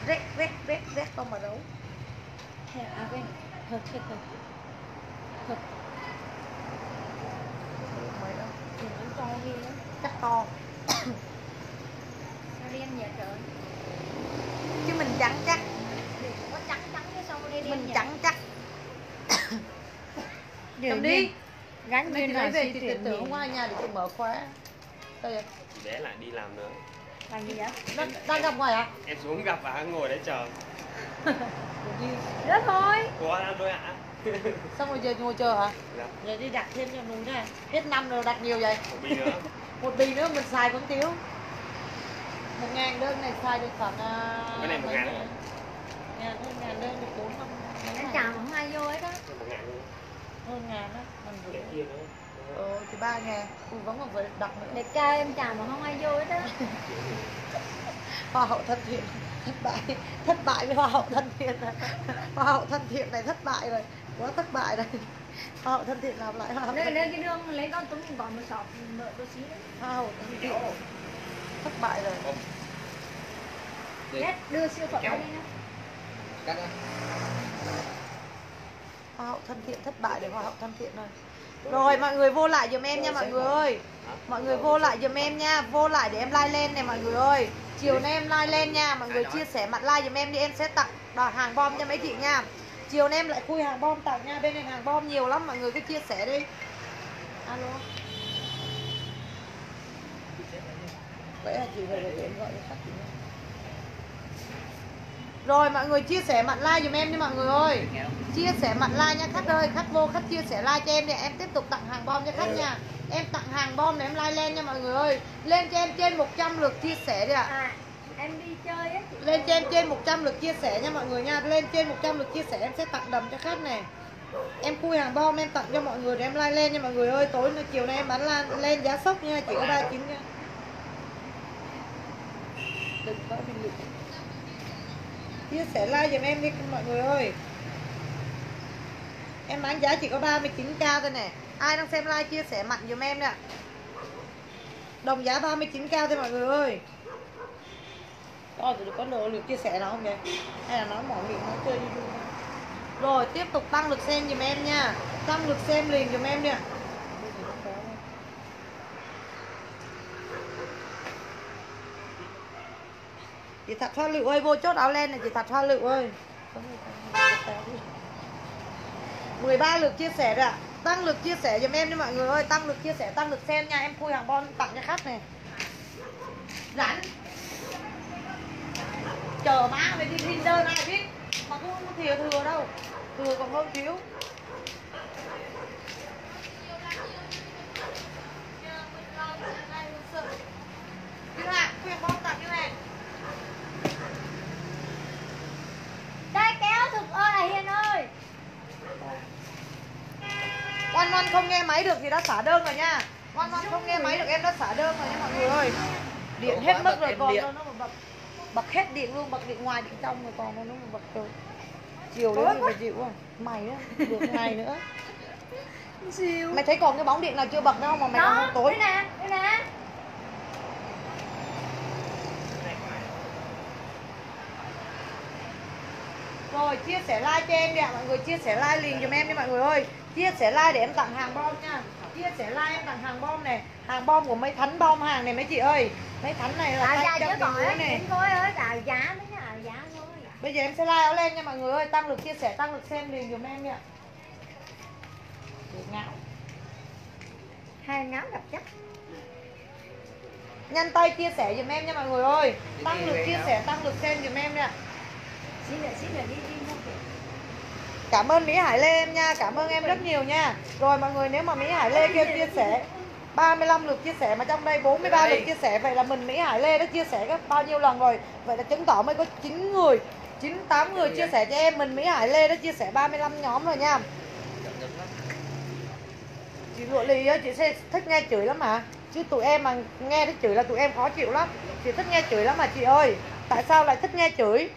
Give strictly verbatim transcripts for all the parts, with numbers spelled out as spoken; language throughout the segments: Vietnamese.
rét rét rét rét con mà đấu. À quên, thật thật thật thật Mày đâu? thì nó to ghê lắm. Chắc to. Sao đen vậy trời? Chứ mình trắng chắc. Có trắng trắng chứ sao đen đen Mình vậy? trắng chắc. Cầm đi. Gánh Mấy bên chị này lấy về suy chị tuyển tưởng hôm qua nhà để chị mở khóa. Đây. Chị bé lại đi làm nữa. làm gì vậy? Đang, đang gặp ngoài à? Em xuống gặp và ngồi đấy chờ. Đó thôi. Có ăn đôi ạ. Xong rồi giờ ngồi chờ hả? Dạ. Giờ đi đặt thêm cho núi nè. Hết năm rồi đặt nhiều vậy. Một bì nữa. Một bì nữa mình xài vẫn thiếu. Một ngàn đơn này xài được khoảng uh, Cái này một ngàn. Ngàn hơn ngàn đơn được bốn năm. Anh chào mà không ai vô hết á. Một ngàn luôn. Hơn ngàn đó. Mình Cái vừa. kia nữa. Ờ thì ba ngàn. Ui vẫn còn phải đặt nữa. Đẹp trai em chào mà không ai vô hết á. Hoa hậu thân thiện thất bại, thất bại với hoa hậu thân thiện. Hoa hậu thân thiện này thất bại rồi, quá thất bại rồi. Hoa hậu thân thiện làm lại hoa hậu. Lên lên cái đường lấy con túi mình còn một sọt mỡ đôi xí đấy. Hoa hậu thân thiện thất bại rồi. Nét đưa siêu phẩm đây nhá. Cắt á. Hoa hậu thân thiện thất bại để hoa hậu thân thiện rồi. Rồi mọi người vô lại giùm em nha mọi người ơi. Mọi người vô lại giùm em nha, vô lại để em like lên này mọi người ơi. Chiều nay em like lên nha, mọi người chia sẻ mặt like giùm em đi, em sẽ tặng hàng bom cho mấy chị nha. Chiều nay em lại khui hàng bom tặng nha, bên này hàng bom nhiều lắm, mọi người cứ chia sẻ đi. Alo. Vậy là chị rồi để em gọi cho khách chị nha. Rồi mọi người chia sẻ mặt like giùm em đi mọi người ơi. Chia sẻ mặt like nha khách ơi, khách vô khách chia sẻ like cho em để em tiếp tục tặng hàng bom cho khách nha. Em tặng hàng bom để em like lên nha mọi người ơi. Lên cho em trên một trăm lượt chia sẻ đi ạ. À, em đi chơi á. Lên cho em trên một trăm lượt chia sẻ nha mọi người nha. Lên trên một trăm lượt chia sẻ em sẽ tặng đầm cho khách này. Em khui hàng bom em tặng cho mọi người để em like lên nha mọi người ơi. Tối nay chiều nay em bán lan lên giá sốc nha, chỉ có ba mươi chín nha. Đừng có mình lụt. Chia sẻ like giùm em đi mọi người ơi. Em bán giá chỉ có ba mươi chín k thôi nè. Ai đang xem like chia sẻ mạnh giùm em nè. Đồng giá ba mươi chín k thôi mọi người ơi. Rồi thì có nửa lượt chia sẻ nào không vậy? Hay là nói mỏ miệng nói chơi đi. Rồi tiếp tục tăng lượt xem giùm em nha. Tăng lượt xem liền giùm em nè. Chị Thật Hoa Lựu ơi, vô chốt áo len này chị Thật Hoa Lựu ơi. mười ba lượt chia sẻ rồi ạ. Tăng lượt chia sẻ giùm em đi mọi người ơi. Tăng lượt chia sẻ, tăng lượt xem nha. Em khui hàng bon tặng cho khách này. Rảnh. Chờ má mày đi Tinder này biết. Mà không có thừa thừa đâu. Thừa còn hơn xíu. Như hàng, khui hàng bon tặng như hàng. Đây kéo thực ơi Hiền ơi. Oan Oan không nghe máy được thì đã xả đơn rồi nha. Oan Oan không nghe máy được em đã xả đơn rồi nha mọi người ơi. Điện hết mất rồi còn nó mà bật. Bật hết điện luôn, bật điện ngoài điện trong rồi còn nó mà bật rồi. Chiều đấy phải chịu à. Mày á, được ngày nữa. Siêu. Mày thấy còn cái bóng điện nào chưa bật nữa không mà mày còn không tối. Đây nè, đây nè. Rồi chia sẻ like cho em đi ạ mọi người, chia sẻ like liền giùm em đi mọi người ơi. Chia sẻ like để em tặng hàng bom nha. Chia sẻ like em tặng hàng bom này. Hàng bom của mấy thánh bom hàng này mấy chị ơi. Mấy thánh này là À, hai trăm chứ nghìn này. coi ơi, đào giá mấy cái giá thôi. Bây giờ em sẽ like áo lên nha mọi người ơi. Tăng lượt chia sẻ, tăng lượt xem liền giùm em đi ạ. Ngạo. Hai ngáo gặp chắc. Nhanh tay chia sẻ giùm em nha mọi người ơi. Tăng lượt chia sẻ, tăng lượt xem giùm em nha. Xin lỗi, xin lỗi đi đi mua kìa. Cảm ơn Mỹ Hải Lê em nha, cảm ơn em rất nhiều nha. Rồi mọi người nếu mà Mỹ Hải Lê kia chia sẻ ba mươi lăm lượt chia sẻ mà trong đây bốn mươi ba lượt chia sẻ, vậy là mình Mỹ Hải Lê đã chia sẻ gấp bao nhiêu lần rồi? Vậy là chứng tỏ mới có chín người, chín tám người chia sẻ cho em, mình Mỹ Hải Lê đã chia sẻ ba mươi lăm nhóm rồi nha. Chị Lụa Lì á, chị sẽ thích nghe chửi lắm mà. Chứ tụi em mà nghe thấy chửi là tụi em khó chịu lắm. Chị thích nghe chửi lắm mà chị ơi. Tại sao lại thích nghe chửi?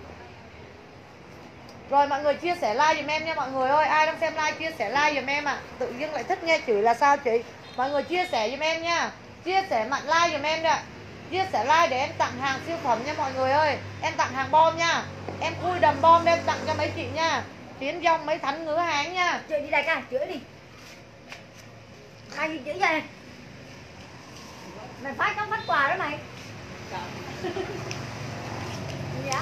Rồi mọi người chia sẻ like giùm em nha mọi người ơi. Ai đang xem like chia sẻ like giùm em ạ. À. Tự dưng lại thích nghe chửi là sao chị? Mọi người chia sẻ giùm em nha. Chia sẻ mạnh like giùm em nè. Chia sẻ like để em tặng hàng siêu phẩm nha mọi người ơi. Em tặng hàng bom nha. Em khui đầm bom đem tặng cho mấy chị nha. Tiến dòng mấy thánh ngứa háng nha. Chửi đi đại ca, chửi đi. Mày gì chửi vậy? Mày phát không phát quà đó mày. Gì vậy?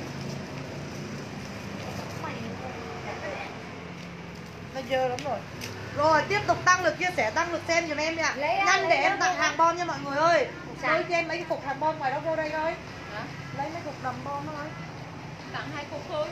Nó dơ lắm rồi. Rồi tiếp tục tăng lực chia sẻ, tăng lực xem giùm em nha. Nhanh để em tặng hàng bom nha mọi người ơi. Lấy cho em mấy cái cục hàng bom ngoài đó vô đây coi. Hả? Lấy mấy cục đầm bom thôi. Tặng hai cục thôi.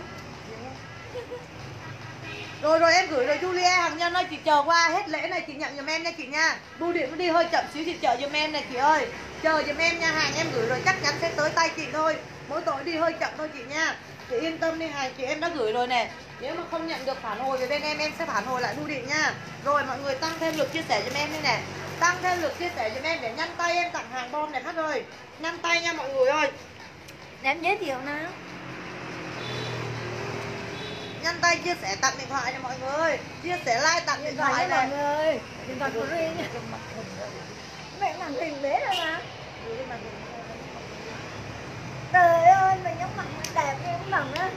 Rồi rồi em gửi rồi Julia hàng nhân ơi, chị chờ qua hết lễ này chị nhận giùm em nha chị nha. Bưu điện nó đi hơi chậm xíu, chị chờ giùm em này chị ơi. Chờ giùm em nha, hàng em gửi rồi chắc chắn sẽ tới tay chị thôi. Mỗi tội đi hơi chậm thôi chị nha. Chị yên tâm đi, hàng chị em đã gửi rồi nè. Nếu mà không nhận được phản hồi về bên em, em sẽ phản hồi lại bưu điện nha. Rồi mọi người tăng thêm lượt chia sẻ giùm em đi nè. Tăng thêm lượt chia sẻ giùm em để nhanh tay em tặng hàng bom này khách ơi. Nhanh tay nha mọi người ơi. Để em giới thiệu nào. Nhanh tay chia sẻ tặng điện thoại này mọi người ơi. Chia sẻ like tặng điện thoại này này mọi người ơi. Điện thoại của riêng nha. Mẹ màn hình bế rồi mà. Trời ơi, mày nhắm mặt đẹp như cái lần á.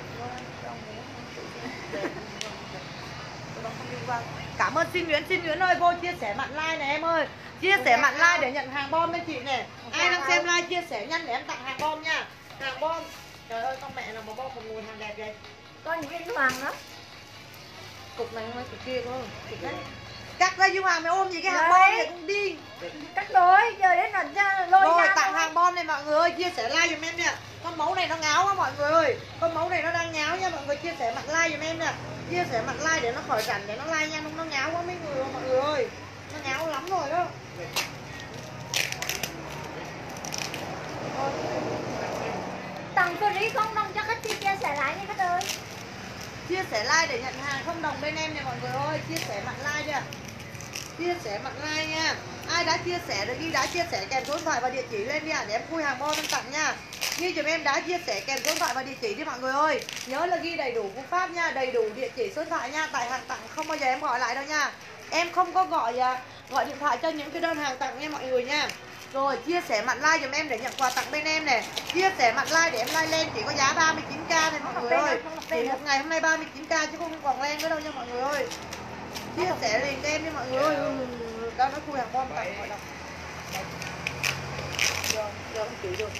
Cảm ơn Xin Nguyễn, Xin Nguyễn ơi vô chia sẻ mặn like này em ơi. Chia sẻ mặn like để nhận hàng bom với chị nè. Ai đang xem like chia sẻ nhanh để em tặng hàng bom nha. Hàng bom. Trời ơi con mẹ nào mà bom một ngồi hàng đẹp vậy. Con những cái hoàng đó. Cục này không phải cục kia không? Cục đấy. Cắt ra Duy Hoàng mày ôm gì cái hàng bom này cũng đi. Cắt rồi, giờ đến là lôi rồi ra tặng thôi. hàng bom này mọi người ơi, chia sẻ like giùm em nha. Con mẫu này nó ngáo á mọi người ơi. Con mẫu này nó đang ngáo nha mọi người, chia sẻ mặt like giùm em nha. Chia sẻ mặt like để nó khỏi rảnh để nó like nha, nó ngáo quá mấy người ơi, mọi người ơi. Nó ngáo lắm rồi đó. Tặng free không đồng cho khách chia sẻ lại nha khách ơi. Chia sẻ like để nhận hàng không đồng bên em nha mọi người ơi. Chia sẻ mặt like nha. Chia sẻ mặt like nha. Ai đã chia sẻ được ghi đã chia sẻ kèm số điện thoại và địa chỉ lên đi ạ, để em khui hàng bom em tặng nha. Ghi giùm em đã chia sẻ kèm số điện thoại và địa chỉ đi mọi người ơi. Nhớ là ghi đầy đủ cú pháp nha, đầy đủ địa chỉ số điện thoại nha. Tại hàng tặng không bao giờ em gọi lại đâu nha. Em không có gọi gọi điện thoại cho những cái đơn hàng tặng nha mọi người nha. Rồi chia sẻ mặt like giùm em để nhận quà tặng bên em này. Chia sẻ mặt like để em like lên chỉ có giá ba mươi chín k thôi mọi người ơi. Chỉ một ngày hôm nay ba mươi chín k chứ không còn lên nữa đâu nha mọi người ơi. Chia sẻ liền cho em đi mọi người ơi. Tao nói khui hàng bom tặng mọi đọc. Giờ, giờ không chửi được.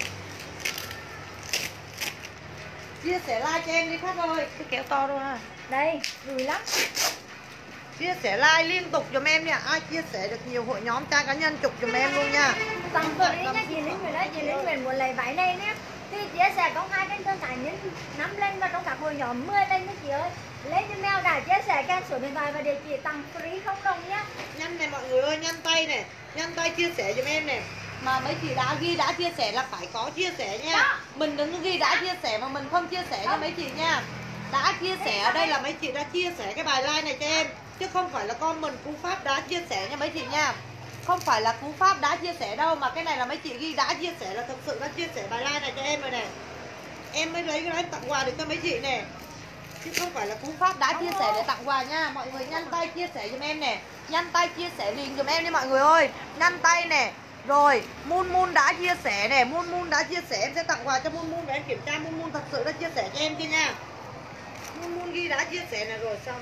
Chia sẻ like cho em đi khách ơi. Cái kéo to đâu ha. Đây, vui lắm. Chia sẻ like liên tục giùm em nha. Ai chia sẻ được nhiều hội nhóm trang cá nhân chụp giùm em luôn nha. Tặng free nha chị Linh Nguyễn ơi, chị Linh Nguyễn muốn lấy váy này nhé. Thì chia sẻ công khai trên kênh cá nhân nắm lên và trong các hội nhóm mười lên nha chị ơi. Lên cho mail đã chia sẻ kèm số điện thoại và địa chỉ tặng free không đồng nhá. Nhanh này mọi người ơi, nhanh tay này. Nhanh tay chia sẻ giùm em này. Mà mấy chị đã ghi đã chia sẻ là phải có chia sẻ nha. Đó. Mình đừng ghi đã chia sẻ mà mình không chia sẻ cho mấy chị nha. Đã chia sẻ ở đây là mấy chị đã chia sẻ cái bài like này cho em, chứ không phải là con mình cú pháp đã chia sẻ nha mấy chị nha. Không phải là cú pháp đã chia sẻ đâu, mà cái này là mấy chị ghi đã chia sẻ là thực sự đã chia sẻ bài like này cho em rồi nè. Em mới lấy cái đó em tặng quà được cho mấy chị nè, chứ không phải là cú pháp đã chia sẻ để tặng quà nha. Mọi người nhanh tay chia sẻ giùm em nè. Nhanh tay chia sẻ liền giùm em đi mọi người ơi. Nhanh tay nè. Rồi, Moon Moon đã chia sẻ nè. Moon Moon đã chia sẻ, em sẽ tặng quà cho Moon Moon. Để em kiểm tra Moon Moon thật sự đã chia sẻ cho em chưa nha. Moon Moon ghi đã chia sẻ nè. Rồi xong,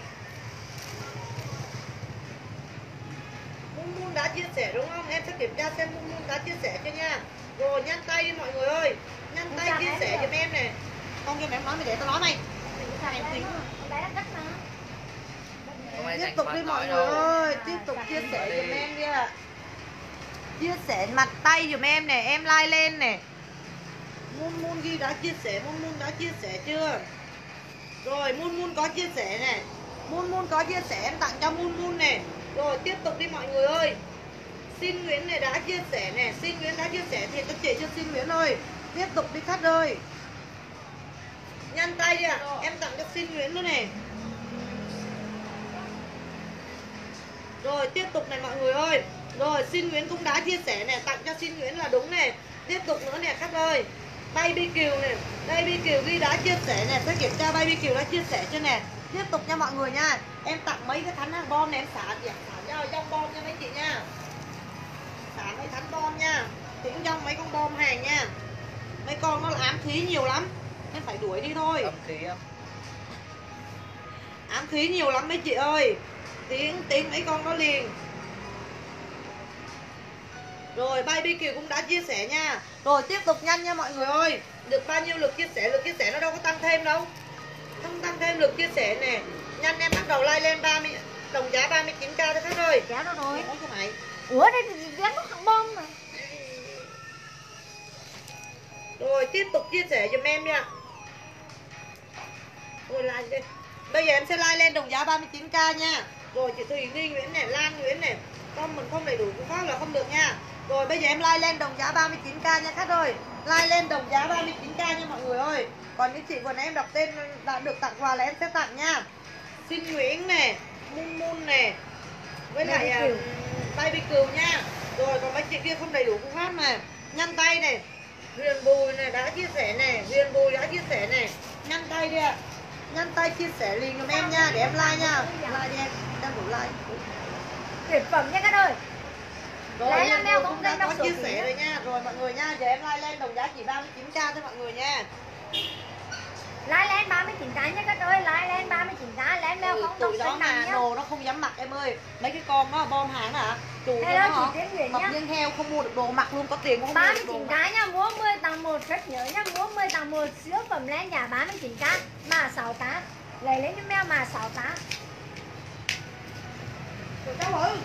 Moon Moon đã chia sẻ đúng không? Em sẽ kiểm tra xem Moon Moon đã chia sẻ chưa nha. Rồi, nhanh tay đi mọi người ơi. Nhanh tay chia sẻ giùm em nè. Không cho mẹ nói mày để tao nói mày. Mày tính tiếp tục đi mọi người ơi, tiếp tục chia sẻ giùm em đi ạ. Chia sẻ mặt tay giùm em nè, em like lên nè. Moon Moon ghi đã chia sẻ, Moon Moon đã chia sẻ chưa? Rồi Moon Moon có chia sẻ nè. Moon Moon có chia sẻ, em tặng cho Moon Moon nè. Rồi tiếp tục đi mọi người ơi. Xin Nguyễn này đã chia sẻ nè, Xin Nguyễn đã chia sẻ thì các chị cho Xin Nguyễn ơi. Tiếp tục đi khách ơi. Nhanh tay đi ạ, à. Em tặng cho Xin Nguyễn luôn nè. Rồi tiếp tục này mọi người ơi. Rồi Xin Nguyễn cũng đã chia sẻ nè, tặng cho Xin Nguyễn là đúng nè. Tiếp tục nữa nè khách ơi. Baby Kiều nè, Baby Kiều ghi đã chia sẻ nè, sẽ kiểm tra Baby Kiều đã chia sẻ chưa nè. Tiếp tục nha mọi người nha. Em tặng mấy cái thánh hàng bom này em xả xả nhau trong bom nha mấy chị nha. Xả mấy thánh bom nha. Tiếng trong mấy con bom hàng nha. Mấy con nó ám khí nhiều lắm nên phải đuổi đi thôi. Ám khí á. Ám khí nhiều lắm mấy chị ơi. Tiếng tiếng mấy con nó liền. Rồi Baby Kiều cũng đã chia sẻ nha. Rồi tiếp tục nhanh nha mọi người ơi. Được bao nhiêu lượt chia sẻ, lượt chia sẻ nó đâu có tăng thêm đâu. Không tăng thêm lượt chia sẻ nè. Nhanh em bắt đầu like lên ba mươi đồng giá ba mươi chín k thôi khách ơi. Giá đâu rồi? Ủa cái này. Ủa đây thì giá nó thằng bom mà. Rồi tiếp tục chia sẻ giùm em nha. Rồi like lên. Bây giờ em sẽ like lên đồng giá ba mươi chín k nha. Rồi chị Thùy Nghi Nguyễn này, Lan Nguyễn này. Con mình không đầy đủ cũng phát là không được nha. Rồi bây giờ em like lên đồng giá ba mươi chín k nha khách ơi. Like lên đồng giá ba mươi chín k nha mọi người ơi. Còn những chị vừa nãy em đọc tên đã được tặng quà là em sẽ tặng nha. Xin Nguyễn nè, Mun Mun nè. Với lại Baby Kiều. uh, Baby Kiều nha. Rồi còn mấy chị kia không đầy đủ cũng phát mà. Nhanh tay này. Huyền Bùi này đã chia sẻ nè, Huyền Bùi đã chia sẻ nè. Nhanh tay đi ạ. Nhanh tay chia sẻ liền giùm em nha, để em like nha. Like đi em, đang đủ like. Tuyệt phẩm nha các ơi. Rồi Lấy Huyền là mail Bùi không cũng danh đã đọc có sổ chia phí sẻ nhá. rồi nha. Rồi mọi người nha, giờ em like lên đồng giá chỉ ba mươi chín k thôi mọi người nha. Lái lên ba mươi chín cái nha các ơi, lái lên ba mươi chín cái, lén mail không đọc Tụi đó xanh mà nằm nhá. đồ nó không dám mặc em ơi. Mấy cái con đó bom hàng hả? Chủ Hello nó chị Tiến Nguyễn mập nhá. như heo không mua được đồ mặc luôn, có tiền cũng không mua ba được mươi đồ chín mặc. cái nha, múa mười tặng một rất nhớ nha, múa mười tặng một siêu phẩm lên giá ba mươi chín cái, mà sáu tá. Lấy lên cho mail mà sáu tá. Rồi cháu ơi.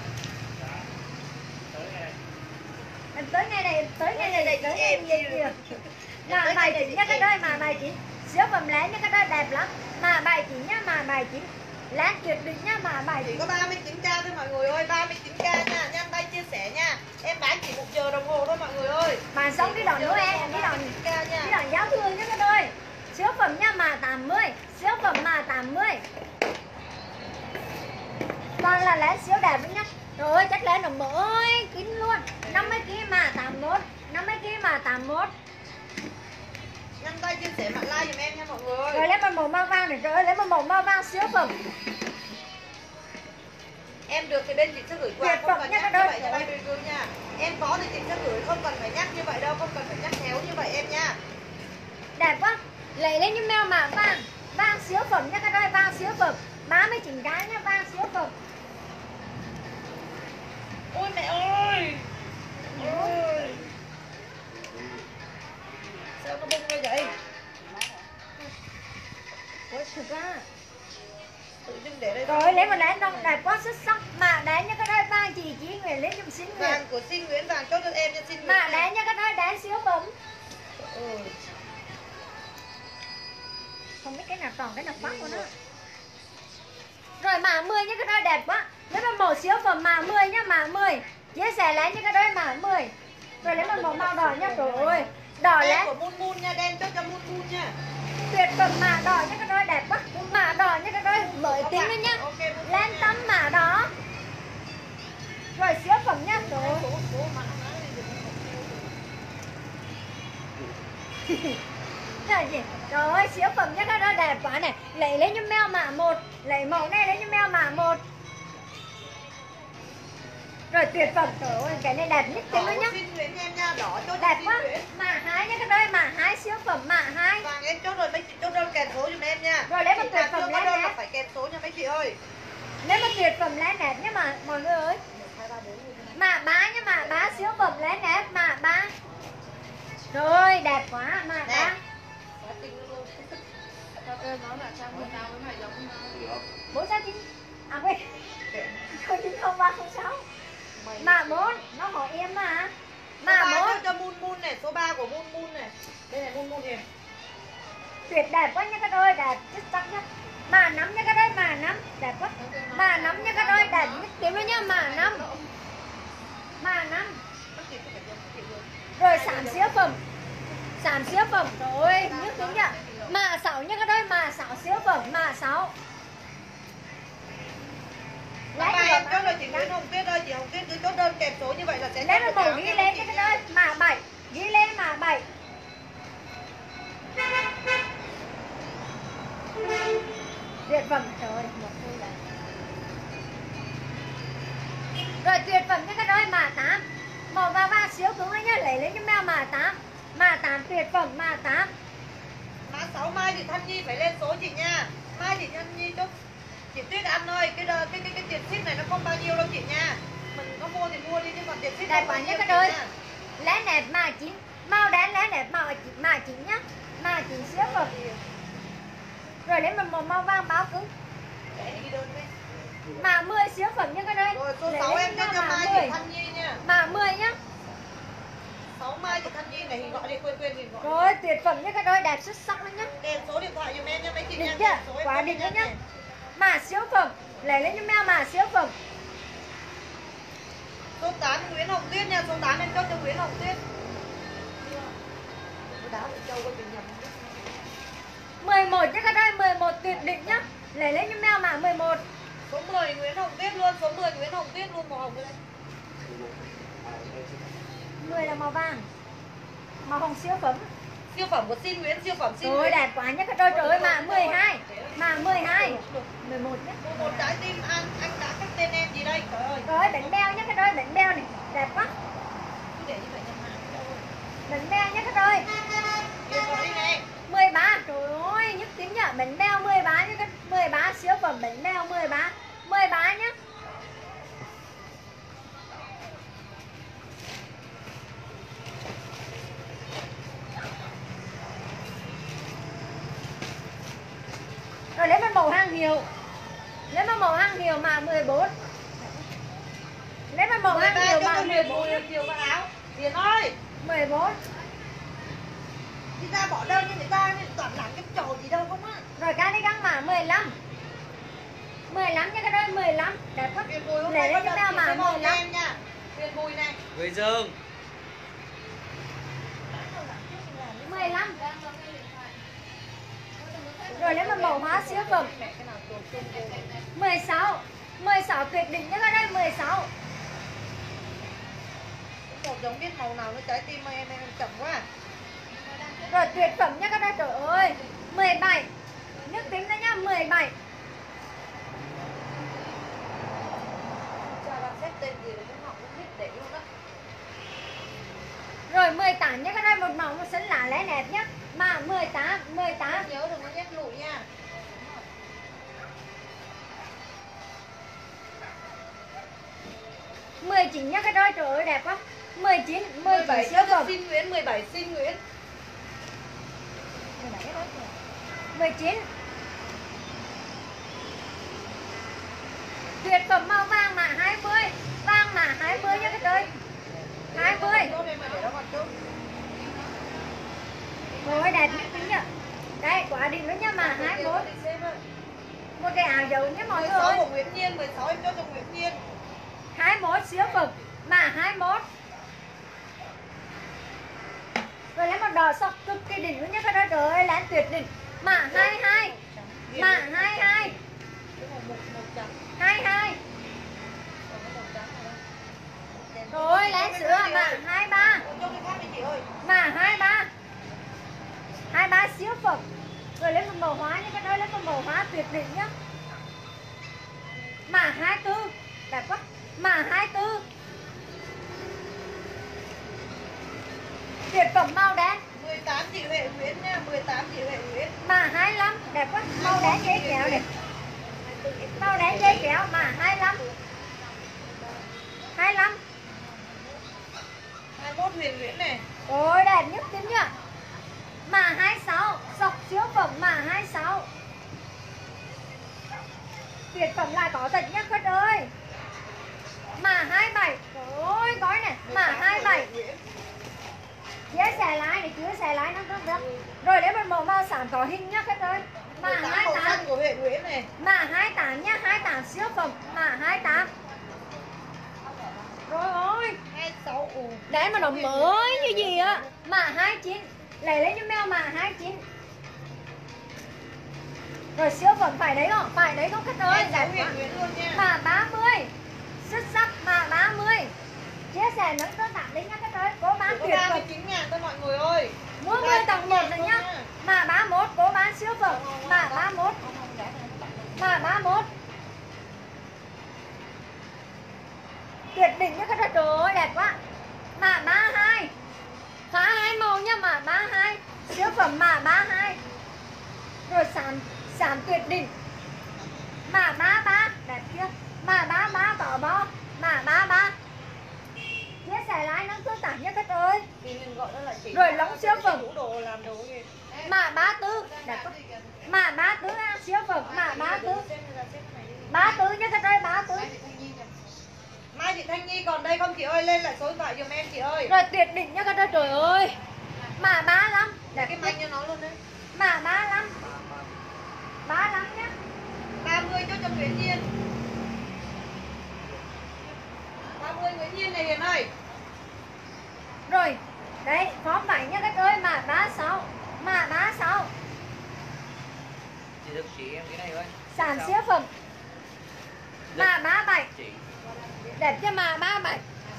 Em tới ngay đây, em tới ngay đây, tới ngay đây kìa. Mà bài chín nha các ơi, mà bài chín siêu phẩm lén nha các ơi, đẹp lắm. Mà bài chín nha, mà bài chín lén tuyệt đỉnh nha, mà bài Chỉ chín. có ba mươi chín k thôi mọi người ơi, ba mươi chín k nha, nhanh tay chia sẻ nha. Em bán chỉ một giờ đồng hồ thôi mọi người ơi. Bàn xong cái đòn nữa em, cái đòn k nha. cái đòn giáo thương nha các ơi. Siêu phẩm nha, mà tám mươi, siêu phẩm mà tám mươi. Còn là lén siêu đẹp đấy nhá. Rồi chắc lên đồng mỡ ơi, kín luôn. năm mươi ki mà tám mươi mốt, năm mươi ki mà tám mươi mốt. Nhanh tay chia sẻ mặt like giùm em nha mọi người ơi. Rồi lấy một màu màu vàng này, trời ơi, lấy một màu màu vàng siêu phẩm. Em được thì bên chị sẽ gửi quà, Tuyệt không phẩm cần nha nhắc các như ơi. vậy cho Baby Girl nha. Em có thì chị sẽ gửi, không cần phải nhắc như vậy đâu, không cần phải nhắc khéo như vậy em nha. Đẹp quá. Lấy lên như mail mà vàng. Vàng siêu phẩm nha các ơi, vàng siêu phẩm. ba mươi chín cái nha, vàng siêu phẩm. Ôi mẹ ơi. Ôi. Sao nó bung ra vậy? Ôi thực ra. Tự dưng để đây. Rồi lấy một lén đông đẹp quá, xuất sắc. Mà đá nha các ơi, vàng chỉ chỉ Nguyễn lấy giùm xin Nguyễn. Vàng của Xin Nguyễn, vàng chốt cho em nha Xin Nguyễn. Mà đá nha các ơi, đá siêu phẩm. Ừ. Không biết cái nào tròn cái nào khoác của nó. Rồi mã mười nha các ơi, đẹp quá. Lấy một màu siêu phẩm mã mười nha, mã mười. Chia sẻ lấy nha các ơi, mã mười. Rồi lấy một màu màu đỏ nha, trời ơi. Đỏ Đen lén. của Moon Moon nha, đen chốt cho Moon Moon nha. Tuyệt phẩm mã đỏ nha các ơi, đẹp quá. Mã đỏ nha các ơi, mới tính nữa nhá. Ok, Moon Moon Lên nha. tấm mã đỏ. Rồi siêu phẩm nha, trời ơi. Số, số mã mã đi. Trời gì? Trời ơi, siêu phẩm nha các ơi, đẹp quá này. Lấy lấy như mail mã một. Lấy màu này lấy như mail mã một. Rồi tuyệt phẩm, trời ơi, cái này đẹp nhất tính Đỏ luôn nhá. của Xin Nguyễn em nha, đỏ chốt cho Đẹp Xin quá. Nguyễn. Mã hai nha các ơi, mã hai siêu phẩm mã hai. Vàng em chốt rồi, mấy chị chốt đơn kèm số giùm em nha. Rồi lấy một Chị tuyệt nào phẩm chưa có lên đơn nè. là phải kèm số nha mấy chị ơi. Nếu mà tuyệt phẩm lên đẹp nhá mà mọi người ơi. Mã ba nha, mã ba siêu phẩm lên đẹp, mã ba. Rồi đẹp quá, mã Nè. ba. Nói là sao người tao với mày giống nhau. Bốn sao chín. À quên. Không chín không ba không sáu. Mã bốn, nó hỏi em mà. Mã Số ba bốn. chốt cho Moon Moon này, số ba của Moon Moon này. Đây này Moon Moon kìa. Tuyệt đẹp quá nha các ơi, đẹp chất sắc nhất. Mã năm nha các ơi, mã năm, đẹp quá. Mã năm nha các ơi, đẹp nhất tiếng nữa nha, mã năm. Mã năm. Rồi sám siêu phẩm. Sám siêu phẩm, trời ơi, nhức tiếng nhá. Mã sáu nha các ơi, mã sáu siêu phẩm, mã sáu. Ba em chốt rồi chị Nguyễn Hồng Tuyết ơi, chị Hồng Tuyết cứ chốt đơn kèm số như vậy là sẽ Lấy được một màu áo ghi nha lên chị nha các nha. ơi, mã bảy. Ghi lên mã bảy. Tuyệt phẩm, trời ơi, một đôi lại. Rồi tuyệt phẩm nha các ơi, mã tám. Màu vàng vàng siêu cứng đấy nhá, lấy lên cho mèo mã tám. Mã tám tuyệt phẩm, mã tám. Mã sáu Mai Thị Thanh Nhi phải lên số chị nha. Mai Thị Thanh Nhi chốt chị Tuyết ăn ơi, cái đờ, cái cái cái tiền ship này nó không bao nhiêu đâu chị nha. Mình có mua thì mua đi chứ còn tiền ship Đẹp không quá bao nhá nhiêu các chị ơi. nha. Lá đẹp mã chín. Màu đen lá đẹp màu mã chín nhá. Mã chín siêu phẩm. Rồi lấy một màu vàng báo cứng. Để đi đơn đi. Mã mười siêu phẩm nha các ơi. Rồi số Lấy sáu lên em cho cho cho mã Mai mười. Thị Thanh Nhi nha. Mã mười nhá. sáu Mai Thị Thanh Nhi này hình gọi đi, quên quên hình gọi. Rồi tuyệt phẩm nha các ơi, đẹp xuất sắc lắm nhá. Kèm số điện thoại giùm em nha mấy chị Đỉnh nha. chưa? Kèm số em Quá cho đỉnh em nhá. này. Mã siêu phẩm. Lấy lên cho mèo mã siêu phẩm. Số tám Nguyễn Hồng Tuyết nha, số tám em chốt cho Nguyễn Hồng Tuyết. Đá bị châu có bị nhầm. mười một nhá các ơi, mười một tuyệt đỉnh nhá. Lấy lên cho mèo mã mười một. Số mười Nguyễn Hồng Tuyết luôn, số mười Nguyễn Hồng Tuyết luôn, màu hồng đây. mười là màu vàng. Màu hồng siêu phẩm. Siêu phẩm của Xin Nguyễn, siêu phẩm Xin Trời Nguyễn. đẹp quá nhá các ơi, trời ơi mã mười hai. Mã mười hai. mười một nhá. Một trái tim anh anh đã cắt tên em gì đây? Trời ơi. Trời ơi bánh beo nhá các ơi, bánh beo này đẹp quá. Cứ để như vậy nha mà. Bánh beo nhá các ơi. Điện thoại đi này. mười ba. Trời ơi, nhức tiếng nhá, bánh beo mười ba nhá các mười ba siêu phẩm bánh beo mười ba. mười ba nhá. Rồi lấy một màu hàng hiệu. Lấy một màu hàng hiệu mã mười bốn. Lấy một màu hàng hiệu mã mười bốn. Chiều mặc áo. Tiền ơi. mười bốn. Đi ra bỏ đơn cho người ta toàn làm cái trò gì đâu không á. Rồi cái đi găng mã mười lăm. mười lăm nha các ơi, mười lăm. Đẹp quá. Tiền Bùi hôm Lấy nay lên có cho đơn mèo chị mã sẽ mười cho lăm. em nha. Tiền Bùi này. Người Dương. mười lăm. Rồi lấy một màu hóa siêu phẩm. mười sáu. mười sáu tuyệt đỉnh nhá các ơi, mười sáu. Một giống biết màu nào nó trái tim mà em em chậm quá à. Rồi tuyệt phẩm nhá các ơi, trời ơi. mười bảy. Nước tính ra nhá, mười bảy. Cha đang xếp tên gì là cũng học cũng biết để luôn á. Rồi mười tám nhá các ơi, một màu một sấn lá lẽ đẹp nhá. Mã mười tám, mười tám. Nhớ đừng có nhét lụi nha. mười chín nhá các ơi, trời ơi đẹp quá. mười chín, mười mười bảy chín siêu phẩm. Xin Nguyễn, mười bảy Xin Nguyễn. mười chín. Tuyệt phẩm màu vàng mã hai mươi. Vàng mã hai mươi nhá các ơi. hai mươi. Chốt em mà để đó còn chốt. Ôi đẹp nhất tính nhá. Đây, quả đỉnh nữa nha, mà hai mươi mốt. Một cái áo dấu nhé mọi mười sáu người. của Nguyễn Nhiên, mười sáu em cho cho Nguyễn Nhiên. hai mươi mốt siêu phẩm. Mà hai mươi mốt. Rồi lấy một đỏ sọc cực kỳ đỉnh nữa nhé các ơi. Trời ơi, lén tuyệt đỉnh. Mà hai mươi hai. Mà hai mươi hai. hai mươi hai. Rồi lén sữa mà hai mươi ba. Cho người khác đi chị ơi. Mà hai mươi ba. hai mươi ba siêu phẩm. Rồi lấy một màu hóa nhé các ơi, lấy một màu hóa tuyệt đỉnh nhá. Mà hai mươi tư. Đẹp quá. Mà hai mươi tư. Tuyệt phẩm màu đen. mười tám chị Huệ Nguyễn nha, mười tám chị Huệ Nguyễn. Mà hai mươi lăm. Đẹp quá. Màu đen dây kéo này. Màu đen dây kéo mà hai mươi lăm. hai mươi lăm. hai mươi mốt Huyền Nguyễn này. Ôi đẹp nhất tính nhá. Mà hai mươi sáu. Sọc siêu phẩm mà hai mươi sáu. Tuyệt phẩm lại có thật nhá Quất ơi. Mà hai mươi bảy. Trời ơi gói này. Mà hai mươi bảy. Chia sẻ lại để chia sẻ lại nó tốt được. Rồi lấy một màu màu sản có hình nhá Quất ơi. Mà mười tám hai màu mươi tám. xanh của Huệ Nguyễn này. Mà hai mươi tám nhá, hai mươi tám siêu phẩm. Mà hai mươi tám. Rồi ơi. hai mươi sáu ủ. Đấy mà nó mới như gì á. Mà hai mươi chín. Lấy lấy cho mèo mà hai mươi chín. Rồi siêu phẩm phải đấy không? Phải đấy không Khách ơi. hai mươi sáu Đẹp Huyền quá. Nguyễn luôn nha. Mà ba mươi. Xuất sắc mà ba mươi. Chia sẻ nâng đơn tạm đấy nhá Khách ơi. Cố bán Có tuyệt ba phẩm. mươi chín ngàn thôi mọi người ơi. Mua mười tặng một rồi nhá. Mà ba mươi mốt. Cố bán siêu phẩm. Mà ba mươi mốt. Mà ba mươi mốt. Tuyệt đỉnh nhá Khách ơi. Trời ơi đẹp quá. Mà ba mươi phẩm mã ba hai. Rồi sàn sàn tuyệt đỉnh. Mã ba ba, đẹp chưa? Mã ba ba tỏ bo, mã ba ba. Chia sẻ like nó tương tác nhé các ơi. Rồi lóng siêu phẩm. Mã ba tư, đẹp không? Mã ba tư à, siêu phẩm, mã ba tư. Ba tư nhé các ơi, ba tư. Mai chị Thanh Nhi còn đây không chị ơi, lên lại số điện thoại giùm em chị ơi. Rồi tuyệt đỉnh nhá các ơi, trời ơi. Mã ba lăm, Để cái manh cho nó luôn đấy. mã ba lăm. ba lăm nhá. ba mươi cho cho Nguyễn Nhiên. ba mươi Nguyễn Nhiên này Hiền ơi. Rồi, đấy, phó bảy nhá các ơi, mã ba sáu. Mã ba sáu. Chị được chị em cái này thôi. Sản siêu phẩm. Mã ba bảy. Chị. Đẹp cho mã ba bảy.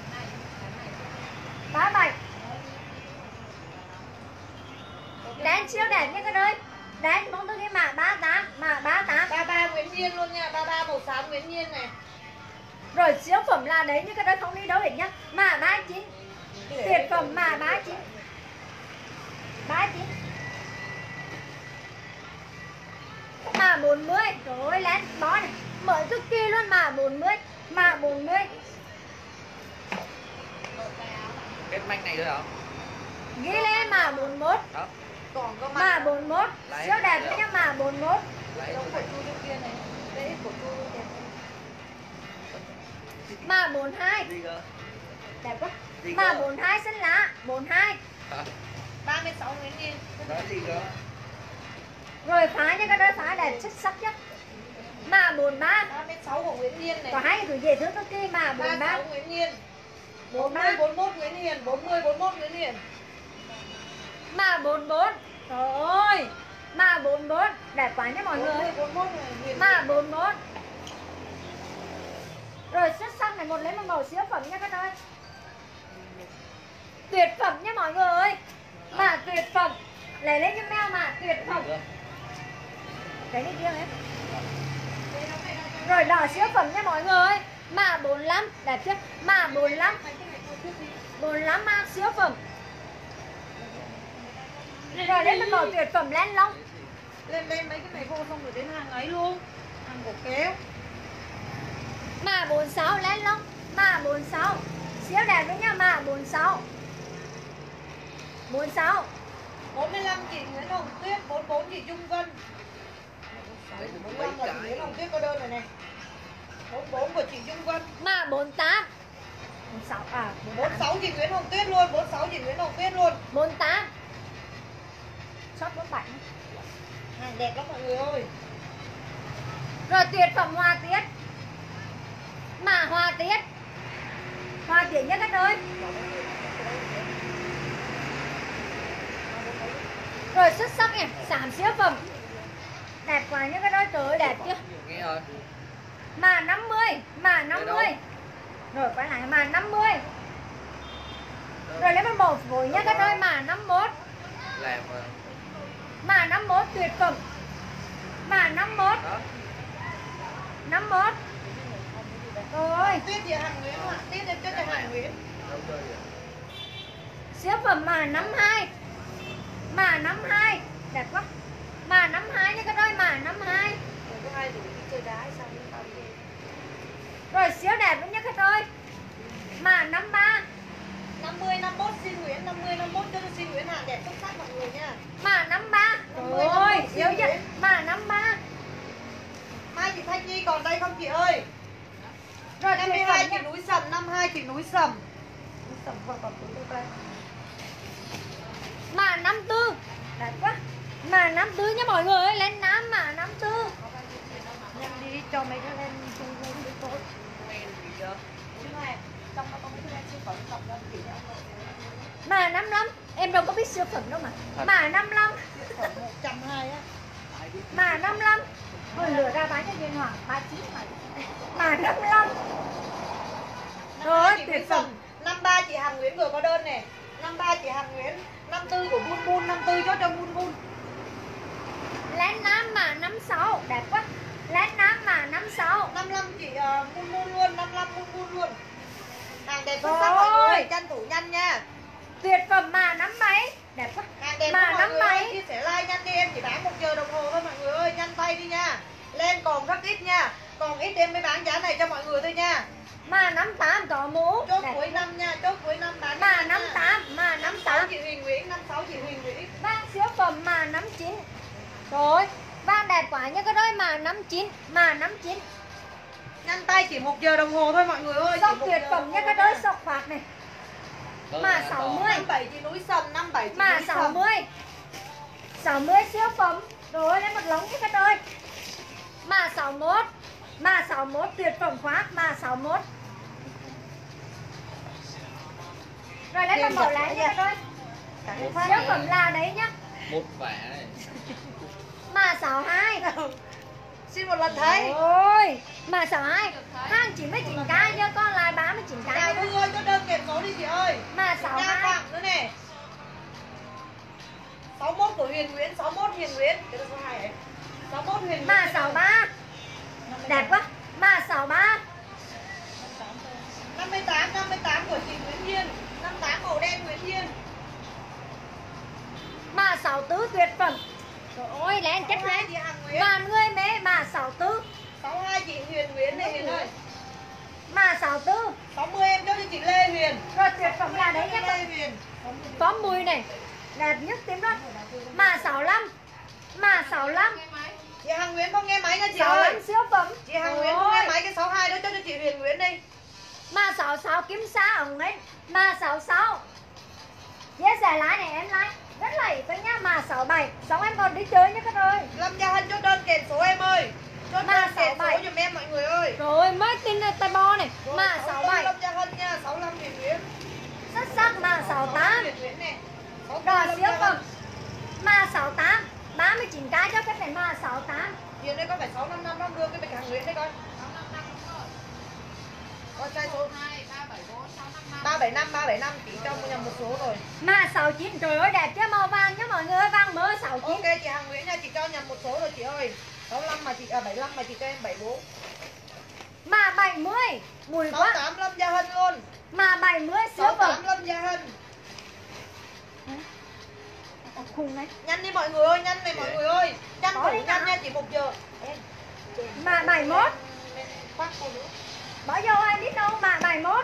ba bảy. Đen siêu đẹp nha các ơi. Đen bóng tôi cái mã ba tám, mã ba tám. ba ba Nguyễn Nhiên luôn nha, ba ba màu xám Nguyễn Nhiên này. Rồi siêu phẩm là đấy như các ơi, không đi đâu hết nhá. Mã ba chín. Tuyệt phẩm mã ba chín. ba chín. Mã bốn mươi. Trời ơi, lén bó này. Mở cực kỳ luôn, mã bốn mươi. Mã bốn mươi. Cái manh này thôi hả? Ghi lên mã bốn mốt. Đó. Còn có Mã bốn mốt. Siêu đẹp đấy nhá, mã bốn mốt. Lấy. giống của Chu trước kia này. Đây của Chu đẹp. Mã bốn hai. Gì cơ? Đẹp quá. Gì Mã cơ? bốn hai xanh lá. bốn hai. Hả? ba mươi sáu Nguyễn Nhiên. Đó gì cơ? Rồi phá nha các ơi, phá đẹp xuất sắc nhất. Mã bốn ba. ba mươi sáu của Nguyễn Nhiên này. Có hai tuổi dễ thương cực kỳ. Mã ba bốn ba. sáu Nguyễn Nhiên. bốn bốn mươi ba. bốn mươi mốt Nguyễn Hiền, bốn mươi bốn mươi mốt Nguyễn Hiền. Mã bốn bốn. Trời ơi. Mã bốn bốn. Đẹp quá nha mọi người. bốn mươi bốn mươi mốt Nguyễn Hiền. Mã bốn bốn. Rồi xuất sắc này, một lấy một màu siêu phẩm nha các ơi. Tuyệt phẩm nha mọi người ơi. Mã tuyệt phẩm. Lấy lên cho mèo mã tuyệt phẩm. Cái này riêng em. Rồi đỏ siêu phẩm nha mọi người ơi. Mã bốn lăm, đẹp chưa? Mã bốn lăm. bốn lăm mã siêu phẩm. Rồi đến một màu tuyệt phẩm len lông. Lên lên mấy cái này vô xong rồi đến hàng ấy luôn. Hàng cổ kéo. Mã bốn sáu len lông. Mã bốn sáu. Siêu đẹp đấy nha, mã bốn sáu. bốn sáu. bốn mươi lăm chị Nguyễn Hồng Tuyết, bốn mươi bốn chị Dung Vân. bốn mươi lăm là chị Nguyễn Hồng Tuyết có đơn này này. bốn mươi bốn của chị Dung Vân. Mã bốn tám. bốn sáu à, bốn mươi sáu chị Nguyễn Hồng Tuyết luôn, bốn mươi sáu chị Nguyễn Hồng Tuyết luôn. bốn tám. Shot bốn bảy. Hàng đẹp lắm mọi người ơi. Rồi tuyệt phẩm hoa tiết. Mã hoa tiết. Hoa tiết nhé các ơi. Rồi xuất sắc nè, sản siêu phẩm. Đẹp quá nhé các ơi, trời ơi đẹp chưa? Nghe rồi. Mã năm mươi. Mã năm mươi. Rồi quay lại mã năm mươi. Rồi lấy một bộ phối nhé các ơi, mã năm mốt. Làm rồi. Mã năm mốt tuyệt phẩm. Mã năm mốt. Đó. năm mốt. Rồi Tuyết chị Hằng Nguyễn ạ, Tuyết em cho chị Hằng Nguyễn. Đâu chơi vậy? siêu phẩm mã năm hai. Mã năm hai. Đẹp quá. Mã năm hai nha các ơi, mã năm hai. Rồi có hai rủ đi chơi đá hay sao nhưng tao đi. Rồi siêu đẹp luôn nha các ơi. Mã năm ba. năm mươi năm mốt xin Nguyễn, năm mươi năm mốt cho xin Nguyễn hàng đẹp xuất sắc mọi người nha. Mã năm ba. mươi, Rồi năm mươi, yếu nhất. Nguyễn. Mã năm ba. Hai chị Thanh Nhi còn đây không chị ơi? Rồi năm mươi tuyệt hai phẩm chị nha. núi sầm, năm mươi hai chị núi sầm. Núi sầm còn còn túi đâu đây. Mã năm tư. Đẹp quá. Mã năm tư nha mọi người ơi, lên nám mã năm tư. Nhanh đi cho mấy cái lên chung lên với tôi. Chứ này, trong đó có mấy cái lên siêu phẩm cộng lên chị nha. Mã năm lăm. Em đâu có biết siêu phẩm đâu mà. Mã năm lăm. Phẩm một trăm hai á. Mã năm lăm. Thôi lừa ra bán cho Duyên Hoàng ba chín mà. Mã năm lăm. Rồi tuyệt phẩm. năm ba chị Hằng Nguyễn vừa có đơn này. năm ba chị Hằng Nguyễn, năm tư của Bun Bun, năm tư cho cho Bun Bun. Lén nám mã năm sáu. Đẹp quá. Lén nám mã năm sáu. năm lăm chị uh, Bun Bun luôn, năm lăm Bun Bun luôn. Hàng đẹp xuất Rồi. sắc mọi người, tranh thủ nhanh nha. Tuyệt phẩm mã năm bảy. đẹp quá. Hàng đẹp Mà quá mọi nắm người tay. ơi, chia sẻ like nhanh đi, em chỉ bán một giờ đồng hồ thôi mọi người ơi, nhanh tay đi nha. Lên còn rất ít nha, còn ít em mới bán giá này cho mọi người thôi nha. Mà năm tám có mũ. Chốt Đẹp. cuối năm nha, chốt cuối năm bán. Mà năm tám, mà năm sáu tám. chị Huyền Nguyễn, năm sáu chị Huyền Nguyễn. Vàng siêu phẩm mà năm chín. Rồi, vàng đẹp quá nha cái đôi mà năm chín, mà năm chín. Nhanh tay chỉ một giờ đồng hồ thôi mọi người ơi. Sọc tuyệt phẩm nha cái đôi sọc phạt này. Vâng, Mà ăn sáu to. mươi. năm bảy chị núi sầm, năm bảy chị Mà núi sáu sầm. mươi. sáu mươi siêu phẩm. Rồi lên một lóng nha cái đôi. Mà sáu mốt. Mà sáu mốt tuyệt phẩm khoác, mà sáu mốt. Rồi lấy một màu lá nha cái đôi. Siêu phẩm là đấy nhá. Một vẻ này. Mà sáu hai. Xin một lần thấy. Ôi, mà sáu hai. Hàng chín mươi chín cái chứ con lại ba mươi chín Chào cái. Thư ơi, cho đơn kẹp số đi chị ơi. Mà sáu Nha hai. Phạm nữa nè. sáu mốt của Huyền Nguyễn, sáu mốt Huyền Nguyễn. Cái đó số hai ấy. sáu mốt Huyền Nguyễn. Mà sáu ba. Đẹp quá. Mà sáu ba. năm mươi tám, năm mươi tám của chị Nguyễn Nhiên. năm mươi tám màu đen Nguyễn Nhiên. Mà sáu tư tuyệt phẩm. Trời ơi, lên chất lên. Chị Hằng Nguyễn. Và người mê mà sáu tư. sáu mươi hai chị Huyền Nguyễn này Huyền ơi. Mà sáu tư. sáu mươi em cho chị Lê Huyền. Rồi tuyệt phẩm là đấy nhá. Lê Huyền. Có mùi này. Đẹp nhất tím đó. Mà sáu lăm. Mà sáu lăm. Chị Hằng Nguyễn không nghe máy nha chị sáu ơi. lăm siêu phẩm. Chị Hằng Nguyễn không nghe máy cái sáu mươi hai đó cho cho chị Huyền Nguyễn đi. Mà sáu sáu kim sa ổng ấy. Mà sáu sáu. Chia sẻ like này em like. Rất là ý tôi nhá. Mà sáu bảy. Xong em còn đi chơi nhá các ơi. Lâm Gia Hân chốt đơn kèm số em ơi. Chốt Mà đơn kèm sáu bảy. số giùm em mọi người ơi. Rồi mới tin là tay bo này. Rồi, Mà sáu sáu mươi bảy. Lâm Gia Hân nha, sáu mươi lăm Huyền Nguyễn. Xuất sắc mà sáu tám. Huyền Nguyễn nè. Rồi siêu phẩm. Mà sáu tám. ba mươi chín cái cho cái này mà sáu tám. Hiện đây có phải sáu năm năm năm đưa cái bịch Hằng Nguyễn đây coi. Coi sai số ba bảy năm, ba bảy năm chỉ trong nhầm một số rồi. Mà sáu chín. Trời ơi đẹp chứ màu vàng nhá mọi người ơi. Vàng mơ sáu chín. Ok chị Hằng Nguyễn nha, chị cho nhầm một số rồi chị ơi. sáu mươi lăm mà chị, à bảy mươi lăm mà chị cho em bảy mươi bốn. Mà bảy mươi. Mùi sáu quá. tám Lâm Gia Hân luôn. Mà bảy mươi siêu sáu phẩm. tám Lâm Gia Hân. Khùng này. Nhanh đi mọi người ơi, nhanh này mọi người ơi. Nhanh Có thủ đi nhanh nào. nha, chỉ một giờ. Em. Mà bảy mốt. Khoác cô nữa. Bỏ vô ai biết đâu mà bảy mốt.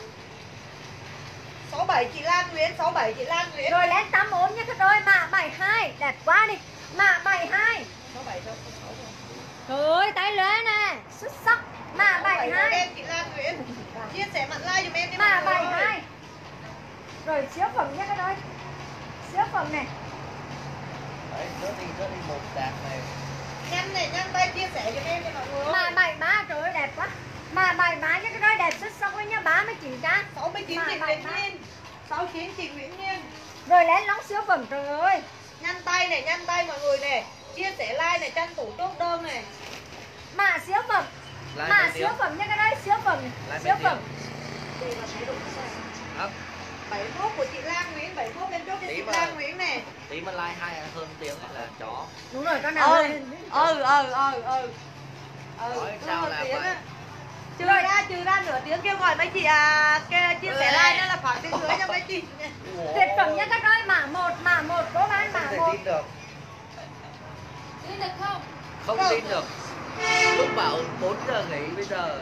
sáu bảy chị Lan Nguyễn, sáu bảy chị Lan Nguyễn. Rồi lên tám bốn nha các đôi. Mà bảy hai. Đẹp quá đi. Mà bảy hai. sáu bảy cho sáu rồi. Trời ơi tay lên nè. Xuất sắc. Mà bảy hai. Em chị Lan Nguyễn. Chia sẻ mặt like giùm em đi Mà mọi bảy người ơi. hai. Rồi siêu phẩm nha các đôi. Siêu phẩm này. Đấy, rớt đi, rớt đi một đạp này. Nhanh này, nhanh tay chia sẻ giùm em đi mọi người Mà ơi. bảy ba. Trời ơi đẹp quá. Mà bảy ba nha các đôi đẹp xuất sắc với nha. ba mươi chín cái. sáu mươi chín Mà chị bảy Nguyễn ba. Nhiên. sáu mươi chín chị Nguyễn Nhiên. Rồi lên nóng siêu phẩm trời ơi. Nhanh tay này, nhanh tay mọi người này. Chia sẻ like này, tranh thủ chốt đơn này. Mà siêu phẩm. Lại Mà mấy siêu tiếng? phẩm nha các đôi. Siêu phẩm. Lại Siêu mấy phẩm. Đây là thái độ Hấp. bảy mươi mốt của chị Lan Nguyễn, bảy mươi mốt em chốt cho Tí chị mà- Lan Nguyễn nè. Tí mà like hai hơn tiếng là chó. Đúng rồi con nào Ừ, lên. ừ, ừ, ừ, ừ. Ừ, Nói cứ sao một là tiếng vậy? á. Trừ ra, trừ ra nửa tiếng kêu gọi mấy chị à, kêu chia sẻ like nữa là khoảng tiếng rưỡi nha mấy chị. Tuyệt phẩm nha các đôi. Mã một. Mã một. Cố bán mã Không thể một. tin được. Tin được không? Không tin được. Lúc bảo bốn giờ nghỉ bây giờ.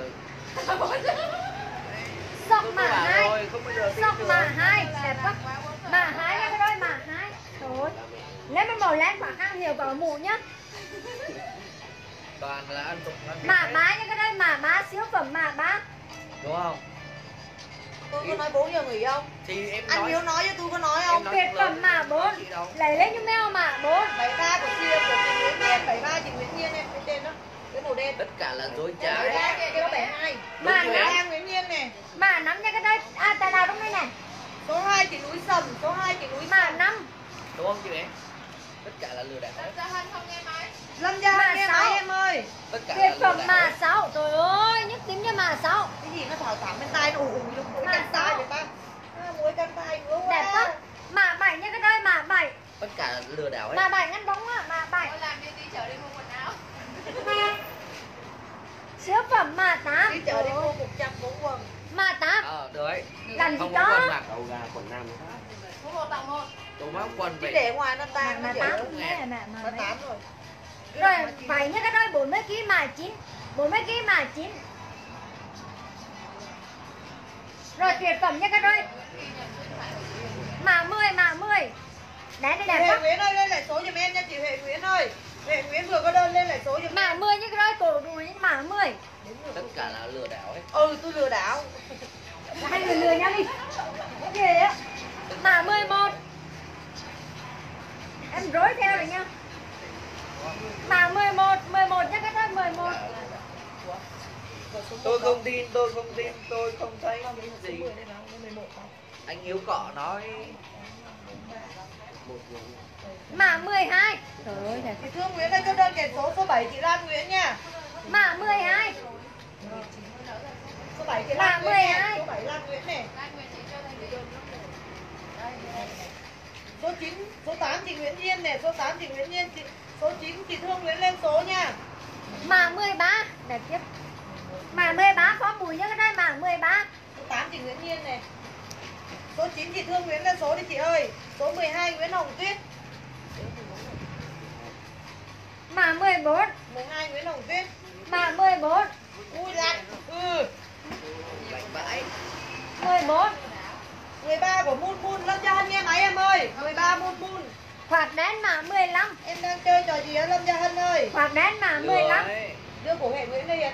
Sọc Lúc mã bảo hai. rồi, không bao giờ tin Sọc được. mã hai. Đẹp quá. Mã hai nha các đôi. Mã hai. Trời ơi. Lấy một màu len quả khang nhiều vào mũ nhá. Toàn là ăn tục ăn Mã thịt ba nha các đôi. Mã ba siêu phẩm mã ba. đúng không? Tôi có nói bốn giờ nghỉ không? Thì em Anh nói Hiếu nói cho tôi có nói em không? nói Tuyệt rồi, phẩm mã bốn. chị đâu. Lấy lấy như mèo mã bốn. bảy ba của chị của chị Nguyễn Nhiên, bảy ba chị Nguyễn Nhiên em bên trên đó. Cái màu đen. Tất cả là dối Bảy trá. ba cái đó bảy hai. Mã Đúng Bảy rồi. năm. ba Nguyễn Nhiên nè. Mã năm nha các đôi. À tại nào đúng đây này. Số hai chị núi sầm, số hai chị núi Mã sầm. năm. Đúng không chị bé? Tất cả là lừa đảo hết. Gia Hân không nghe máy. Lâm Gia Mã Hân nghe sáu. máy em ơi. Tất cả là Tuyệt lừa phẩm đảo mã hết. sáu. Trời ơi nhất tím cho mã sáu. Cái gì nó thảo thảo bên tai nó ủ ủ trong mũi Mã căng tai sáu. vậy ta? À, mũi căng tai ngứa quá. Đẹp quá. Mã bảy nha các đôi. Mã bảy. Tất cả là lừa đảo hết. Mã bảy ngăn bóng á. Mã bảy. Tôi làm đi tí chở đi mua quần áo. Siêu phẩm mã tám. Đi chợ đi mua một trăm bốn quần. Mã tám. Ờ, được đấy. Làm gì Không có. có quần mặc. đầu ra quần nam nữa. Mua một tặng một. Tôi mang quần Chứ về. để ngoài nó Mà, tan nó mà dễ tám lắm. mẹ mẹ mà Nó mấy. tám rồi. Rồi váy nhá các đôi bốn mươi ki mà chín. bốn mươi ki mà chín. Rồi tuyệt phẩm nhá các đôi. Mà mười mà mười. Đấy đây Chị đẹp Huệ quá. Nguyễn ơi lên lại số giùm em nha chị Huệ Nguyễn ơi. Huệ Nguyễn vừa có đơn lên lại số giùm Mà em. mười nhá các đôi cổ đùi mà mười. Tất cả là lừa đảo hết. Ừ tôi lừa đảo. Hai người lừa nhau đi. Ghê á. Mà mười một. Em rối theo rồi nha. Mà mười một, mười một nhá các đôi mười một. Tôi không tin, tôi không tin, tôi không thấy gì. Anh Hiếu Cọ nói một vụ. Mà mười hai. Trời ơi đẹp. Chị Thương Nguyễn ơi cho đơn kèm số số bảy chị Lan Nguyễn nha. Mà mười hai. Số bảy chị Mà Lan Nguyễn mười nè. hai. Số bảy Lan Nguyễn này. Số chín, số tám chị Nguyễn Nhiên nè, số tám chị Nguyễn Nhiên, chị, số chín chị Thương Nguyễn lên số nha. Mà mười ba. Đẹp tiếp. Mà mười ba có mùi nhá cái đây mà mười ba. Số tám chị Nguyễn Nhiên này. Số chín chị Thương Nguyễn lên số đi chị ơi. Số mười hai Nguyễn Hồng Tuyết. Mà mười bốn. mười hai Nguyễn Hồng Tuyết. Mà mười bốn. Ui lạnh. Ừ. Lạnh vãi. mười bốn. mười ba của Moon Moon Lâm Gia Hân nghe máy em ơi. mười ba Moon Moon. Quạt đen mà mười lăm. Em đang chơi trò gì á Lâm Gia Hân ơi. Quạt đen mà mười lăm. Đưa của Huệ Nguyễn đây Hiền.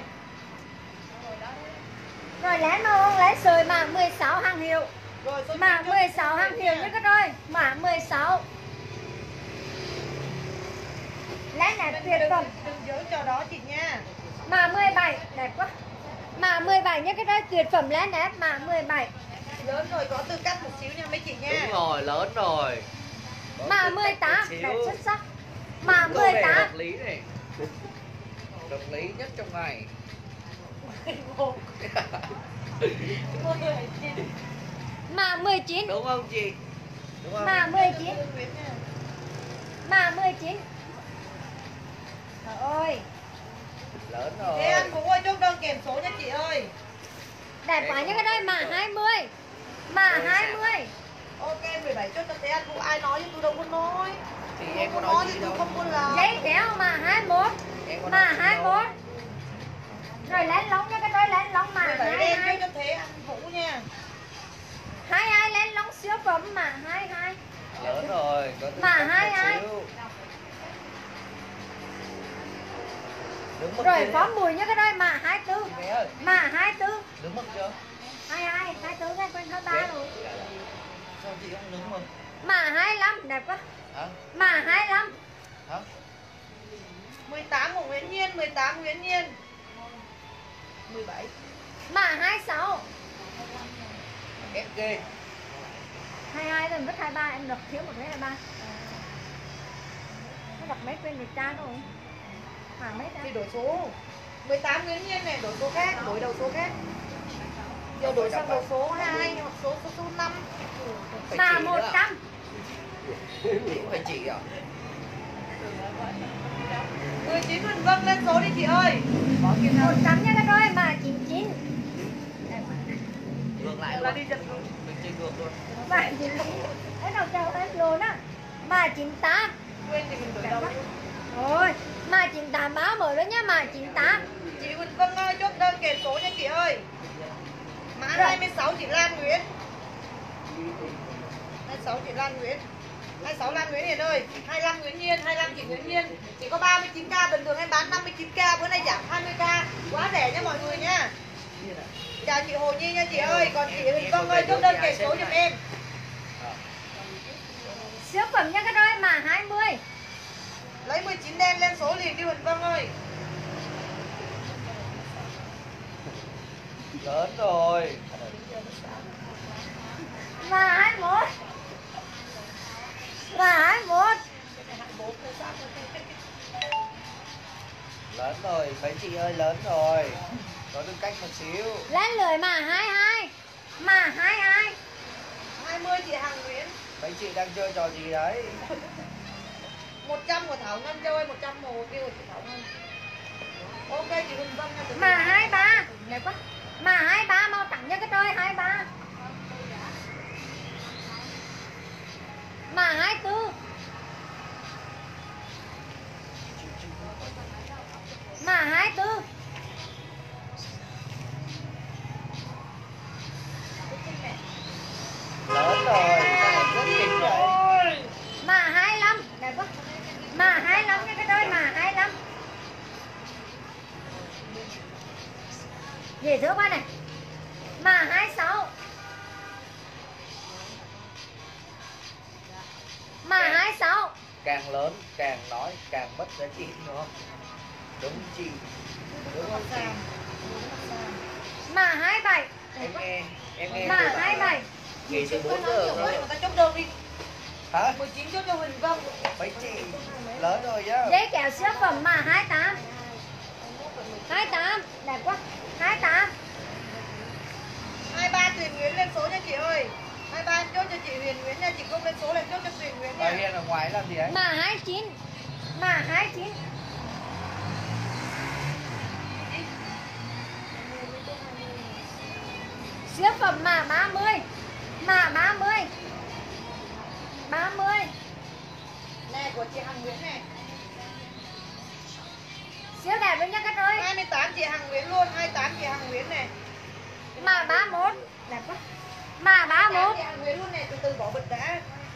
Rồi lén màu không lén sời mà mười sáu hàng hiệu. Rồi số Mà chín mười sáu hàng hiệu nhá các đôi. Mà mười sáu. Lén đẹp tuyệt đừng, phẩm. đừng giỡn trò đó chị nha. Mà mười bảy đẹp quá. Mà mười bảy nhá cái đôi tuyệt phẩm lén đẹp mà mười bảy. Lớn rồi có tư cách một xíu nha mấy chị nha. Đúng rồi, lớn rồi. Có Mà tư mười cách tám một xíu. đẹp xuất sắc. Mà Câu mười này tám. hợp lý này. Hợp lý nhất trong ngày. Mà mười chín. Đúng không chị? Đúng không? Mà mười chín. Mà mười chín. Trời ơi. Lớn Thế rồi. anh cũng ơi chốt đơn kèm số nha chị ơi. Đẹp quá nhá cái đây mà hai mươi. Mà Ôi, hai sao? mươi. Ok mười bảy chốt cho thế anh cũng ai nói chứ tôi đâu có nói. Thì Tôi em có không nói chứ gì tôi đâu. không có làm. Giấy kéo mà hai mươi mốt. Em có Mà nói gì hai mươi đâu. mốt. Rồi lén lóng nhá cái đôi lén lóng mà mười bảy hai đen hai. chốt cho thế anh Vũ nha. Hai hai lén lóng siêu phẩm mà hai hai. Lớn rồi, có tư Mà cách hai một ai? xíu. Đứng mức Rồi chưa? có mùi nhá cái đôi mà hai tư. Bé ơi, Mà hai tư. đứng mức chưa? Hai hai, hai tư nghe quen hai ba rồi. Sao chị không đứng mực? Mà hai lăm đẹp quá. Hả? Mà hai lăm. Hả? mười tám của Nguyễn Nhiên, mười tám Nguyễn Nhiên. mười bảy. Mà hai sáu. Ép ghê. Hai hai rồi mất hai ba em đọc thiếu một mấy hai ba. Nó đọc mấy quên người cha rồi. Mà mấy ta. Thì đổi số. mười tám Nguyễn Nhiên này đổi số khác, đổi đầu số khác. Giờ đổi sang đầu số hai hoặc số số, số năm. Phải Mà chỉ một nữa à? trăm. Chị cũng phải chỉ à? mười chín Huỳnh Vân lên số đi chị ơi. Có kia Một nào. trăm nha cái đôi mà chín chín. Ngược lại Là luôn. đi chật Mình chơi ngược luôn. Mà chín ở đầu chào em lồn á. Mà chín tám. quên thì mình đổi đầu. Ôi, mà chín tám báo mở đó nhá mà chín tám. Chị Huỳnh Vân ơi chốt đơn kèm số nha chị ơi. Mã hai mươi sáu chị Lan Nguyễn. hai mươi sáu chị Lan Nguyễn. hai mươi sáu Lan Nguyễn Hiền ơi. hai mươi lăm Nguyễn Nhiên, hai mươi lăm chị Nguyễn Nhiên. Chỉ có ba mươi chín k, bình thường em bán năm mươi chín k, bữa nay giảm hai mươi k. Quá rẻ nha mọi người nha. Chào chị Hồ Nhi nha chị ơi. Còn chị Huỳnh Vân ơi chốt đơn kèm số giùm em. Siêu phẩm nha cái đôi mà hai mươi. Lấy mười chín đen lên số liền đi Huỳnh Vân ơi. Lớn rồi. Mà hai mốt. Mà hai mốt. Lớn rồi, mấy chị ơi lớn rồi. Có tư cách một xíu. Lên lười mà hai hai. Mà hai hai. hai mươi chị Hằng Nguyễn. Mấy chị đang chơi trò gì đấy? một trăm của Thảo Ngân Châu ơi, một trăm một kêu của chị Thảo Ngân. Ok chị Huỳnh Vân nha. Mà hai ba. Đẹp quá. Mà hai ba mau tặng cho cái đôi hai ba. Mà hai tư. Mà hai tư. Lớn rồi, rất kính rồi. Mà hai lăm, đẹp quá. Mà hai lăm nha cái đôi, mà hai lăm. Dễ thương quá này. Mà hai sáu. Mà hai sáu. Càng lớn càng nói càng mất giá trị đúng không? Đúng chị. Đúng không chị? Mà hai bảy. Em nghe, em nghe. Mà hai bảy. Nghỉ từ bốn giờ rồi. Người ta chốt đơn đi. Hả? mười chín chốt cho Huỳnh Vâng. Mấy chị lớn rồi nhá. Giấy kẹo siêu phẩm mà hai tám. hai tám, đẹp quá. hai tám. hai ba Tuyền Nguyễn lên số nha chị ơi. hai ba chốt cho chị Huyền Nguyễn nha, chị không lên số lên chốt cho Tuyền Nguyễn Bà nha. Hiền ở ngoài làm gì đấy? Mà hai chín. Mà hai chín. Siêu phẩm mà ba mươi. Mà ba mươi. ba mươi. Nè của chị Hằng Nguyễn này. Siêu đẹp luôn nha các ơi. hai mươi tám chị Hằng Nguyễn luôn, hai mươi tám chị Hằng Nguyễn này. Mà ba mốt. Đẹp quá. Mà ba mốt. Chị Hằng Nguyễn luôn này, từ từ bỏ bịch đã.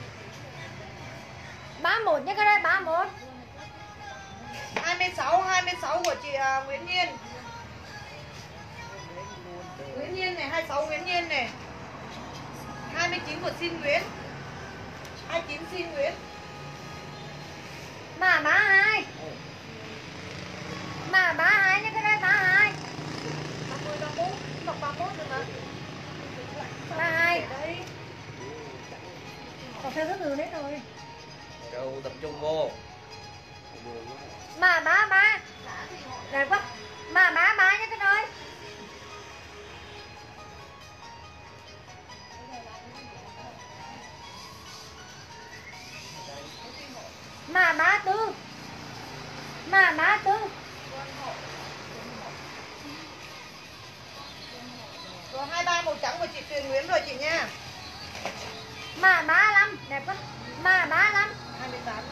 ba mốt nha các ơi, ba mốt. hai mươi sáu, hai mươi sáu của chị uh, Nguyễn Nhiên. Nguyễn Nhiên này, hai mươi sáu Nguyễn Nhiên này. hai mươi chín của Xin Nguyễn. hai mươi chín Xin Nguyễn. Mà ba hai. Mà ba hai nha các ơi, ba hai. ba mươi, ba mươi mốt, mặc ba mươi mốt rồi mà. ba hai. Đấy. Còn theo thứ tự hết rồi. Đâu tập trung vô. Mà ba ba. Đẹp quá. Mà ba ba nha các ơi. Mà ba tư. Mà ba tư. Rồi hai mươi ba màu trắng của chị Tuyền Nguyễn rồi chị nha. Mà ba lăm, đẹp quá. Mà ba lăm. hai mươi tám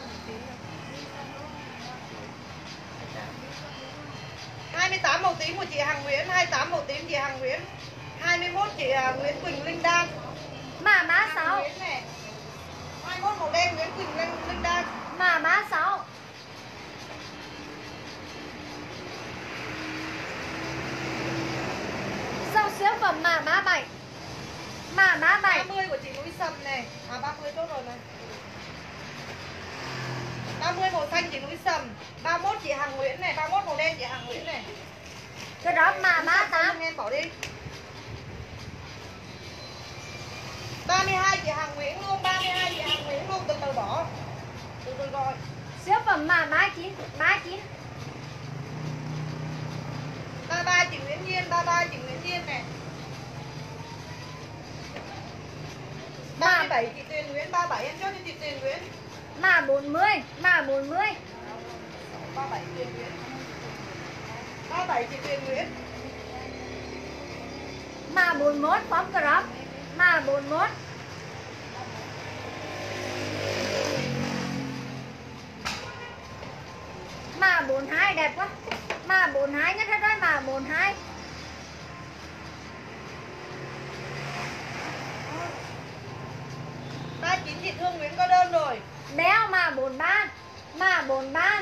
hai mươi tám màu tím của chị Hằng Nguyễn, hai mươi tám màu tím chị Hằng Nguyễn. hai mươi mốt chị uh, Nguyễn Quỳnh Linh Đan. Mà ba sáu. Nguyễn này. hai mươi mốt màu đen Nguyễn Quỳnh Linh, Linh Đan. Mà ba sáu. Sau siêu phẩm mà ba bảy. Mà ba bảy. ba mươi của chị Núi Sầm này. À ba mươi chốt rồi này. ba mươi màu xanh chị Núi Sầm. ba mươi mốt chị Hằng Nguyễn này, ba mươi mốt màu đen chị Hằng Nguyễn này. Cái đó mà ba tám. Em bỏ đi. ba mươi hai chị Hằng Nguyễn luôn, ba mươi hai chị Hằng Nguyễn luôn, từ từ bỏ. Từ từ rồi. Siêu phẩm mà ba chín. ba chín. ba mươi ba chị Nguyễn Nhiên, ba mươi ba chị Nguyễn Nhiên này. ba mươi bảy chị Tuyền Nguyễn, ba mươi bảy em chốt cho chị Tuyền Nguyễn. Mà bốn mươi. Mà bốn mươi. ba mươi bảy Tuyền Nguyễn. ba mươi bảy chị Tuyền Nguyễn. Mà bốn mốt phóng crop. Mà bốn mốt. Mà bốn hai đẹp quá. Mà bốn hai nhá các ơi, mà bốn hai. ba mươi chín chị Thương Nguyễn có đơn rồi. Béo mà bốn ba. Mà bốn ba.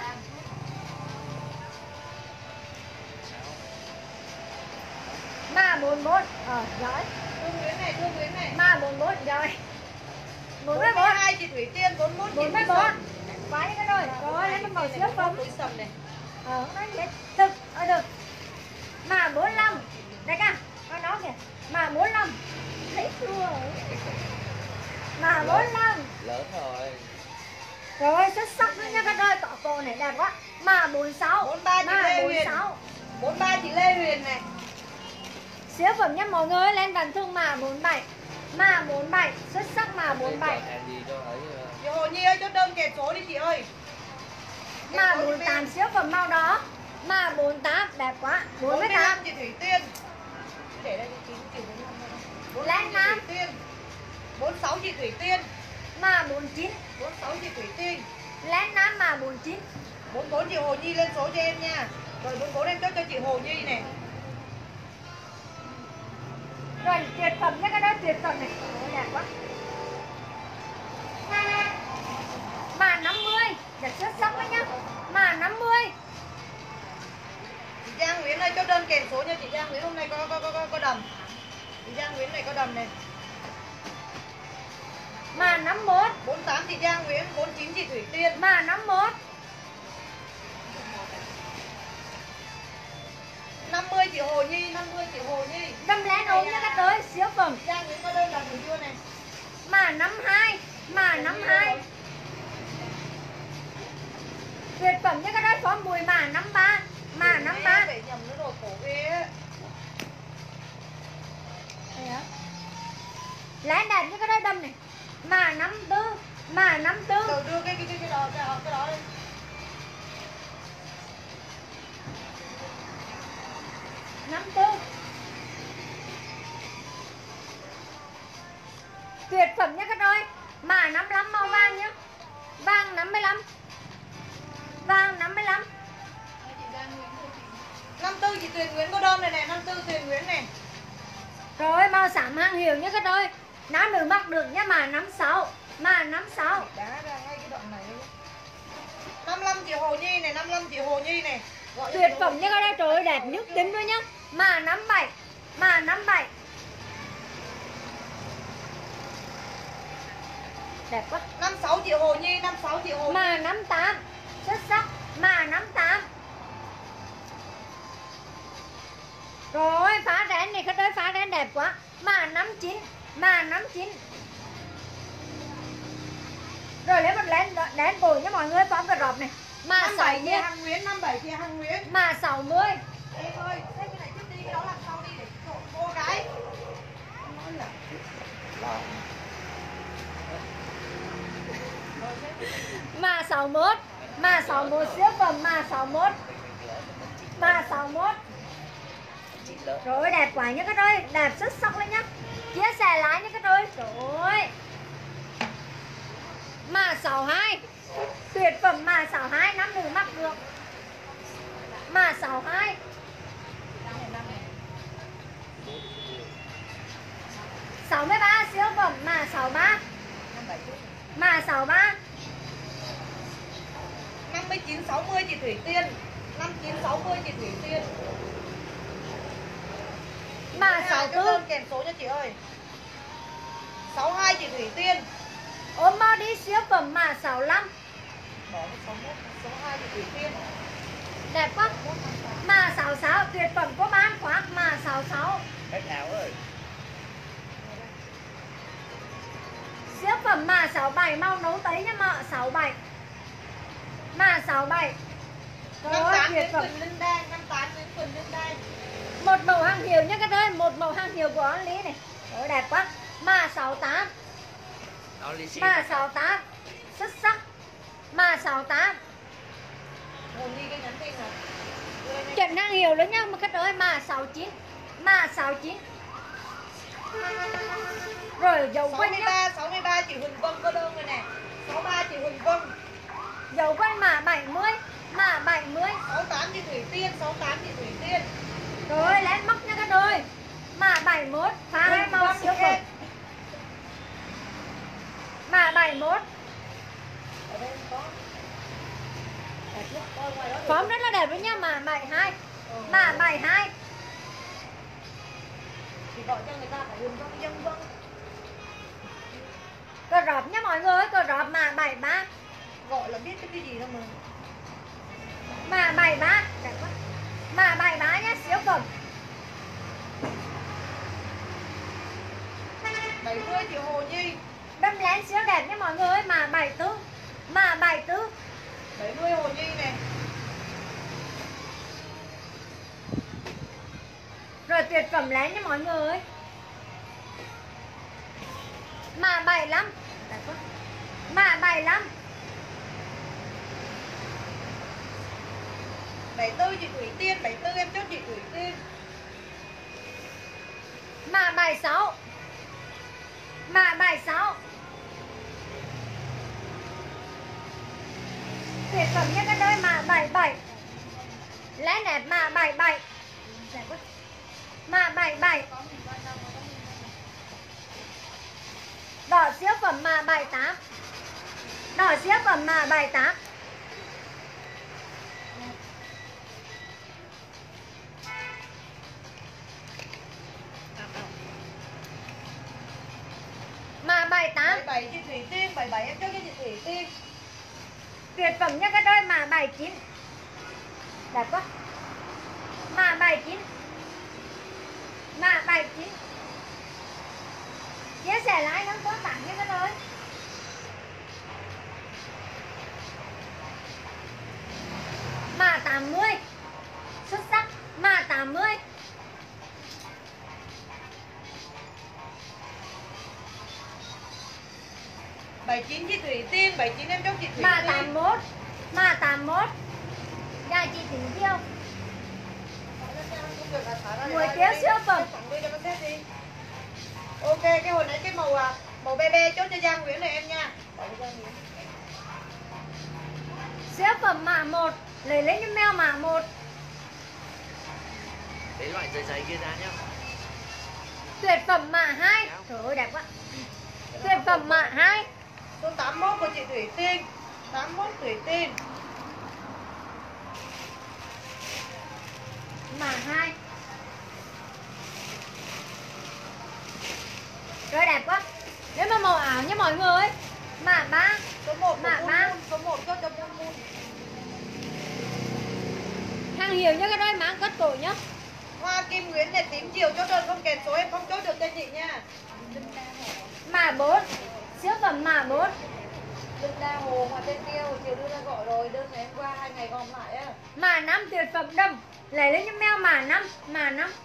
Mà bốn bốn. Ờ, giỏi. Thương Nguyễn này, Thương Nguyễn này. Mà bốn bốn, rồi. bốn bốn mươi mươi bốn. hai chị Thủy Tiên, bốn mươi mốt chị bốn mươi Núi bốn. Sầm. Quá đi cái rồi. Rồi, lấy màu siêu phẩm. Núi Sầm này. Ờ, nó dễ thực. Ờ, được. Mà bốn mươi lăm. Đây ca. Con đó kìa. Mà bốn mươi lăm. Thấy chưa? Mà bốn mươi lăm. Lớn rồi. Rồi, xuất sắc nữa nha các ơi. Cỏ cổ này đẹp quá. Mà bốn mươi sáu. bốn mươi ba chị Mà Lê bốn mươi Huyền. sáu. bốn mươi ba chị Lê Huyền này. Siêu phẩm nha mọi người, lên bàn thung mà bốn mươi bảy. Mà bốn mươi bảy, xuất sắc mà bốn mươi bảy. Em đi cho ấy. Chị Hồ Nhi ơi, chốt đơn kẹp số đi chị ơi. Kẹp Mà số bốn giùm mươi em. tám siêu phẩm màu đó. Mà bốn mươi tám, đẹp quá. bốn bốn mươi mươi tám. lăm chị Thủy Tiên. Để đây chị chín chị bốn mươi lăm. Lên chị Nam. Thủy Tiên. bốn mươi sáu chị Thủy Tiên. Mà bốn chín. bốn sáu chị Thủy Tiên. Lén Nam mà bốn chín. bốn bốn chị Hồ Nhi lên số cho em nha. Rồi bốn bốn em chốt cho chị Hồ Nhi này. Rồi tuyệt phẩm nhá, cái đó tuyệt phẩm này. Ôi, đẹp quá. Mà năm mươi. Đẹp xuất sắc đấy nhá. Mà năm mươi. Chị Giang Nguyễn ơi chốt đơn kèm số nha. Chị Giang Nguyễn hôm nay có có có có, có đầm. Chị Giang Nguyễn này có đầm này. Mà năm mốt. bốn tám chị Giang Nguyễn, bốn chín chị Thủy Tiên. Mà năm mốt. năm mươi chị Hồ Nhi, năm mươi chị Hồ Nhi. Đâm lén ốm nhá các tới siêu phẩm. Chị Giang Nguyễn có đơn đặt được chưa này? Mà năm hai. Mà năm hai. Tuyệt phẩm nhá các đối có mùi mà năm ba. Mà năm ba. Phải nhầm nó đồ cổ ghê á. Lén đẹp như cái đó đâm này. Mà năm tư. Mà năm tư. Rồi đưa cái cái cái cái đó cái đó, cái đó đi. Năm tư. Tuyệt phẩm nhá các đôi. Mà năm lăm màu vàng nhá. Vàng năm mươi lăm. Vàng năm mươi lăm. năm tư chị Tuyền Nguyễn có đơn này này, năm tư Tuyền Nguyễn này. Rồi màu xám hàng hiệu nhá các đôi. Nam nữ mặc được nhá. Mà năm sáu. Mà năm sáu. Đá ra ngay cái đoạn này luôn. năm mươi lăm chị Hồ Nhi này, năm mươi lăm chị Hồ Nhi này. Gọi Tuyệt phẩm nhá các đôi. Trời ơi đẹp nước tính luôn nhá. Mà năm bảy. Mà năm bảy. Đẹp quá. năm mươi sáu chị Hồ Nhi, năm mươi sáu chị Hồ Nhi. Mà năm tám. Xuất sắc. Mà năm tám. Rồi phá rén này các đôi phá rén đẹp quá. Mà năm chín. Mà năm chín. Rồi lấy một lén đén bồi nha mọi người. Phóng cái rọp này. Mà năm mươi sáu bảy chị mươi. Hằng Nguyễn, năm mươi bảy chị Hằng Nguyễn. Mà sáu mươi. Em ơi, xếp cái này trước đi, cái đó làm sau đi để trộn cô gái. Nói là Mà sáu mươi mốt. Mà sáu mươi mốt siêu phẩm. Mà sáu mươi mốt. Mà sáu mươi mốt. Rồi đẹp quá nhá các đôi. Đẹp xuất sắc lên nhá. Chia sẻ lại nhá các đôi. Rồi. Mà sáu mươi hai. Tuyệt phẩm mà sáu mươi hai. Nam nữ mặc được. Mà sáu mươi hai. sáu mươi ba siêu phẩm. Mà sáu mươi ba. Mà sáu mươi ba. năm mươi chín sáu mươi chị Thủy Tiên. năm mươi chín sáu mươi chị Thủy Tiên. Mà sáu mươi tư. Kèm số cho chị ơi. sáu mươi hai chị Thủy Tiên. Ôm mau đi siêu phẩm. Mà sáu mươi lăm. Bỏ cái sáu mươi mốt, sáu mươi hai chị Thủy Tiên. Đẹp quá. Mà sáu mươi sáu. Tuyệt phẩm có bán khoác. Mà sáu mươi sáu. Hết áo rồi. Siêu phẩm mà sáu mươi bảy. Mau nấu tấy nhá mà sáu mươi bảy. Mà sáu mươi bảy. năm mươi Rồi tám tuyệt Nguyễn phẩm. Quỳnh Linh Đan, năm mươi tám Nguyễn Quỳnh Linh Đan. Một màu hàng hiệu nhá các ơi. Một màu hàng hiệu của anh Lý này. Rồi đẹp quá. Mà sáu mươi tám. Mà sáu mươi tám. Xuất sắc. Mà sáu mươi tám. Hồ Nhi cái nhắn tin rồi. Chuẩn hàng hiệu nữa nhá mà các ơi. Mà sáu mươi chín. Mà sáu mươi chín. Rồi dầu sáu quanh mươi nhá. ba, sáu mươi ba chị Huỳnh Vân có đơn rồi nè. sáu mươi ba chị Huỳnh Vân. Dầu quanh mà bảy mươi. Mà bảy mươi. sáu mươi tám chị Thủy Tiên, sáu mươi tám chị Thủy Tiên. Rồi lén móc nha các đôi. Mà bảy mươi mốt. Phá hai màu siêu phẩm. Mà bảy mươi mốt. Ở đây có. Phóng rất là đẹp đấy nha. Mà bảy mươi hai. Mà bảy mươi hai. Thì gọi cho người ta phải Huỳnh Vân Dân Vân. Cờ rọp nha mọi người. Cờ rọp mà bảy mươi ba. Gọi là biết cái cái gì đâu mà. Mà bảy mươi ba. Đẹp quá. Mà bảy mươi ba nhá siêu phẩm. bảy mươi chị Hồ Nhi. Đâm lén siêu đẹp nha mọi người. Mà bảy mươi tư. Mà bảy mươi tư. bảy mươi Hồ Nhi này. Rồi tuyệt phẩm lén nha mọi người. Mà bảy mươi lăm. Đẹp quá. Mà bảy mươi lăm. bảy mươi tư chị Thủy Tiên, bảy mươi tư em chốt chị Thủy Tiên. Mà bảy mươi sáu. Mà bảy mươi sáu. Tuyệt phẩm nhất cái đôi mạ bảy bảy. Lẽ đẹp mạ bảy bảy. Đẹp quá. Mạ bảy bảy. Đỏ siêu phẩm mạ bảy tám. Đỏ siêu phẩm mạ bảy tám. Mạ bảy tám. bảy bảy chị Thủy Tiên, bảy bảy em cho cho chị Thủy Tiên. Tuyệt phẩm nhất cái đôi mạ bảy chín. Đẹp quá. Mạ bảy chín. Mạ bảy chín. Chia sẻ lại nâng tốt bản nhất cái đôi. Mạ tám mươi. Xuất sắc. Mạ tám mươi. bảy chín chị Thủy Tiên, bảy chín em cho chị Thủy Mạ Tiên. tám mốt. Mạ tám mốt. Dạ chị tính chiêu. Mùi tía siêu phẩm. Ok, cái hồi nãy cái màu à, màu be be chốt cho Giang Nguyễn này em nha. Siêu phẩm mạ một. Lấy lấy những mèo mạ một. Lấy loại giấy giấy kia ra nhá. Tuyệt phẩm mạ hai. Trời ơi đẹp quá. Tuyệt phẩm mạ hai. Số tám mốt của chị Thủy Tiên. tám mốt Thủy Tiên. Mạ hai. Rồi đẹp quá. Nếu mà màu ảo nha mọi người. Mạ ba. Số một Mạ của ba. Moon, số một chốt cho Moon Moon. Hàng hiệu nhá, cái đôi máng cất cổ nhá. Hoa Kim Nguyễn này tím chiều chốt đơn không kèm số em không chốt được cho chị nha. Mạ bốn. Siêu phẩm mạ bốn. Linh La Hồ mà tên tiêu chiều đưa ra gọi rồi, đơn ngày hôm qua hai ngày gom lại á. Mạ năm tuyệt phẩm đâm. Lấy lấy những mèo mạ năm. Mạ năm.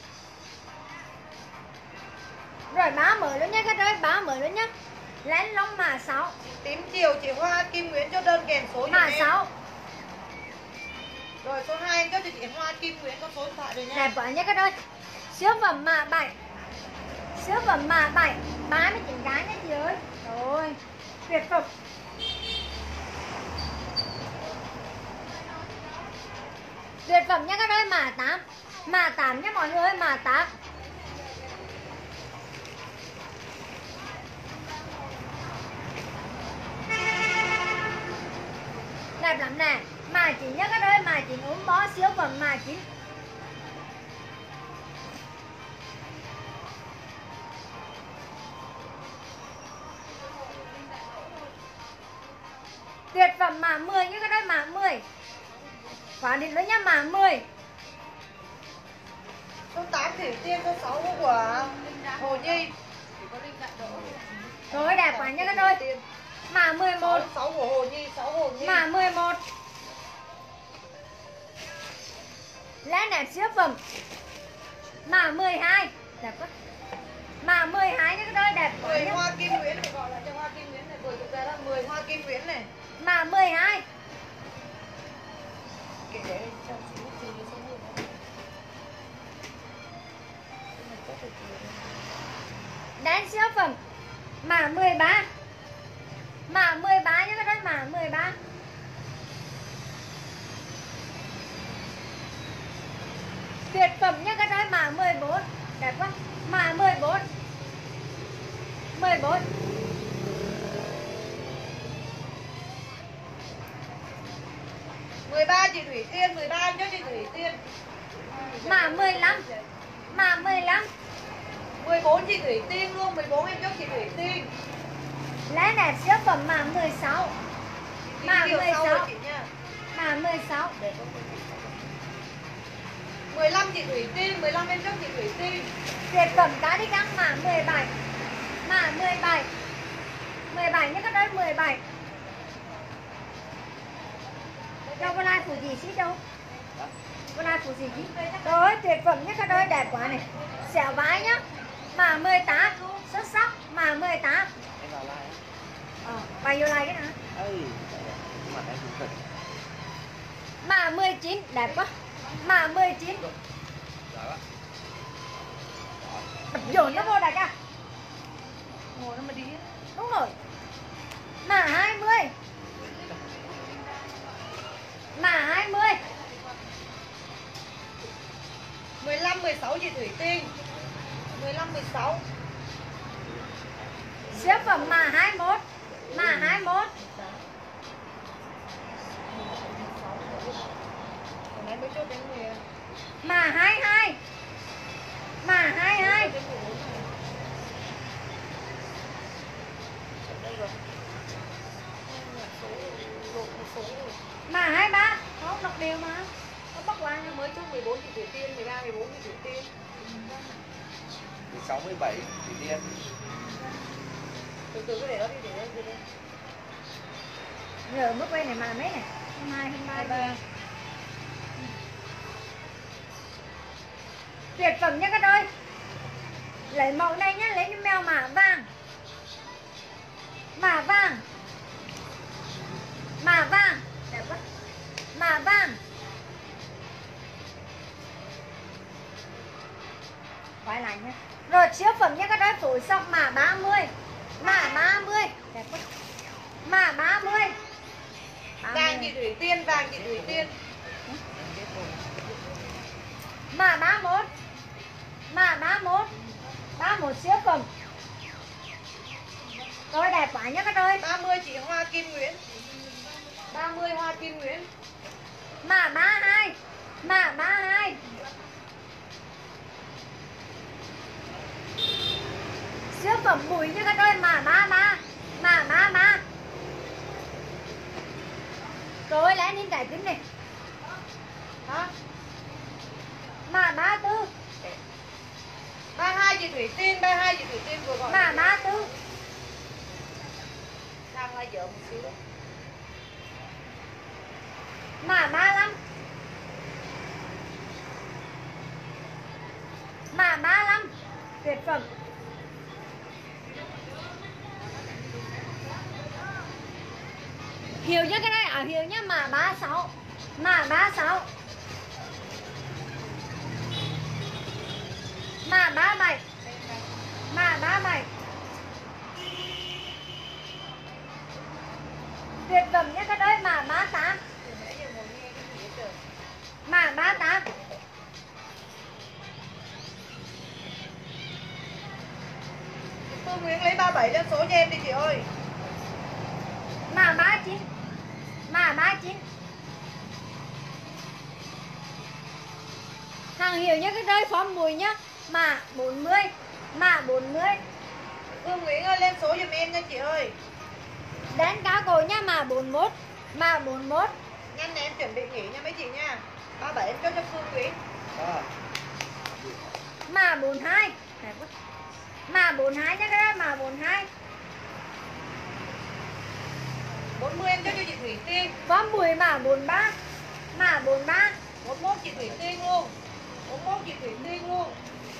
Rồi bá mở luôn nhá, cái đôi bá mở luôn nhá. Lén long mạ sáu. Tím chiều chị Hoa Kim Nguyễn chốt đơn kèm số giùm Mạ em. sáu. Rồi số hai em chốt cho chị Hoa Kim Nguyễn có số điện thoại rồi nha. Đẹp quá nhá cái đôi. Siêu phẩm mạ bảy. Siêu phẩm mạ bảy. Ba mươi chín cái nhá chị ơi. Rồi. Tuyệt phẩm. Tuyệt phẩm nhá cái đôi mạ tám. Mạ tám nhá mọi người, mạ tám. Đẹp lắm nè. Mạ chín nhá cái đôi mạ chín uống bó siêu phẩm mạ chín. Tuyệt phẩm mạ mười nhá cái đôi mạ mười. Quả định luôn nhá mạ mười. Số tám Thủy Tiên, số sáu của Hồ Nhi. Rồi đẹp quá nhá cái đôi. Mạ mười một. sáu của Hồ Nhi, sáu Hồ Nhi. Mạ mười một. Lẽ đẹp siêu phẩm. Mạ mười hai. Đẹp quá. Mạ mười hai nhá cái đôi đẹp quá mười nhá. Hoa Kim Nguyễn này, gọi là cho Hoa Kim Nguyễn này, vừa thực ra là mười Hoa Kim Nguyễn này. Mạ mười hai. Kể để cho xíu xíu số mười. Đen siêu phẩm. Mạ mười ba. Mạ mười ba nhá cái đôi mạ mười ba. Tuyệt phẩm nhá cái đôi mạ mười bốn. Đẹp quá. Mạ mười bốn. mười bốn. mười ba chị Thủy Tiên, mười ba em cho chị Thủy Tiên. Mạ mười lăm. Mạ mười lăm. mười bốn chị Thủy Tiên luôn, mười bốn em cho chị Thủy Tiên. Lẽ đẹp siêu phẩm mạ mười sáu. Mạ Chiều mười sau sáu. rồi chị nha. Mạ mười sáu. mười lăm chị Thủy Tiên, mười lăm em cho chị Thủy Tiên. Tuyệt phẩm cá đi căng mạ mười bảy. Mạ mười bảy. mười bảy nhá các đôi mười bảy. Đâu có like phụ gì xí đâu. Có like phụ gì chứ. Rồi tuyệt phẩm nhá các đôi đẹp quá này. Xẻo vái nhá. Mạ mười tám. Xuất sắc. Mạ mười tám. Em vào like. Ờ, bao nhiêu like cái nào? Ây, mặt em cũng thật. Mạ mười chín. Đẹp quá. Mạ mười chín. Giỏi quá. Đập dồn nó vô đại ca. Ngồi nó mà đi. Đúng rồi. Mạ hai mươi. sáu chị Thủy Tiên. mười lăm mười sáu. Siêu phẩm mà hai mươi mốt. Mà hai mươi mốt. Nãy mới chốt đến mười. Mà hai mươi hai. Mà hai mươi hai. Mà hai mươi ba. Không đọc đều mà. Có bắt qua nha. Mới chốt mười bốn chị Thủy Tiên, mười ba mười bốn chị Thủy Tiên. mười sáu mười bảy Thủy Tiên. Từ từ cứ để đó đi, để đây, để đây. Nhờ mức quay này mà mấy này. hai mươi hai, hai mươi ba. Tuyệt phẩm nha các đôi. Lấy mẫu này nhá, lấy cái mèo mã vàng. Mã vàng. Mã vàng. Đẹp quá. Mã vàng. Quay lại nhá. Rồi siêu phẩm nha các đôi, phối sọc mã ba mươi. Mã ba mươi. Đẹp quá. Mã ba mươi. Vàng chị Thủy Tiên, vàng chị Thủy Tiên. Mã ba mươi mốt. Mã ba mươi mốt. ba mươi mốt siêu phẩm. Rồi đẹp quá nhá các đôi. ba mươi chị Hoa Kim Nguyễn. ba mươi Hoa Kim Nguyễn. Mã ba mươi hai. Mã ba mươi hai. Siêu phẩm bụi nha các đôi, mã ba mươi ba. Mã ba mươi ba. Rồi lấy lên cái kính này. Hả? Mã ba mươi tư. ba mươi hai chị Thủy Tiên, ba mươi hai chị Thủy Tiên vừa gọi. Mã ba mươi tư. Sang lại dở một xíu đó. Mã ba mươi lăm. Mã ba mươi lăm. Tuyệt phẩm. Hiệu nhá cái này, ảo hiệu nhá, mã ba mươi sáu. Mã ba mươi sáu. Mã ba mươi bảy. Mã ba mươi bảy. Tuyệt phẩm nhá các đôi, mã ba mươi tám. Mã ba mươi tám. Phương Nguyễn lấy ba mươi bảy lên số cho em đi chị ơi. Mã ba mươi chín. Mã ba mươi chín. Hàng hiệu nhá cái đôi, form mùi nhá. Mã bốn mươi. Mã bốn mươi. Phương Nguyễn ơi lên số giùm em nha chị ơi. Đen cá cổ nhá, mã bốn mươi mốt. Mã bốn mươi mốt. Nhanh nè em chuẩn bị nghỉ nha mấy chị nha. ba mươi bảy em chốt cho Phương Nguyễn. À. Mã bốn mươi hai. Mã bốn mươi hai nhá cái đó, mã bốn mươi hai. bốn mươi em chốt cho chị Thủy Tiên. Form mùi mã bốn mươi ba. Mã bốn mươi ba. bốn mươi mốt chị Thủy Tiên luôn. bốn mươi mốt chị Thủy Tiên luôn.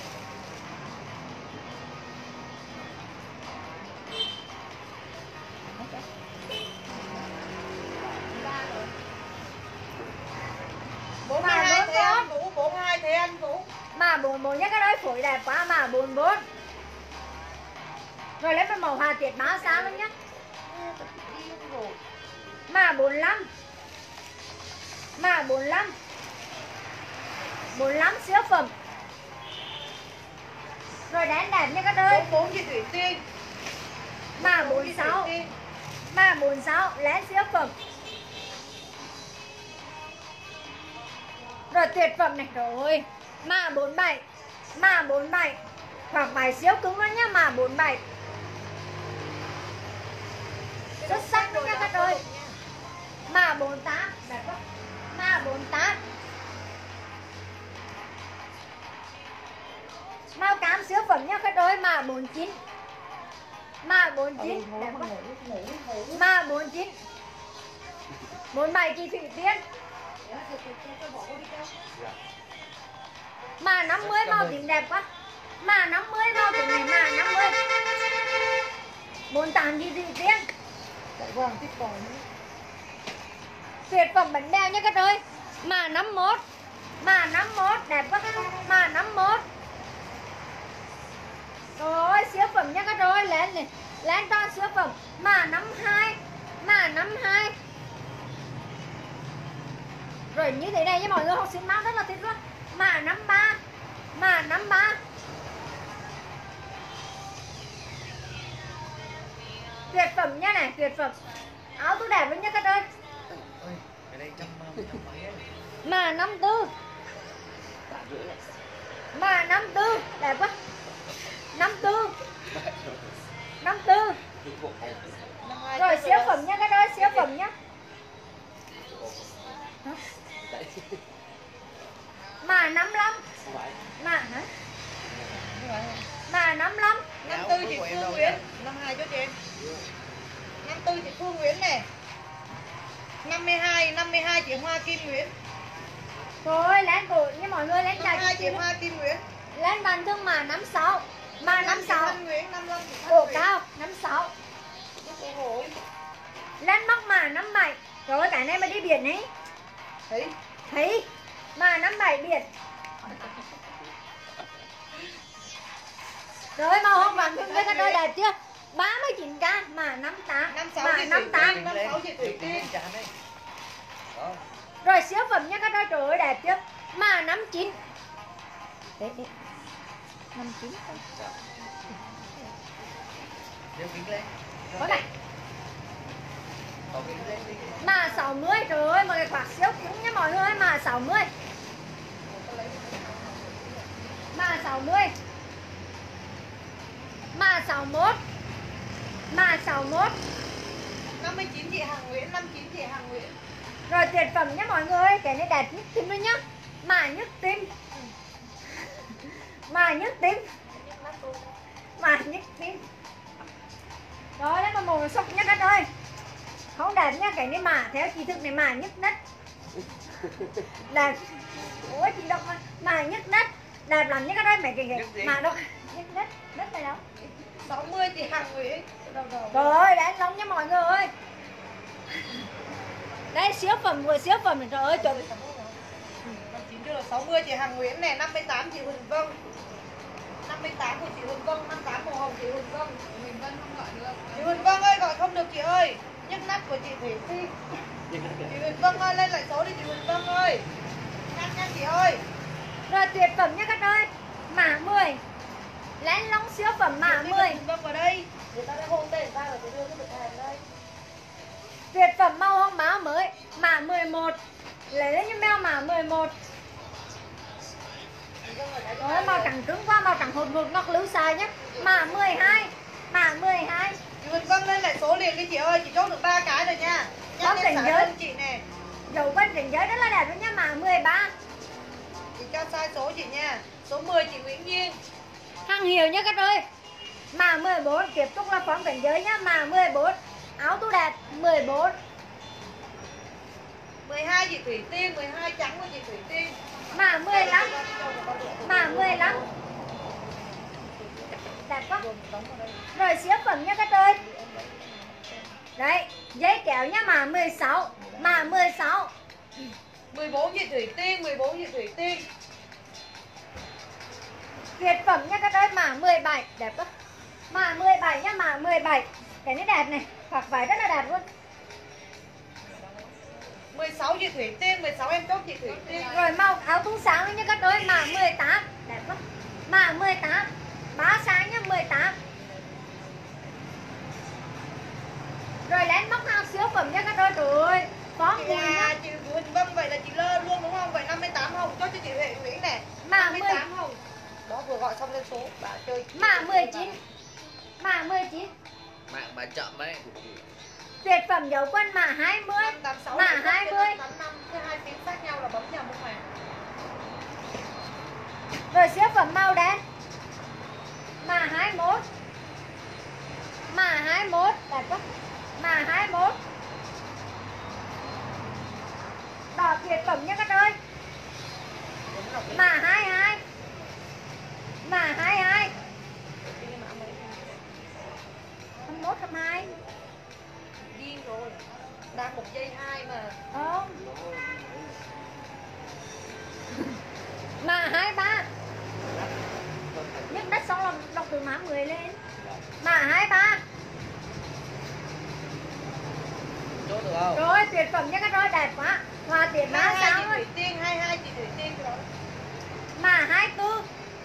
bốn mươi hai thế anh Vũ, bốn mươi hai thế anh Vũ. Mã bốn mươi bốn nhá cái đó, phổi đẹp quá, mã bốn mươi bốn. Rồi lấy một màu hòa tiết báo sao luôn nhá. Mã bốn mươi lăm. Mã bốn mươi lăm. bốn mươi lăm siêu phẩm. Rồi đen đẹp nha các đôi. bốn mươi bốn chị Thủy Tiên. Mã bốn mươi sáu. Mã bốn mươi sáu lén siêu phẩm. Rồi tuyệt phẩm này rồi. Mã bốn mươi bảy. Mã bốn mươi bảy. Khoảng bài siêu cứng luôn nhá, mã bốn mươi bảy. Xuất sắc luôn nha các đôi. Mã bốn mươi tám. Đẹp quá. Mã bốn mươi tám. Màu cam siêu phẩm nha các đôi, mã bốn mươi chín. Mã bốn mươi chín. Đẹp quá. Mã bốn mươi chín. bốn mươi bảy chị Thủy Tiên. Mã năm mươi màu tím đẹp quá. Mã năm mươi màu tím này, mã năm mươi. bốn mươi tám chị Thủy Tiên. Tuyệt phẩm bánh bèo nha các đôi. Mã năm mươi mốt. Mã năm mươi mốt đẹp quá. Mã năm mươi mốt. Rồi siêu phẩm nha các đôi, lên này. Lên to siêu phẩm. Mã năm mươi hai. Mã năm mươi hai. Rồi như thế này nha mọi người, học sinh mang rất là thích luôn. Mã năm mươi ba. Mà năm ba. Tuyệt phẩm nha này, tuyệt phẩm. Áo tôi đẹp lắm nha các ơi. Ôi, cái đây trăm trăm mấy ấy. Mà năm tư. Mà năm tư, đẹp quá. Năm tư. Năm tư. Rồi siêu phẩm nha các ơi, siêu phẩm nhá. Hả? Mà năm lăm. Mà hả? Mà năm lăm. Năm tư chị Phương Nguyễn, năm hai cho chị em. Năm tư chị Phương Nguyễn này. Năm mươi hai, năm mươi hai chị Hoa Kim Nguyễn. Thôi lên cổ như mọi người lên Năm chào hai chị chị Hoa Kim Nguyễn. lên bàn thương mà năm sáu. Mà năm sáu. Năm Nguyễn, năm lăm chị Thanh Cổ Nguyễn. cao năm sáu. Lên móc mà năm bảy. Rồi cái này mà đi biển ấy. Thấy. Thấy. Mà năm bảy biển. Rồi màu hồng vàng thương với các đôi đẹp chưa? ba mươi chín k mà năm tám. Năm sáu Mà chị năm Thủy tám. Tiên, năm sáu chị Thủy Tiên. Đó. Rồi siêu phẩm nha các đôi, trời ơi đẹp chưa? Mà năm chín. Đấy đấy. năm chín. Đeo kính lên. Có này. Có kính lên đi. Mà sáu mươi, trời ơi, một cái quạt siêu cứng nha mọi người. Mà sáu mươi. Mà sáu mươi. Mà sáu mốt. Mà sáu mốt. Năm mươi chín chị Hằng Nguyễn, năm mươi chín chị Hằng Nguyễn. Rồi tuyệt phẩm nhá mọi người. Cái này đẹp nhất tim luôn nhá. Mà nhất tim. Mà nhất tim. Mà nhất tim. Rồi đấy mà màu sọc nhất đất ơi. Không đẹp nhá, cái này mà theo chị thực này mà nhất đất. Đẹp. Ủa chị đọc mà. Mà nhất đất. Đẹp lắm nhá các ơi, mấy cái cái mà đâu. Nhất đất. Đất này đâu. sáu mươi chị Hằng Nguyễn. Trời ơi, đánh lắm nha mọi người ơi. Đây siêu phẩm vừa siêu phẩm này, trời ơi trời. năm chín chưa là sáu mươi chị Hằng Nguyễn này, năm mươi tám chị Huỳnh Vân. năm mươi tám của chị Huỳnh Vân, năm mươi tám màu hồng chị Huỳnh Vân. Mình Vân không gọi được. Chị Huỳnh Vân ơi, gọi không được chị ơi. Nhấc nắp của chị Thủy Tiên. Chị Huỳnh Vân ơi, lên lại số đi chị Huỳnh Vân ơi. Nhanh nhanh chị ơi. Rồi tuyệt phẩm nha các ơi. Mã mười. Lén long siêu phẩm mã Chị mười. Huỳnh Vân vào đây. Người ta đã hôn tên ta rồi, tôi đưa cái bịch hàng đây. Tuyệt phẩm màu hồng báo mới. Mã mười một. Lấy lên như mèo mã mười một. Ôi màu trắng cứng quá, màu trắng hột hột ngọc lưu xài nhá. Mã mười hai. Mã mười hai. Chị Huỳnh Vân lên lại số liền đi chị ơi, chị chốt được ba cái rồi nha. Bóc Nhanh cảnh lên giới. xả chị nè. Dấu vân cảnh giới rất là đẹp luôn nha. Mã mười ba. Chị cho sai số chị nha. Số mười chị Nguyễn Duyên. Hàng hiệu nha các ơi. Mã mười bốn tiếp tục là phóng cảnh giới nhá. Mã mười bốn. Áo tu đẹp mười bốn. mười hai chị Thủy Tiên, mười hai trắng của chị Thủy Tiên. Mã mười lăm. Mã mười lăm. Đẹp quá. Rồi siêu phẩm nha các ơi. Đấy, giấy kéo nha. Mã mười sáu. Mã mười sáu. mười bốn chị Thủy Tiên, mười bốn chị Thủy Tiên. Tuyệt phẩm nha các ơi. Mã mười bảy. Đẹp quá. Mã mười bảy nha. Mã mười bảy. Cái này đẹp này. Hoặc vải rất là đẹp luôn. mười sáu chị Thủy Tiên, mười sáu em chốt chị Thủy Tiên. Rồi màu áo thun sáng lên nha các ơi. Mã mười tám. Đẹp quá. Mã mười tám. Bá sáng nha. mười tám. Rồi lén móc hàng siêu phẩm nha các ơi. Trời ơi. Có Chị mùi là nha. chị Huỳnh Vân, vậy là chị Lơ luôn đúng không? Vậy năm mươi tám hồng chốt cho chị Huệ Nguyễn nè. Mã năm mươi mười. tám hồng. Đó vừa gọi xong lên số bà chơi. Mã mười chín. Mã mười chín. Mạng bà chậm ấy. Tuyệt phẩm dấu quân mã hai mươi. năm tám sáu Mã hai mươi. tám năm cái hai phím khác nhau là bấm nhầm không mà. Rồi siêu phẩm màu đen. Mã hai mươi mốt. Mã hai mươi mốt. Đẹp quá. Mã hai mươi mốt. Đỏ tuyệt phẩm nha các ơi. Mã hai mươi hai. Mã hai mươi hai. hai mươi mốt hai mươi hai. Điên rồi. Đang một giây hai mà. Ờ. Mã hai mươi ba. Nhấc đất xong là đọc từ mã mười lên. Mã hai mươi ba. Chốt được không? Rồi tuyệt phẩm nha các ơi, đẹp quá. Hòa tiện mã hai sao chị ơi. Thủy Tiên, hai mươi hai chị Thủy Tiên rồi. Mã hai mươi tư.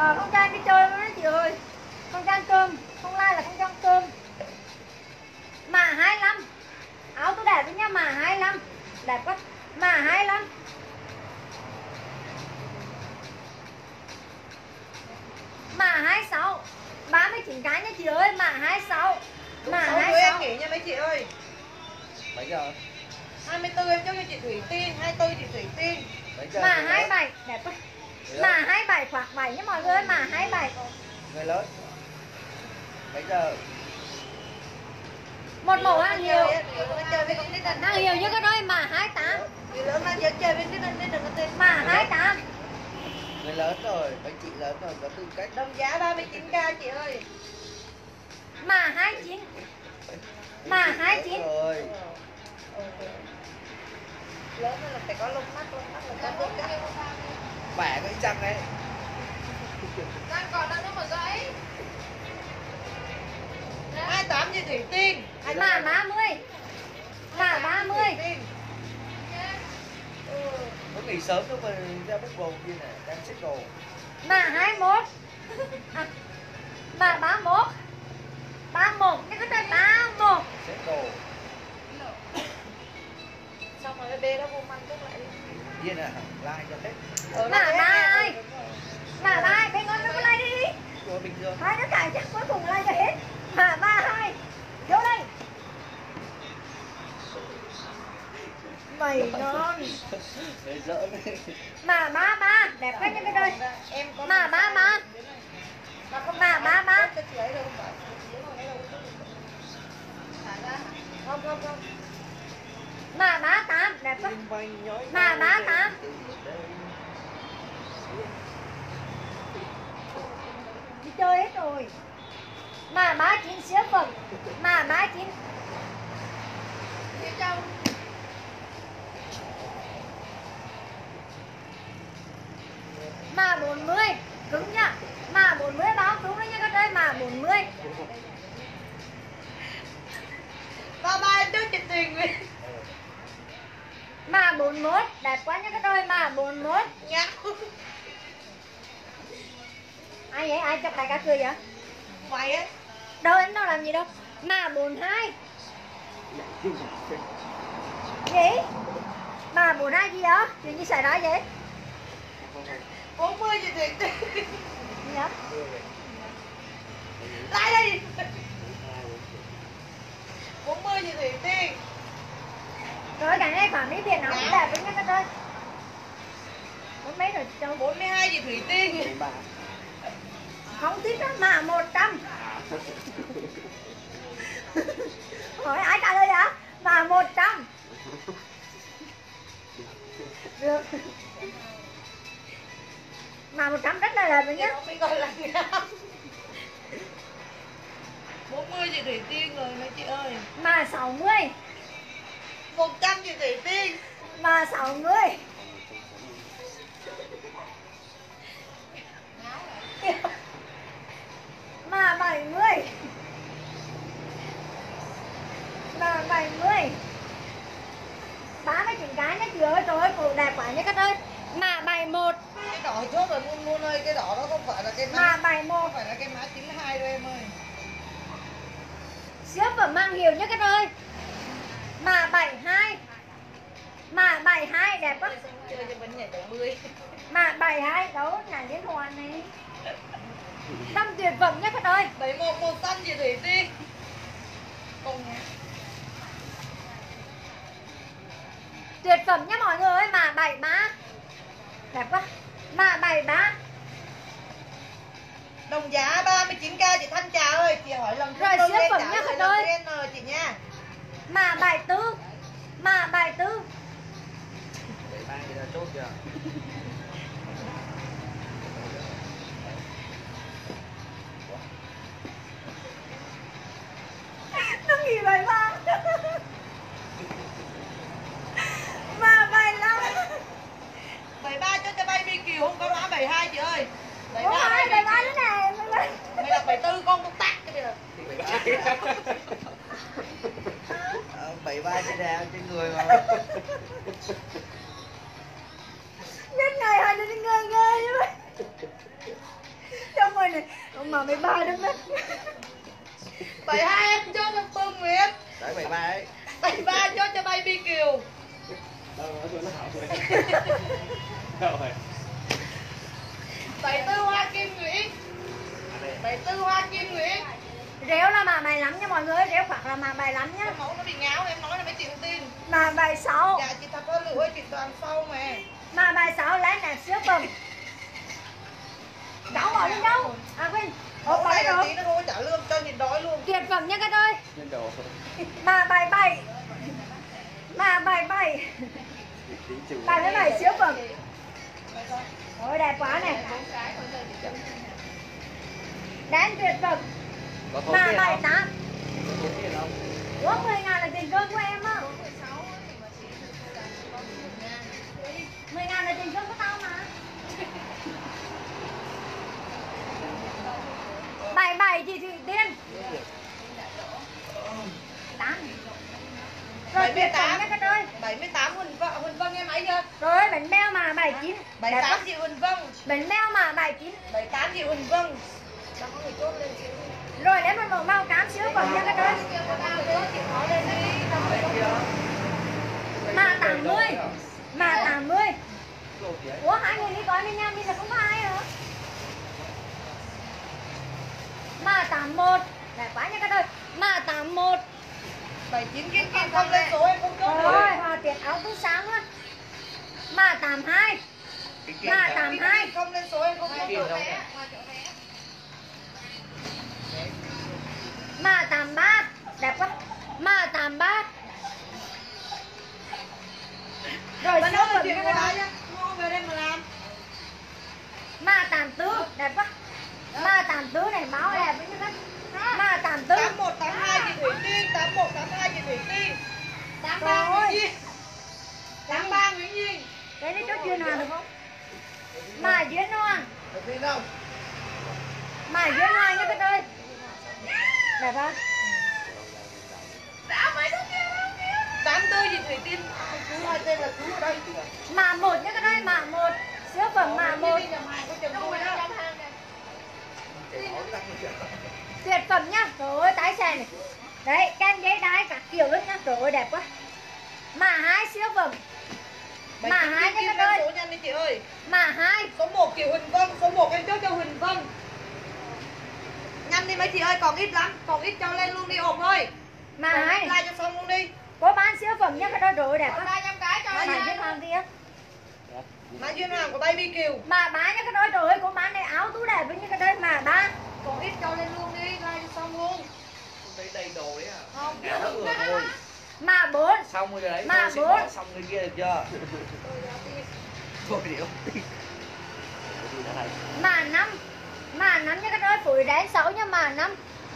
À, không cho em đi chơi luôn đó chị ơi. Không cho ăn cơm, không like là không cho ăn cơm. Mà hai lăm. Áo tôi đẹp đấy nhá, mà hai lăm. Đẹp quá. Mà hai lăm. Mà hai sáu. ba mươi chín cái nha chị ơi, mà hai sáu. Mà hai sáu. Em nghỉ nha mấy chị ơi. Mấy giờ? hai mươi tư em chốt cho chị Thủy Tiên, hai mươi tư chị Thủy Tiên. Mà hai mươi bảy đẹp quá. Mà hai mươi bảy khoảng bảy nha mọi người, mà hai mươi bảy. Người lớn. Mấy giờ? Một mẫu hàng hiệu. Chơi với con nít anh. Hàng hiệu như cái đôi mà hai mươi tám. Người lớn đang chơi với nít anh đừng có tiền. Mà hai mươi tám. Người lớn rồi, mấy chị lớn rồi có tư cách. Đồng giá ba mươi chín k chị ơi. Mà hai mươi chín. Mà hai mươi chín. Rồi. Lớn là phải có lông mắt, lông mắt là có tư cách. Bẻ cái chăng đấy. Đang còn đang nó mà gãy. hai mươi tám chị Thủy Tiên. Mà ba mươi. Mà ba mươi. Có nghỉ sớm đâu mà ra bút bầu kia này, đang xếp đồ. Mà hai mươi mốt. À, mà ba mươi mốt. ba mươi mốt, cái cái ba mươi mốt. Xếp đồ. Xong rồi bê đó vô mang cốc lại đi. Yên à, like cho hết. Mà ba ơi. Mà ba ơi, bên ngon nó có like đi đi. Rồi bình thường. Hai đứa cải chắc cuối cùng like cho hết. Mà ba hai. Vô đây. Mày ngon. Để dỡ đi. Mà ba ba, đẹp quá những cái đôi. Em có Mà ba ba. Mà không Mà ba ba. Không không không. Mà ba tám, đẹp quá. Mà ba tám. Đi chơi hết rồi. Mà ba chín siêu phẩm. Mà ba chín. Phía trong. Mà bốn mươi. Cứng nhá. Mà bốn mươi báo cứng đấy nha các ơi. Mà bốn mươi. Ba ba em đưa chị Tuyền Nguyễn. Mà bốn mươi mốt, đẹp quá nha các ơi. Mà bốn mươi mốt. Nhau. Ai vậy? Ai chọc đại ca cười vậy? Mày á. Đâu em đâu làm gì đâu. Mà bốn mươi hai. Gì? Mà bốn mươi hai gì đó? Chuyện gì xảy ra vậy? bốn mươi chị Thủy Tiên. Gì đó? Lại đây. bốn mươi chị Thủy Tiên. Rồi cái này khoảng mấy biển nó cũng đẹp với nha các ơi. Bốn mấy rồi châu. bốn mươi hai chị Thủy Tiên. Không thích đó mà một trăm. Hỏi ai trả lời hả? Mà một trăm. Được. Mà một trăm rất là đẹp rồi nhá. Nó mới gọi là ngắm. bốn mươi chị Thủy Tiên rồi mấy chị ơi. Mà sáu mươi. một trăm chị Thủy Tiên. Mà sáu mươi. Mà bảy mươi. Mà bảy mươi. ba mươi chín cái nhá chị ơi. Trời ơi, cổ đẹp quá nhá các ơi. Mà bảy mươi mốt. Cái đỏ chốt rồi Muôn Muôn ơi. Cái đỏ đó không phải là cái Mà mã. bảy mươi mốt. Không phải là cái mã chín mươi hai đâu em ơi. Siêu phẩm mang hiệu nhá các ơi. Mà bảy mươi hai. Mà bảy mươi hai đẹp quá. Chơi cho vẫn nhảy bảy mươi. Mà bảy mươi hai đấu nhảy liên hoàn này. Năm tuyệt phẩm nhá các ơi. bảy mươi mốt màu xanh chị Thủy Tiên. Cùng nhá. Tuyệt phẩm nhá mọi người ơi. Mà bảy mươi ba. Đẹp quá. Mà bảy mươi ba. Đồng giá ba mươi chín k chị Thanh Trà ơi. Chị hỏi lần Rồi, tôi siêu lên phẩm trả nhá lời các ơi. lần vê en chị nha. Mà bảy mươi tư. Mà bảy mươi tư. Bảy ba thì là chốt chưa? Nó nghỉ bảy mươi ba. Mà bảy mươi lăm. bảy mươi ba cho cho baby Kiều không có mã bảy mươi hai chị ơi. bảy mươi Ủa ba hai bảy mươi ba nữa nè. Mày là bảy mươi tư con cũng tắt cái bây giờ. bảy ba trên đèo trên người mà. Nhất ngày hai đứa ngơ ngơ như vậy. mươi này. Mà mười ba đúng đấy. bảy hai em cho cho Phương Nguyễn. Đấy bảy ba ấy. bảy ba cho cho Baby Kiều. bảy tư Hoa Kim Nguyễn. bảy tư Hoa Kim Nguyễn. Réo là mà bài lắm nha mọi người, réo hoặc là mà bài lắm nhá. Cái mẫu nó bị ngáo em nói là mấy chị không tin. Mà bài sáu. Dạ chị thật hơn lửa chị toàn sau mà. Mà bài sáu lấy nè siêu phẩm. Đóng bỏ lên đâu? À quên. Ủa Mẫu bỏ này lên là đâu? tí nó không có trả lương cho nhìn đói luôn. Tuyệt phẩm nha các ơi. Mà bài bảy. Mà bài bảy. Bài với bài siêu phẩm. Ôi đẹp quá này. Đáng tuyệt phẩm. Mà bài tám. Ủa mười ngàn là tiền cơm của em á. mười ngàn là tiền cơm của tao mà. Bài bảy chị Thủy Tiên. tám. Rồi tuyệt phẩm nha các ơi. bảy mươi tám Huỳnh Vân, Huỳnh Vân em ấy chưa? Rồi bánh beo mà bảy chín. bảy mươi tám chị Huỳnh Vân. Bánh beo mà bảy chín. bảy mươi tám chị Huỳnh Vân. Cho mọi người chốt lên chị. Rồi lấy một màu màu cám sữa phẩm nha các ơi. Mà tám mươi. Mà tám mươi. Ủa hai người đi coi với nhau đi là không có ai hả? Mà tám một. Đẹp quá nha các ơi. Mà tám một. bảy chín Kim Kim không lên số em không chốt Rồi hòa tiện áo tứ sáng luôn. Mà tám hai. Mà tám hai. Không lên số em không chốt được. Mà tám ba. Đẹp quá. Mà tám ba. Rồi Bạn số ơi phẩm chuyện nha của các ai ơi. nhá. Mua về đây mà làm. Ma tám tư đẹp quá. Ma tám tư này máu đẹp với các. Ma tám tư. tám một tám hai chị Thủy Tiên, tám một tám hai chị Thủy Tiên. tám ba Rồi. Nguyễn Nhiên. tám ba Nguyễn Nhiên. Đấy lấy chốt duyên hoàng được không? Ma duyên hoàng. Được tin không? Ma duyên hoàng nha các ơi. Đẹp không? Đã mấy đứa kia đâu kia. tám tư chị Thủy Tiên. Chú hai tên là chú ở đây. Ma một nha các ơi, ma một. Sữa phẩm ma một. Tuyệt phẩm nhá. Trời ơi tái xe này. Đấy, kem giấy đái cả kiểu luôn nhá. Trời ơi đẹp quá. Ma hai sữa phẩm. Ma hai nha các ơi. Số nhanh đi chị ơi. Ma hai. Số một chị Huỳnh Vân, số một em chốt cho Huỳnh Vân. Nhanh đi mấy chị ơi, còn ít lắm, còn ít cho lên luôn đi ộp thôi. Ma Còn hai. ít like cho xong luôn đi. Có bán sữa phẩm nhá các ơi. Trời ơi đẹp quá. ba trăm cái cho Ma nha. duyên hoàng kia. Mã duyên hoàng của Baby Kiều. Mà bá nha các đôi, trời ơi cô bán này áo tú đẹp với như các đôi mà bá. Còn ít cho lên luôn đi, like cho xong luôn. Không thấy đầy đồ đấy à? Không, Ngáo người thôi. Mà bốn. Xong rồi đấy, Mà thôi sẽ bốn. bỏ xong người kia được chưa? Thôi điệu. Mà năm. Mà năm nha các đôi, phủi đến sáu nha mà năm.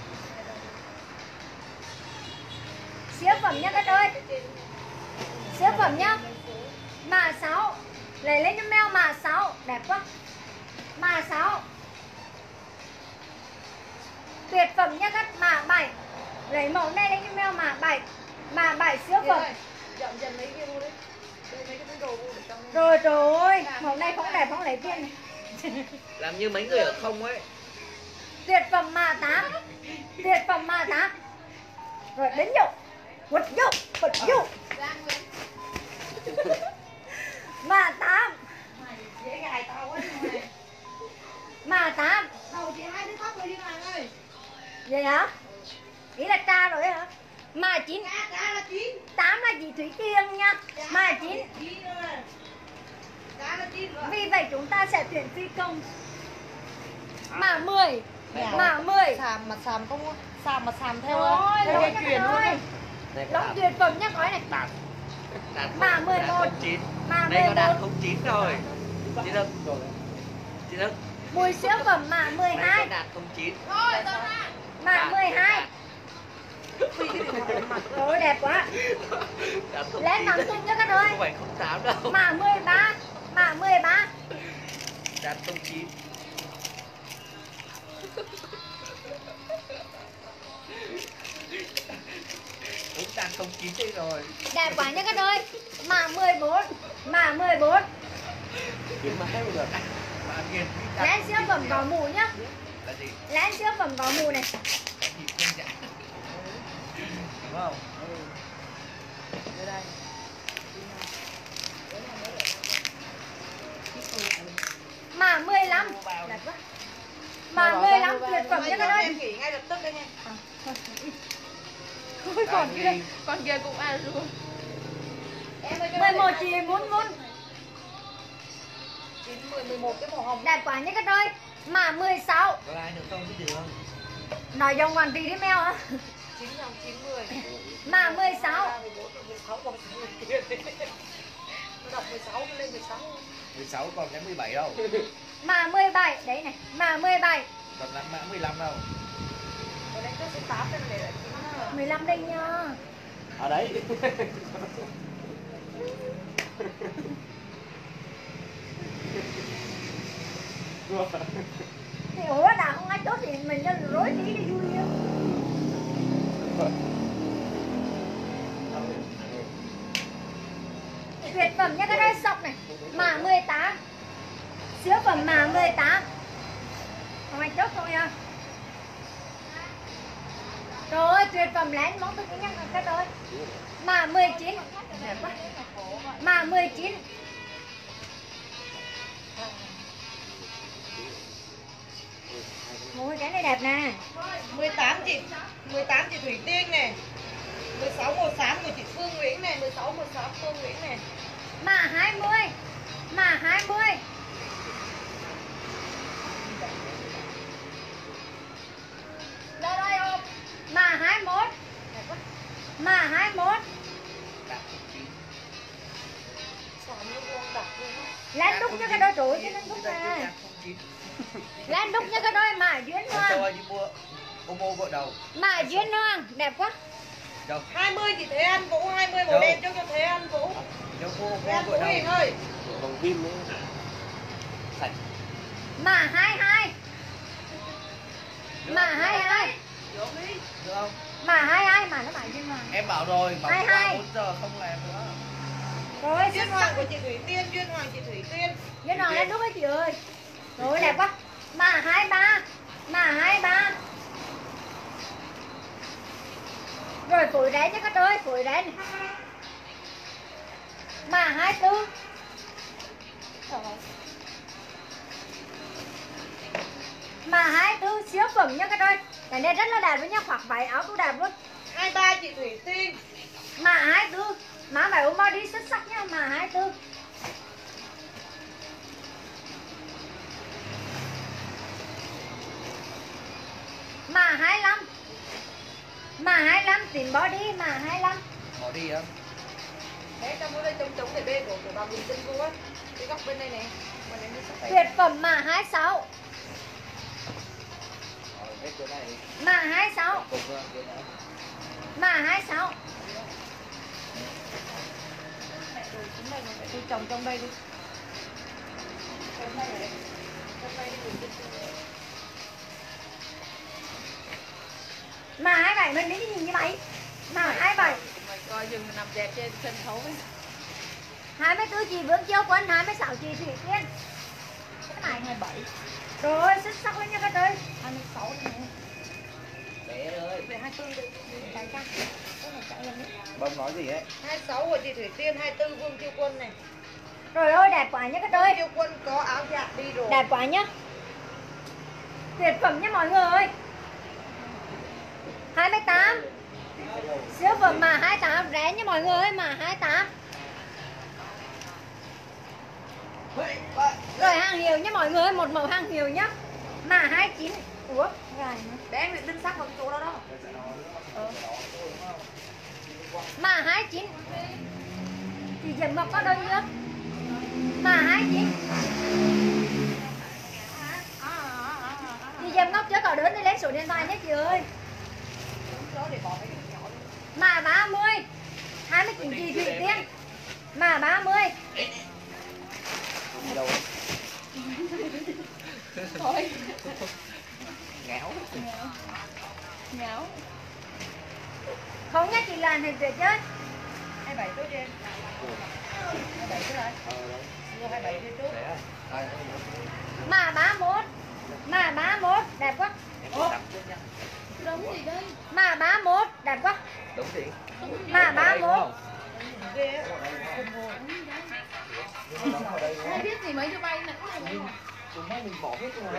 Siêu phẩm nha các đôi. Siêu phẩm nhá. Mà sáu. Lấy lên cho mèo mà sáu, đẹp quá. Mà sáu. Tuyệt phẩm nha các mà bảy. Lấy mẫu này lên cho mèo mà bảy. Mà bảy siêu phẩm. Dọn dần mấy kia vô đi. Đây mấy cái đồ vô để trong. Rồi trời ơi, mẫu này không đẹp không lấy tiền này. Làm như mấy người ở không ấy. Tuyệt phẩm mà tám. Tuyệt phẩm mà tám. Rồi đến dụ. Quật dụ, quật dụ. Mà tám. Dễ gài tao quá mà. Mà tám. Đầu chị hai đứa tóc rồi đi Hoàng ơi. Vậy hả? Ý là tra rồi hả? Mà chín. Cá, cá là chín. Tám là chị Thủy Tiên nha. Mà chín. Chín nữa nè. Cá là chín nữa. Vì vậy chúng ta sẽ tuyển phi công. Mà mười. Dạ. Mà mười. Sàm mà sàm không sàm mà sàm theo Rồi, theo lỗi dây nha chuyền các luôn ơi. ấy. Đây có Lông đạt. tuyệt phẩm nhá gói này. Đạt. Đạt. Mà mười một. Đạt chín. Mà Đây có đạt mười một. không chín rồi. Chị Đức. Chị Đức. Mùi siêu phẩm mà mười Đây có hai. đạt không chín. Thôi, tao ha. Mà mười hai. Rồi đẹp quá. Đạt không Lên chín. nắm tung nhá các ơi. Không phải không tám đâu. Mà mười ba. Mà mười ba. Đạt không chín. Cũng đạt không chín đây rồi. Đẹp quá nha các ơi. Mà mười bốn. Mà mười bốn. Kiếm mà hết được. Mà nghiền. Lên siêu phẩm có mũ nhá. Là gì? Lán sữa phẩm có mù này. Đúng không? Đây đây. Mà mười lăm. Đẹp quá. Mà mười lăm tuyệt phẩm cho các em ơi. nghỉ ngay lập tức đây nha. Ôi còn kia, Con kia cũng ăn luôn. Em ơi, mười một chị muốn muốn. chín, mười, mười một cái màu hồng. Đẹp quá nha các ơi. Mà mười sáu. Có ai nữa không chứ đường? Nói dòng hoàn tỷ đi mèo hả? chín nhầm chín, mười. Mà mười sáu. mười bốn, mười sáu còn mười kia. Nó đọc mười sáu nó lên mười sáu. mười sáu còn cái mười bảy đâu. Mà mười bảy. Đấy này. Mà mười bảy. Còn là mã mười lăm đâu. Ở đây có số tám đây này là chín. mười lăm đây nha. Ở đấy. Thì ủa đã không ai tốt thì mình cho rối tí đi vui nha. Tuyệt phẩm nha các ơi, sọc này. Mà mười tám. Sữa phẩm mà mười tám. Không ai chốt thôi nha. Trời ơi, tuyệt phẩm lén món tôi nhắc các ơi. Mà mười chín. Đẹp quá. Mà mười chín. Ôi cái này đẹp nè. mười tám chị, mười tám chị Thủy Tiên này. mười sáu màu xám của chị Phương Nguyễn này, mười sáu màu xám Phương Nguyễn này. Mà hai mươi. Mà hai mươi. Đây đây không? Mà hai mươi mốt. Mà hai mươi mốt. Xám nó vuông đặc luôn á. Lan đúc nha cái đôi trụi chứ Lan đúc nè. Lan đúc nha cái đôi mà duyên Cho hoàng. anh đi mua Omo gội đầu. Mà duyên hoàng, đẹp quá. Đâu? hai mươi chị Thế An Vũ, hai mươi màu Đâu? đen cho cho Thế An Vũ. Đâu mua Thế Omo An Vũ gội đầu. Hiền ơi. Bằng kim nữa. Sạch. Mà hai mươi hai. Mà hai mươi hai. Được không? Mà hai mươi hai mà nó mãi duyên hoàng. Em bảo rồi, bảo hai mươi hai. qua bốn giờ không làm nữa. Rồi Duyên xuất Hoàng sắc. của chị Thủy Tiên, Duyên Hoàng chị Thủy Tiên. Duyên hoàng Lan đúc ấy chị ơi. Rồi đẹp quá. Mà hai mươi ba. Mà hai mươi ba. Rồi phủi rén chứ các ơi, phủi rén. Mà hai mươi tư. Mà hai mươi tư siêu phẩm nha các ơi. Cái này rất là đẹp với nha, hoặc váy áo cũng đẹp luôn. hai mươi ba chị Thủy Tiên. Mà hai mươi tư. Má phải ôm body xuất sắc nha, mà hai mươi tư. Mà hai mươi lăm. Mà hai mươi lăm tìm body mà hai mươi lăm. Bỏ đi á. Đấy trong đây trống trống để bên của của bà Quỳnh Tinh cô á. Cái góc bên đây này. Mà đến sắc tay. Tuyệt phẩm mà hai mươi sáu. Ờ, hết chỗ này. Mà hai mươi sáu. Cục ra, chỗ này. Mà hai mươi sáu. Mẹ đồ chính này mẹ tôi trồng trong đây đi. Trong đây này. Trong đây đi Quỳnh Tinh. Mà hai mươi bảy mình đến nhìn như vậy. Mà hai mươi bảy. Mày coi chừng nằm đẹp trên sân khấu ấy. hai mươi tư chị Vương Chiêu Quân, hai mươi sáu chị Thủy Tiên. Cái này hai mươi bảy. Rồi xuất sắc lên nha các ơi. hai mươi sáu này. Bé ơi. Về hai mươi tư đây. Chạy ra. Cái này chạy lên đi. Bông nói gì ấy? hai mươi sáu của chị Thủy Tiên, hai mươi tư Vương Chiêu Quân này. Rồi ơi đẹp quá nha các Vương ơi. Chiêu Quân có áo dạ đi rồi. Đẹp quá nhá. Tuyệt phẩm nha mọi người ơi. hai mươi tám. Siêu phẩm mà hai mươi tám rẻ nha mọi người ơi, mà hai mươi tám. Rồi hàng hiệu nha mọi người ơi, một màu hàng hiệu nhá. Mà hai mươi chín. Ủa, gài nữa. Để em bị đinh sắc vào chỗ đó đó. Ờ. Mà hai mươi chín. Chị Diệm Ngọc có đơn nước. Mà hai mươi chín. Chị Diệm Ngọc chưa có đơn thì lấy số điện thoại nhé chị ơi. Mà ba mươi. hai mươi chín chị Thủy Tiên. Mà ba mươi. Đi đâu? Thôi. Ngáo. Nháo. Không nhá chị làm hình tuyệt chứ. hai mươi bảy trước đi em. hai mươi bảy trước rồi. Đưa hai mươi bảy phía trước. Để á. Đây. Mà ba mươi mốt. Mà ba mươi mốt. đẹp quá. Em tặng trước nha. Đúng gì đây? Mà ba mươi mốt đẹp quá. Đúng chị. Mà ba mươi mốt. Ai biết gì mấy đứa bay nè. Chúng nó mình bỏ hết rồi.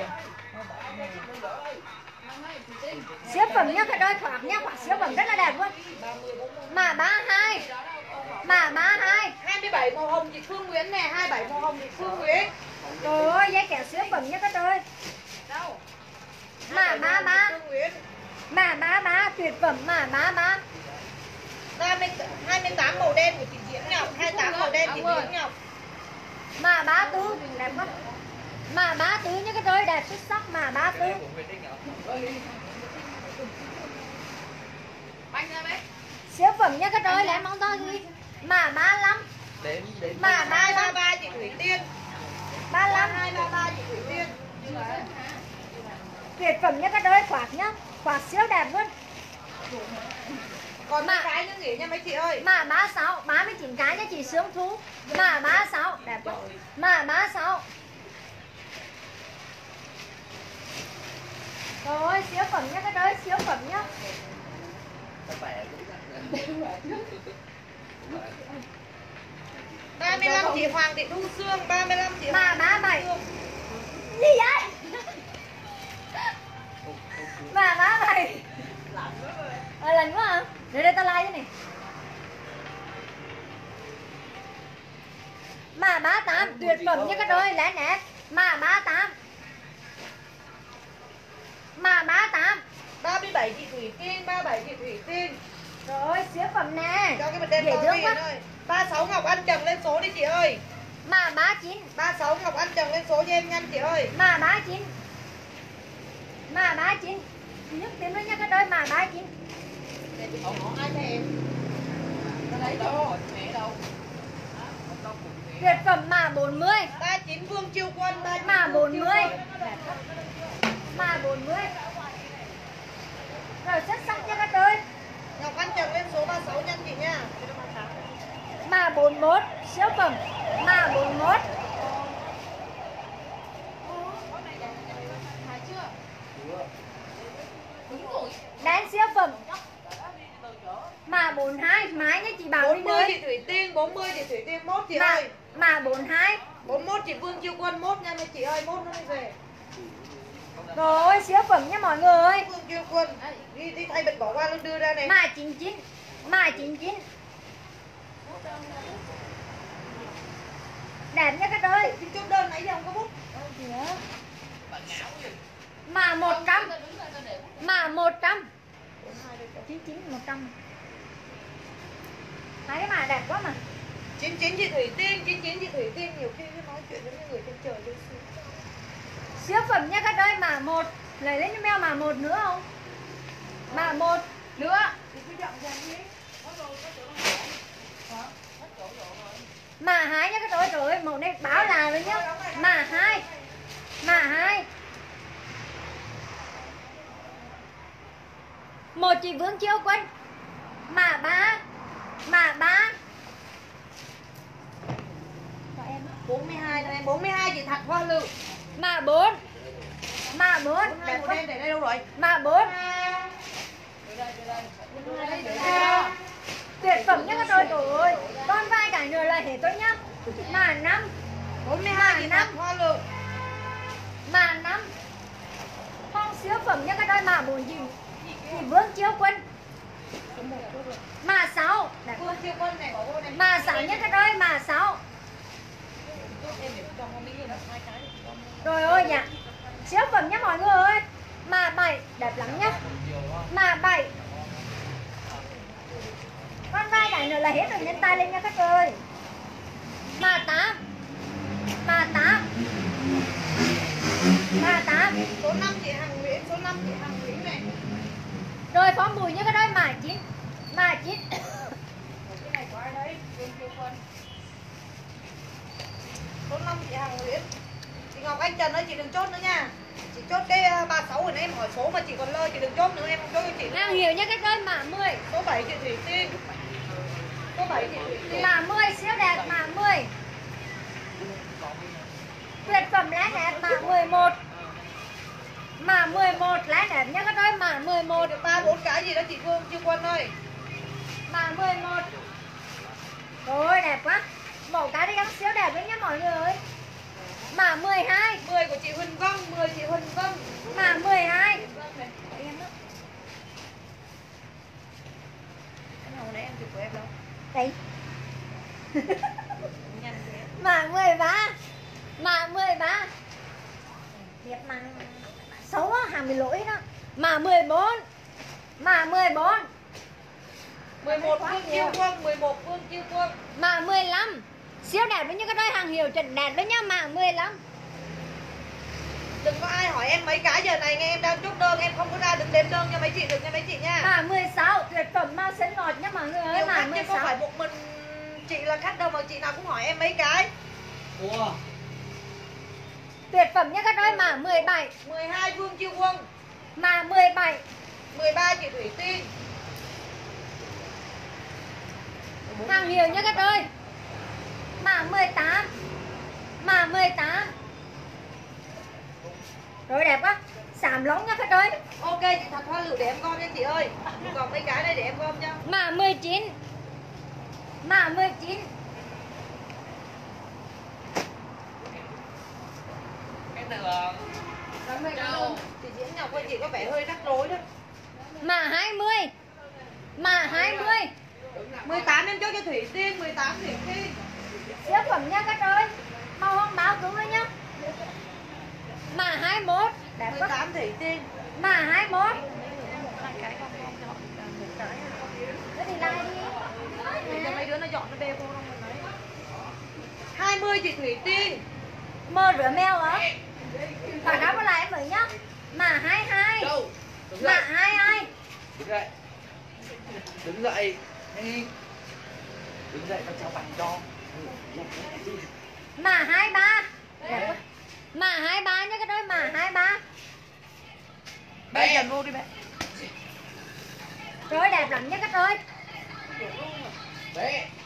Siêu phẩm nhá, cái đôi khoác nhá, khoác siêu phẩm rất là đẹp luôn. Mà ba mươi hai. Mà ba mươi hai. hai mươi bảy màu hồng chị Phương Nguyễn nè, hai mươi bảy màu hồng chị Phương Nguyễn. Trời ơi, dây kẹo siêu phẩm nhá cái đôi. Đâu? Mà ba ba. Phương Nguyễn. Mà ba ba, tuyệt phẩm mà ba ba. hai mươi tám màu đen của chị Diễm Ngọc, hai mươi tám màu đen chị Diễm Ngọc. Mà ba tư đẹp quá. Mà ba tư nhá cái đôi đẹp xuất sắc mà ba tư. Bánh ra bé. Siêu phẩm nhá cái đôi lại mong to gì. Mà ba mươi lăm. Đến đến Mà ba mươi ba lăm. ba chị Thủy Tiên. ba mươi lăm. hai ba ba chị Thủy Tiên. Tuyệt phẩm nhá cái đôi khoác nhá. Khoác siêu đẹp luôn. Còn Mà- mấy cái nữa nghỉ nha mấy chị ơi. Mà ba mươi sáu, ba mươi chín cái nha chị Sương Thu. Mà ba mươi sáu, đẹp quá. Mà ba mươi sáu. Rồi, siêu phẩm nhá cái đôi siêu phẩm nhá. ba mươi lăm chị Hoàng Thị Thu Sương, ba mươi lăm chị Mà Hoàng ba mươi bảy. Thị Thu Sương. Gì vậy? Mà ba mươi bảy. Ờ, lần quá hả? Để đây tao like cái này. Mà ba mươi tám, tuyệt phẩm nhá cái đôi lẻ nét. Mà ba mươi tám. Mà ba mươi tám. ba mươi bảy chị Thủy Tiên, ba mươi bảy chị Thủy Tiên. Rồi, siêu phẩm nè. Cho cái bật đèn Dễ màu thương Huyền quá. ơi. ba mươi sáu Ngọc Anh Trần lên số đi chị ơi. Mà ba mươi chín. ba mươi sáu Ngọc Anh Trần lên số cho em nhanh chị ơi. Mà ba mươi chín. Mà ba mươi chín. Nhấc tiếng nó nhá cái đôi mà ba mươi chín. Để chị hỏi ai cho em. Lấy cho mẹ đâu. Tuyệt phẩm mà bốn mươi. ba mươi chín Vương Chiêu Quân, ba mươi chín Mà Vương bốn Chiêu mươi. Quân. Mà bốn mươi. Rồi xuất sắc nhá cái đôi. Ngọc Anh Trần lên số ba mươi sáu nhanh chị nha. Mà bốn mươi mốt. Siêu phẩm. Mà bốn mươi mốt. Phải chưa? Đúng rồi. Đen siêu phẩm. Mà bốn mươi hai. Mái nhá chị Bảo bốn Linh mươi chị ơi. Thủy Tiên, bốn mươi chị Thủy Tiên mốt chị Mà, ơi. mà bốn mươi hai. bốn mươi mốt chị Vương Chiêu Quân mốt nha mấy chị ơi, mốt nó mới về. Rồi siêu phẩm nha mọi người ơi. Vương Chiêu Quân. Đi đi thay bịch bỏ qua luôn đưa ra này. Mà chín mươi chín. Mà chín mươi chín. Đẹp nhá cái đôi. Chị chốt đơn nãy giờ không có bút. Mà một trăm. Mà một trăm. chín mươi chín một trăm. Hai cái mà đẹp quá mà. chín mươi chín chị Thủy Tiên, chín mươi chín chị Thủy Tiên nhiều khi cứ nói chuyện với những người trên trời trên xuống. Siêu phẩm nha các đôi mà một. Lấy lên cho mèo mà một nữa không? Mà một nữa. Thì cứ dọn ra đi. Mà hai nha các đôi. Trời ơi màu này báo là rồi nhá. Mà hai. Mà hai. Một chị Vương Chiêu Quân. Mà ba. Mà ba. bốn mươi hai là em, bốn mươi hai chị Thạch Hoa Lự. Mà bốn. Mà bốn. Hai Đẹp màu quá. đen để đây đâu rồi? Mà bốn. Tuyệt phẩm nhá các đôi. Trời ơi. Con vai cả người là hết tôi nhá. Mà năm. bốn mươi hai chị Mà Thạch Hoa Lự. Mà năm. Phong siêu phẩm nhá các đôi mà bốn gì. Chị Vương Chiêu Quân. Mà sáu. Đẹp quá. Vương Chiêu Quân này bỏ vô này. Mà sáu nhá các đôi mà sáu. Em để cho con Mỹ là hai cái thì con. Rồi ơi dạ. Siêu phẩm nhá mọi người ơi. Mà bảy. Đẹp lắm nhá. Mà bảy. Con vai cả nữa là hết rồi, nhân tay lên nha các ơi. Mà tám. Mà tám. Mà tám. Số năm chị Hằng Nguyễn, số năm chị Hằng Nguyễn này. Rồi phó mùi nhá các đôi mà chín. Mà chín. Cái này của ai đấy? Vương Chiêu Quân. Số năm chị Hằng Nguyễn. Chị Ngọc Anh Trần ơi chị đừng chốt nữa nha. Chị chốt cái ba mươi sáu rồi nãy em hỏi số mà chị còn lơ chị đừng chốt nữa, em không chốt cho chị nữa. Ngang hiểu nha các đôi mà mười. Số bảy chị Thủy Tiên. Số bảy chị Thủy Tiên. Mà mười siêu đẹp mà mười. Tuyệt phẩm lá đẹp mà mười một. Mà mười một lá đẹp nhá các ơi, mã mười một. ba bốn cái gì đó chị Phương Chiêu Quân ơi. Mã mười một. Ôi đẹp quá. Một cái đi em xíu đẹp đấy nhá mọi người ơi. Mã mười hai. mười của chị Huỳnh Vân, mười chị Huỳnh Vân. Mã mười hai. Hồi nãy em chụp của em đâu? Đây. Nhanh thế. Mã mười ba. Mã mười ba. Đẹp mà xấu á, hàng bị lỗi đó. Mã mười bốn. Mã mười bốn. mười một Phương Chiêu Quân, mười một Phương Chiêu Quân. Mã mười lăm. Siêu đẹp đấy nhá các ơi, hàng hiệu trần đẹp đấy nhá, mã mười lăm. Đừng có ai hỏi em mấy cái giờ này nghe em đang chốt đơn, em không có ra đừng đếm đơn cho mấy chị được nha mấy chị nha. Mã mười sáu, tuyệt phẩm màu xanh ngọt nhá mọi người ơi, Nhiều mã khách chứ mười không phải sáu. một mình chị là khách đâu mà chị nào cũng hỏi em mấy cái. Ủa? Tuyệt phẩm nhá các ơi, mã mười bảy. mười hai Phương Chiêu Quân. Mã mười bảy. mười ba chị Thủy Tiên. Hàng hiệu nhá các ơi. Mã mười tám. Mã mười tám. Rồi đẹp quá. Sàm lóng nhá các ơi. Ok chị Thật Hoa Lựu để em gom nha chị ơi. Còn mấy cái này để em gom cho. Mã mười chín. Mã mười chín. Cái đường. Cảm ơn cảm ơn. Chị Diễn Ngọc ơi chị có vẻ hơi rắc rối đó. Mã hai mươi. Mã hai mươi. mười tám em chốt cho Thủy Tiên, mười tám Thủy Tiên. Siêu phẩm nha các ơi. Màu hồng báo cứng lên nhá. Mã hai mươi mốt. Đẹp mười quá. tám Thủy Tiên. Mã hai mươi mốt. Thế thì lại đi. Để cho mấy đứa nó dọn nó bê vô trong mình đấy. hai mươi chị Thủy Tiên. Mơ rửa mèo hả? Phải đáp lại em với nhá. Mã hai mươi hai. Đâu? Đứng Mã dậy. hai mươi hai. Đứng dậy. Đứng dậy. Đi. Đứng dậy tao trao bằng cho. Mã hai mươi ba. Đẹp quá. Mã hai mươi ba nhá các ơi, mã hai mươi ba. Bé dần vô đi bé. Rồi đẹp lắm nhá các ơi. Bé.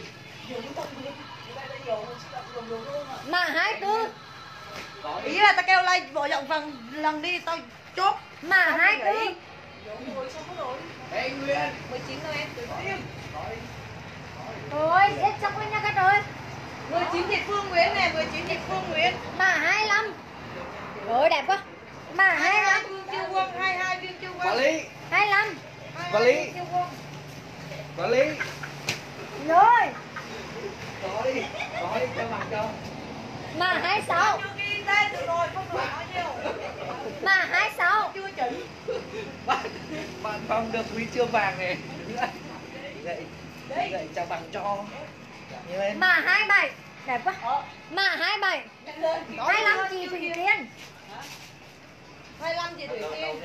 Mã hai mươi tư. Ý là tao kêu like bộ giọng phần lần đi tao chốt. Mã hai mươi tư. Bé Nguyên. mười chín thôi em Thủy Tiên. Rồi hết xong rồi nha các ơi. mười chín chị Phương Nguyễn nè, mười chín chị Phương Nguyễn. Mã hai mươi lăm. Rồi đẹp quá. Mã hai mươi lăm. Phương Chiêu Quân, hai mươi hai Viên Chiêu Quân. Quản lý. hai mươi lăm. Quản lý. Quản lý. Rồi. Có đi. Có đi cho bằng cho. Mã hai mươi sáu. Chưa ghi tên được rồi, không được nói nhiều. Mã hai mươi sáu. Chưa chỉnh. Bạn, bạn Phong được huy chương vàng này. Dậy. Dậy trao bằng cho. Như em. Mã hai mươi bảy. Đẹp quá. Mã hai mươi bảy. hai mươi lăm chị Thủy Tiên. hai mươi lăm chị Thủy Tiên.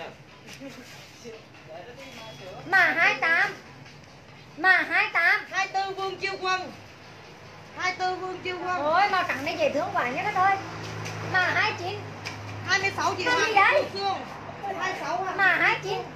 Mã hai mươi tám. Mã hai mươi tám. hai mươi tư Vương Chiêu Quân. hai mươi tư Vương Chiêu Quân. Ôi màu trắng này dễ thương quá nhá các ơi. Mã hai mươi chín. hai mươi sáu chị Cái gì Hoàng đấy? Thu Sương. hai mươi sáu Hoàng. Mã hai mươi chín.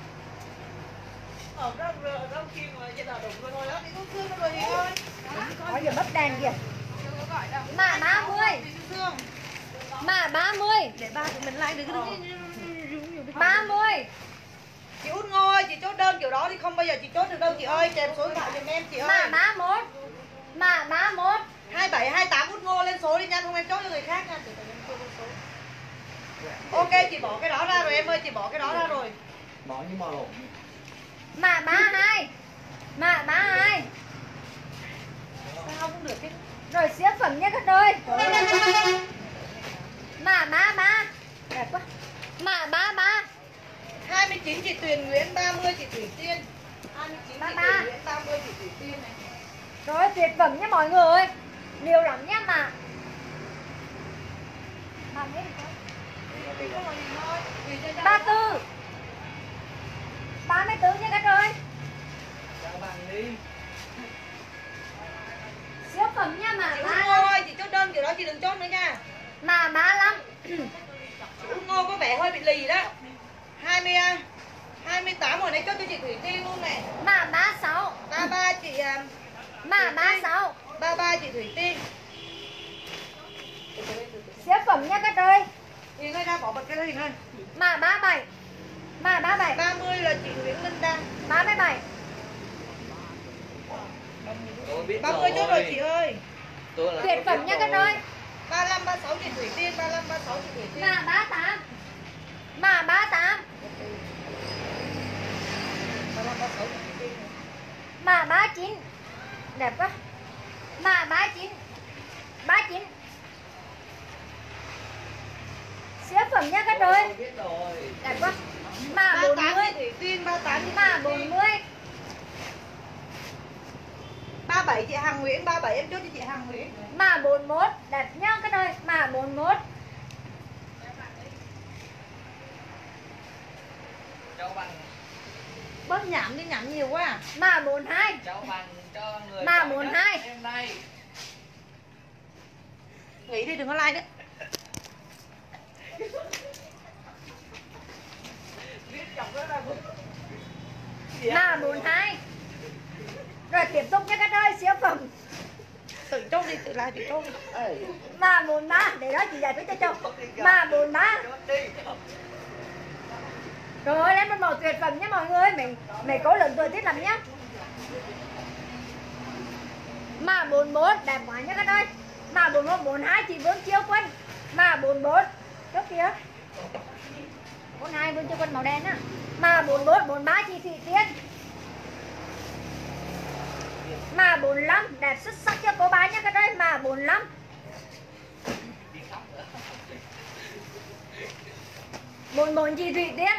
Ở trong trong kim mà chị nào đúng rồi đó, chị Thu Sương nó rồi chị ơi. Có giờ bắp đèn kìa. Mã ba mươi. Thu Sương. Mã ba mươi. Để ba tụi mình like được cái ba mươi. Chị Út Ngô ơi, chị chốt đơn kiểu đó thì không bao giờ chị chốt được đâu chị ơi, kèm số điện thoại giùm em chị Mã ơi. ba mươi mốt. Mã ba mươi mốt. hai bảy hai tám Út Ngô lên số đi nhanh, không em chốt cho người khác nha. Ok chị bỏ cái đó ra rồi em ơi, chị bỏ cái đó ra rồi. Bỏ như màu. Mã ba mươi hai. Mã ba mươi hai. Sao cũng được cái. Rồi siêu phẩm nha các ơi. Mã ba mươi ba. Đẹp quá. Mã ba mươi ba. hai mươi chín chị Tuyền Nguyễn, ba mươi chị Thủy Tiên. hai mươi chín chị ba mươi ba. Tuyền Nguyễn, ba mươi chị Thủy Tiên này. Rồi tuyệt phẩm nha mọi người ơi. Nhiều lắm nha mà. Bằng hết rồi. ba mươi tư. ba mươi tư nha các ơi. Trao bằng đi. Siêu phẩm nha mà Chị ba Út mươi Ngô lăm. ơi, chị chốt đơn kiểu đó chị đừng chốt nữa nha. Mà ba mươi lăm. Chị Út Ngô có vẻ hơi bị lì đó. hai mươi hai mươi tám hồi nãy chốt cho chị Thủy Tiên luôn nè. Mà ba mươi sáu. ba mươi ba chị à, Mà ba mươi sáu. ba mươi ba chị Thủy Tiên. Siêu phẩm nha các ơi. Hiền ơi, ra bỏ bật cái đó Hiền ơi. Mà ba bảy. Mà ba bảy. ba mươi là chị Nguyễn Linh Đăng. ba mươi bảy. Tôi biết ba mươi chốt rồi chị ơi. Tôi là Tuyệt phẩm nha các ơi. ba lăm ba sáu chị Thủy Tiên, ba lăm ba sáu chị Thủy Tiên. Mà ba tám. Mà ba tám. ba lăm ba sáu chị Thủy Tiên. Mà ba chín. Đẹp quá. Mà ba chín. ba chín. Siêu phẩm nha các ơi. biết rồi. Đẹp quá. Mà ba bốn tám mươi. chị Thủy Tiên, ba tám chị Mà Thủy bốn Tiên. mươi. ba bảy chị Hằng Nguyễn, ba bảy em chốt cho chị Hằng Nguyễn. Mà bốn mốt. Đẹp nha các ơi. Mà bốn mốt. Cháu bằng Bớt nhảm đi, nhảm nhiều quá à. Mà bốn hai. cháu bằng cho người Mà giỏi bốn nhất hai. em đây. Nghỉ đi, đừng có like nữa. Mà bốn hai. Rồi tiếp tục nha các ơi. Siêu phẩm. Tự chốt đi, tự like tự chốt đi. Mà bốn ba. Để đó chị giải quyết cho chồng. Mà bốn ba. Rồi lên một màu tuyệt phẩm nha mọi người. Mình mình cố lượng tuổi tiết lắm nhá. Mà bốn bốn. Đẹp quá nha các ơi. Mà bốn một bốn hai chị Vương Chiêu Quân. Mà bốn bốn. Trước kia bốn hai Vương Chiêu Quân màu đen á. Mà bốn bốn bốn ba chị Thủy Tiên. Mà bốn lăm. Đẹp xuất sắc cho cô bá nha các ơi. Mà bốn lăm. bốn bốn chị Thủy Tiên.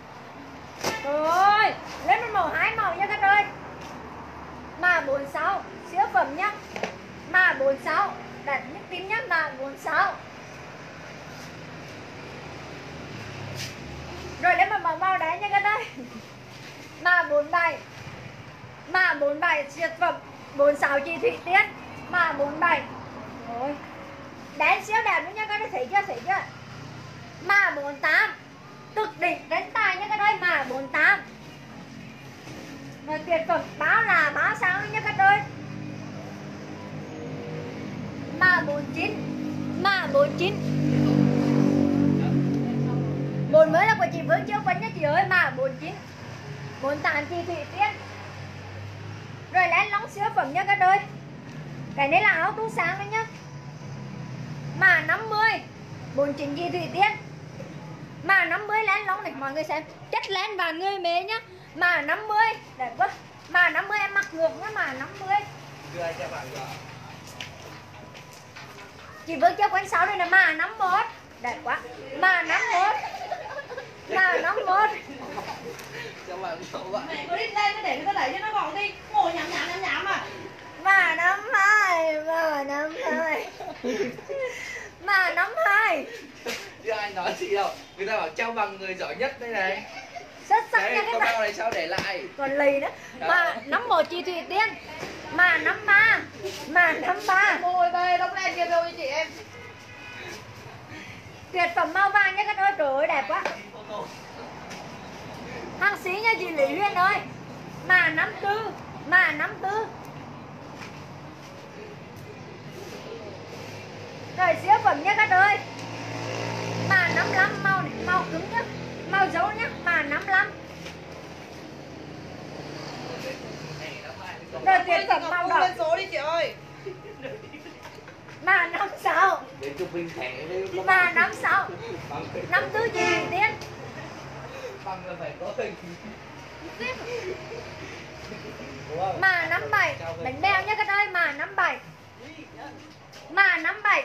Rồi lên một màu hai màu nha các ơi. Mà bốn sáu. Siêu phẩm nhá. Mà bốn sáu. Đặt nước tím nhá. Mà bốn sáu. Rồi lên một màu màu đá nha các ơi. Mà bốn bảy. Mà bốn bảy siêu phẩm. bốn sáu chị Thủy Tiên. Mà bốn bảy. Rồi đen siêu đẹp nữa nha các ơi. Thấy chưa thấy chưa. Mà bốn tám. Cực đỉnh đến tài nha các ơi. Mà bốn tám. Rồi tuyệt phẩm báo là báo sao nha các ơi. Mà bốn chín. Mà bốn chín. bốn mới là của chị Vương Chiêu Quân nha chị ơi. Mà bốn chín. bốn tám chị Thủy Tiên. Rồi lên lóng siêu phẩm nha các ơi. Cái này là áo tu sáng đấy nhá. Mà năm mươi. bốn chín chị Thủy Tiên. Mà năm mươi lên lóng này mọi người xem. Chất lên và người mê nhá. Mà năm mươi. Đẹp quá. Mà năm mươi em mặc ngược nhá. Mà năm mươi. Chị Vương Chiêu Quân sáu đây là mà năm mốt. Đẹp quá. Mà năm mốt. Mà năm mốt. Cháu bằng cháu vậy. Mày cứ đi lên cứ để nó đẩy cho nó gọn đi. Ngồi nhảm nhảm nhảm nhảm à. Mà năm hai. Mà năm hai. Mà năm hai. Chứ ai nói gì đâu. Người ta bảo trao bằng người giỏi nhất đây này. Xuất sắc nha Đấy, các câu bạn. bao này sao để lại. Còn lì nữa. Mà năm một chị Thủy Tiên. Mà năm ba. Mà năm ba. Môi bê đóng lên kia đâu cho chị em. Tuyệt phẩm màu vàng nha các ơi. Trời ơi đẹp quá. Thằng xí nha chị Lý Huyên ơi. Mà năm tư. Mà năm tư. Rồi siêu phẩm nha các ơi. Mà năm lăm màu này. Màu cứng nhá. Màu dấu nhá. Mà năm lăm. Rồi tuyệt phẩm màu đỏ. Lên số đi chị ơi. Mà năm sáu. Để chụp hình thẻ đi. Mà năm sáu. Năm tư chị Thủy Tiên. Bằng là phải có hình. Mà năm bảy. Đánh bèo nha các ơi. Mà năm bảy. Mà năm bảy.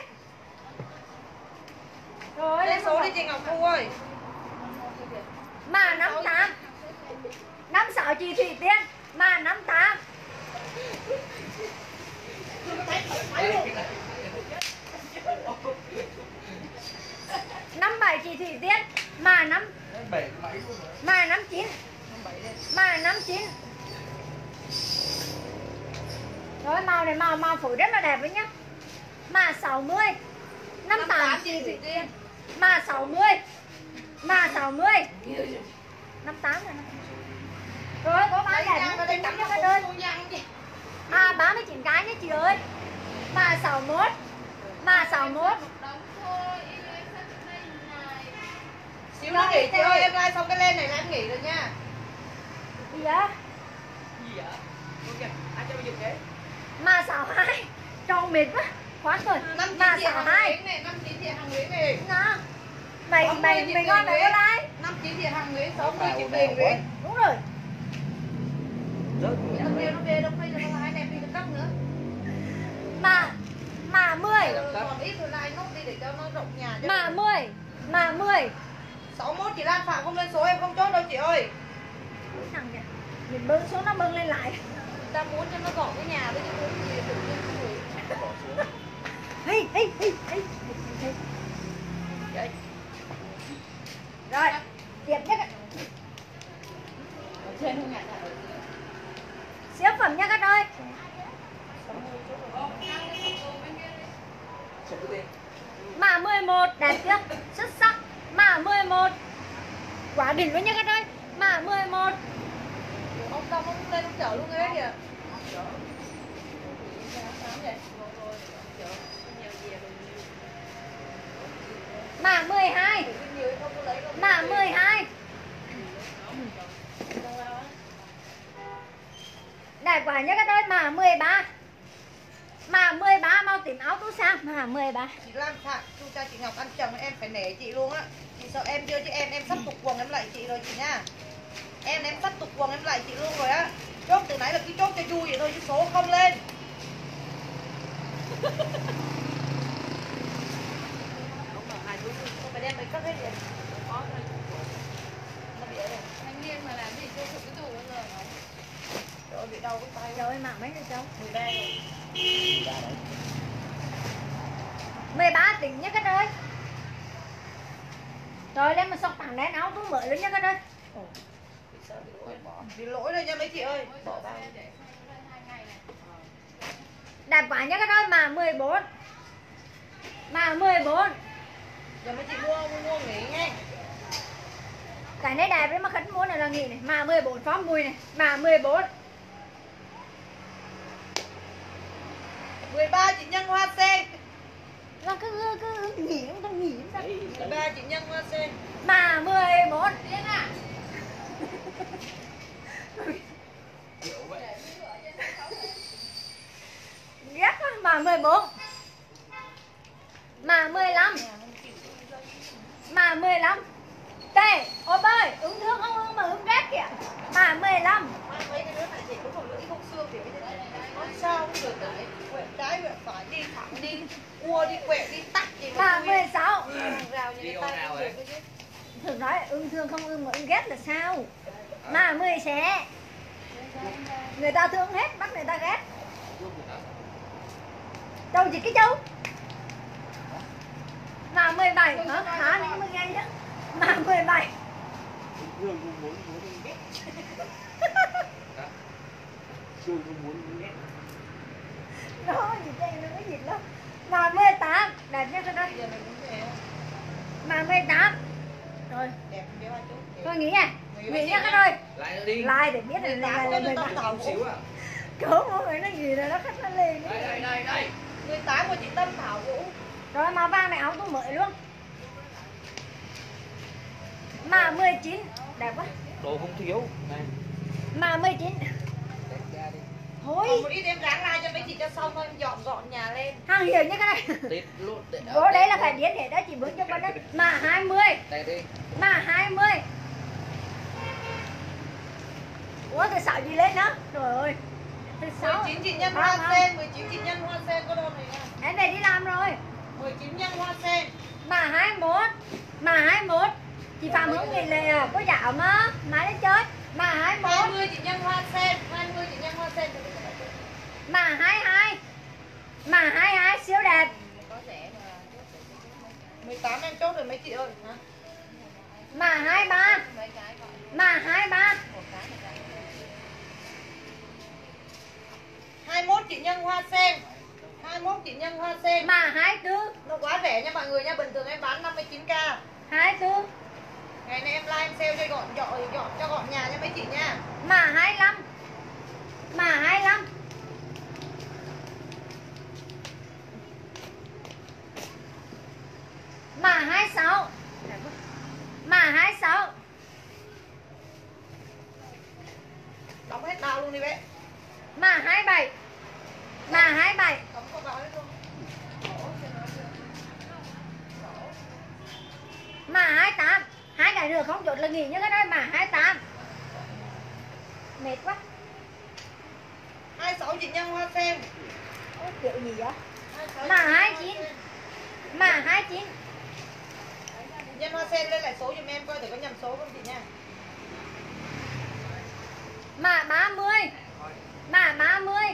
Rồi Lên số đi chị Ngọc Thu ơi. Mà năm tám. Năm sáu chị Thủy Tiên. Mà năm tám. Năm bảy chị Thủy Tiên. Mà năm. Mà năm chín. Mà năm chín. Rồi màu này màu màu phổi rất là đẹp đấy nhá. Mà sáu mươi. Năm tám chị Thủy Tiên. Mà sáu mươi. Mà sáu mươi. Năm tám rồi. Rồi có bán đẹp nó đánh cắm cho các ơi. À ba mươi chín cái nhé chị ơi. Mà sáu mốt. Mà sáu mốt. Em cứ nghỉ chị ơi, em like xong cái lên này là em nghỉ rồi nha. Gì vậy? Gì vậy? Ok, ai cho mày dùng thế? Mà xảo hai. Tròn mệt quá. Khoan rồi. Năm Mà chín chị xảo hàng hai. Nguyễn này, năm chín chị hàng Nguyễn này. Nó. Mày mày mày ngon mày có like. Năm chín chị hàng Nguyễn, sáu mươi chị Tiền Nguyễn. Đúng rồi. Rớt Nó về nó về đâu bây giờ nó hai em đi được cắt nữa. Mà mà mười. Còn ít rồi lại nốt đi để cho nó rộng nhà. Mà mười. Mà mười. sáu mươi mốt chị Lan Phạm không lên số em không chốt đâu chị ơi. Thằng kìa. Mình bưng xuống nó bưng lên lại. Người ta muốn cho nó gọn cái nhà với chứ muốn gì tự nhiên không ngủ. bỏ xuống. Hi hi hi hi. Vậy. Rồi. Tiếp nhất. Ở trên không nhặt ạ. Siêu phẩm nha các ơi. Chụp cái gì? Mã mười một đẹp chưa? Xuất sắc. Mã mười một. Quá đỉnh luôn nha các ơi. Mã mười một. Ông Tâm ông lên ông chở luôn cái đấy kìa. Mã mười hai. Mã mười hai. Đẹp quá nha các ơi. Mã mười ba. Mã mười ba mau tìm áo tú sang. Mã mười ba. Chị Lan Phạm, chu cha chị Ngọc ăn chồng em phải nể chị luôn á. Chị sợ em chưa chứ em em sắp tục quần em lại chị rồi chị nha. Em em sắp tục quần em lại chị luôn rồi á. Chốt từ nãy là cứ chốt cho vui vậy thôi chứ số không lên. Không phải đem mấy cất hết vậy. Có thôi. Nó bị ấy này. Thanh niên mà làm gì chưa thử cái tủ bao giờ mà. Trời ơi bị đau cái tay. Rồi mã mấy rồi cháu? mười ba rồi. mười ba tỉnh nha các ơi. Rồi lên mà sọc thẳng đến áo tú mới luôn nha các ơi. Bị lỗi rồi nha mấy chị ơi. Bỏ bao. Đẹp quá nha các ơi. Mã mười bốn. Mã mười bốn. Giờ mấy chị mua mua, mua nghỉ nghe. Cái này đẹp đấy mà khách muốn là nghỉ này. Mã mười bốn phó mùi này. Mã mười bốn. mười ba chị Nhân Hoa Sen. Nó cứ cứ nghỉ không ta nghỉ không ta. mười ba chị Nhân Hoa Sen. Mã mười bốn. Điên à? Ghét quá. Mã mười bốn. Mã mười lăm. Mã mười lăm. Tê, ôi ơi, ứng thương không ứng mà ứng ghét kìa. Mã mười lăm. Mấy cái đứa này chị có một lưỡi không xương thì nói sao cũng được đấy. Quẹo trái quẹo phải đi thẳng đi cua đi quẹo đi tắt gì Mã mười sáu. rào như người ta không được cái chứ. Thử nói ưng thương không ưng mà ưng ghét là sao? Mã mười xé. Người ta thương hết, bắt người ta ghét. Đâu gì cái châu? Mã mười bảy hả? Hả? Nên mới ngay đó. Mã mười bảy. Thương không muốn muốn ghét. Thương không muốn ghét. Đó, gì đây nó cái gì lắm. Mã mười tám. Đẹp nhất cái đó. Giờ mình cũng về Mã mười tám. Rồi, đẹp đeo hai chút. thôi nghỉ à. Nghỉ nha các ơi. Lại nữa đi. Like để biết là là là cho mười nó tám. Thảo Xíu à. Cỡ mỗi người nó gì rồi nó khách nó lên. Đây đây đây đây. mười tám của chị Tâm Thảo Vũ. Rồi màu vàng này áo tôi mới luôn. Mã mười chín. Đẹp quá. Đồ không thiếu. Này. Mã mười chín. Đẹp ra đi. Thôi. Còn một ít em ráng like cho mấy chị cho xong thôi em dọn dọn nhà lên. Hàng hiểu nhá cái này. Tết luôn. Bố đấy là phải điên để đó chỉ bước cho con đấy. Mã hai mươi. Đây đi. Mã hai mươi. Ủa từ sáu gì lên đó. Trời ơi. Từ sáu. mười chín chị Nhân Hoa Sen, mười chín chị Nhân Hoa Sen có đồn này nha. Em về đi làm rồi. mười chín Nhân Hoa Sen. Mã hai mươi mốt. Mã hai mươi mốt. Chị Phạm Hữu Nghị là có dạo mà. Má đến chơi. Mã hai mươi hai mốt. mươi chị Nhân Hoa Sen, hai mươi chị Nhân Hoa Sen. Mã hai mươi hai. Mã hai mươi hai siêu đẹp. Có rẻ mà. mười tám em chốt rồi mấy chị ơi. Hả? Mã hai mươi ba. Mấy cái gọi Mã hai mươi ba. một cái một cái. hai mươi mốt chị Nhân Hoa Sen. hai mươi mốt chị Nhân Hoa Sen. Mã hai mươi tư. Nó quá rẻ nha mọi người nha, bình thường em bán năm mươi chín k. hai mươi tư. Ngày nay em like em sale cho gọn dọn dọn cho gọn nhà nha mấy chị nha. Mã hai mươi lăm. Mã hai mươi lăm. Mã hai mươi sáu. Mã Mà hai mươi sáu. Đóng hết bao luôn đi bé. Mà hai mươi bảy. Mà hai mươi bảy. Đóng có bao hết luôn. Mà hai mươi tám. Hai cái rửa không chốt là nghỉ như cái đó. Mà hai mươi tám. Mệt quá. hai mươi sáu chị Nhân Hoa Sen. Ôi, kiểu gì vậy? Mà hai mươi chín. Mà hai mươi chín. Nhân Hoa Sen lên lại số giùm em coi thử có nhầm số không chị nha. Mà ba mươi. Mà ba mươi.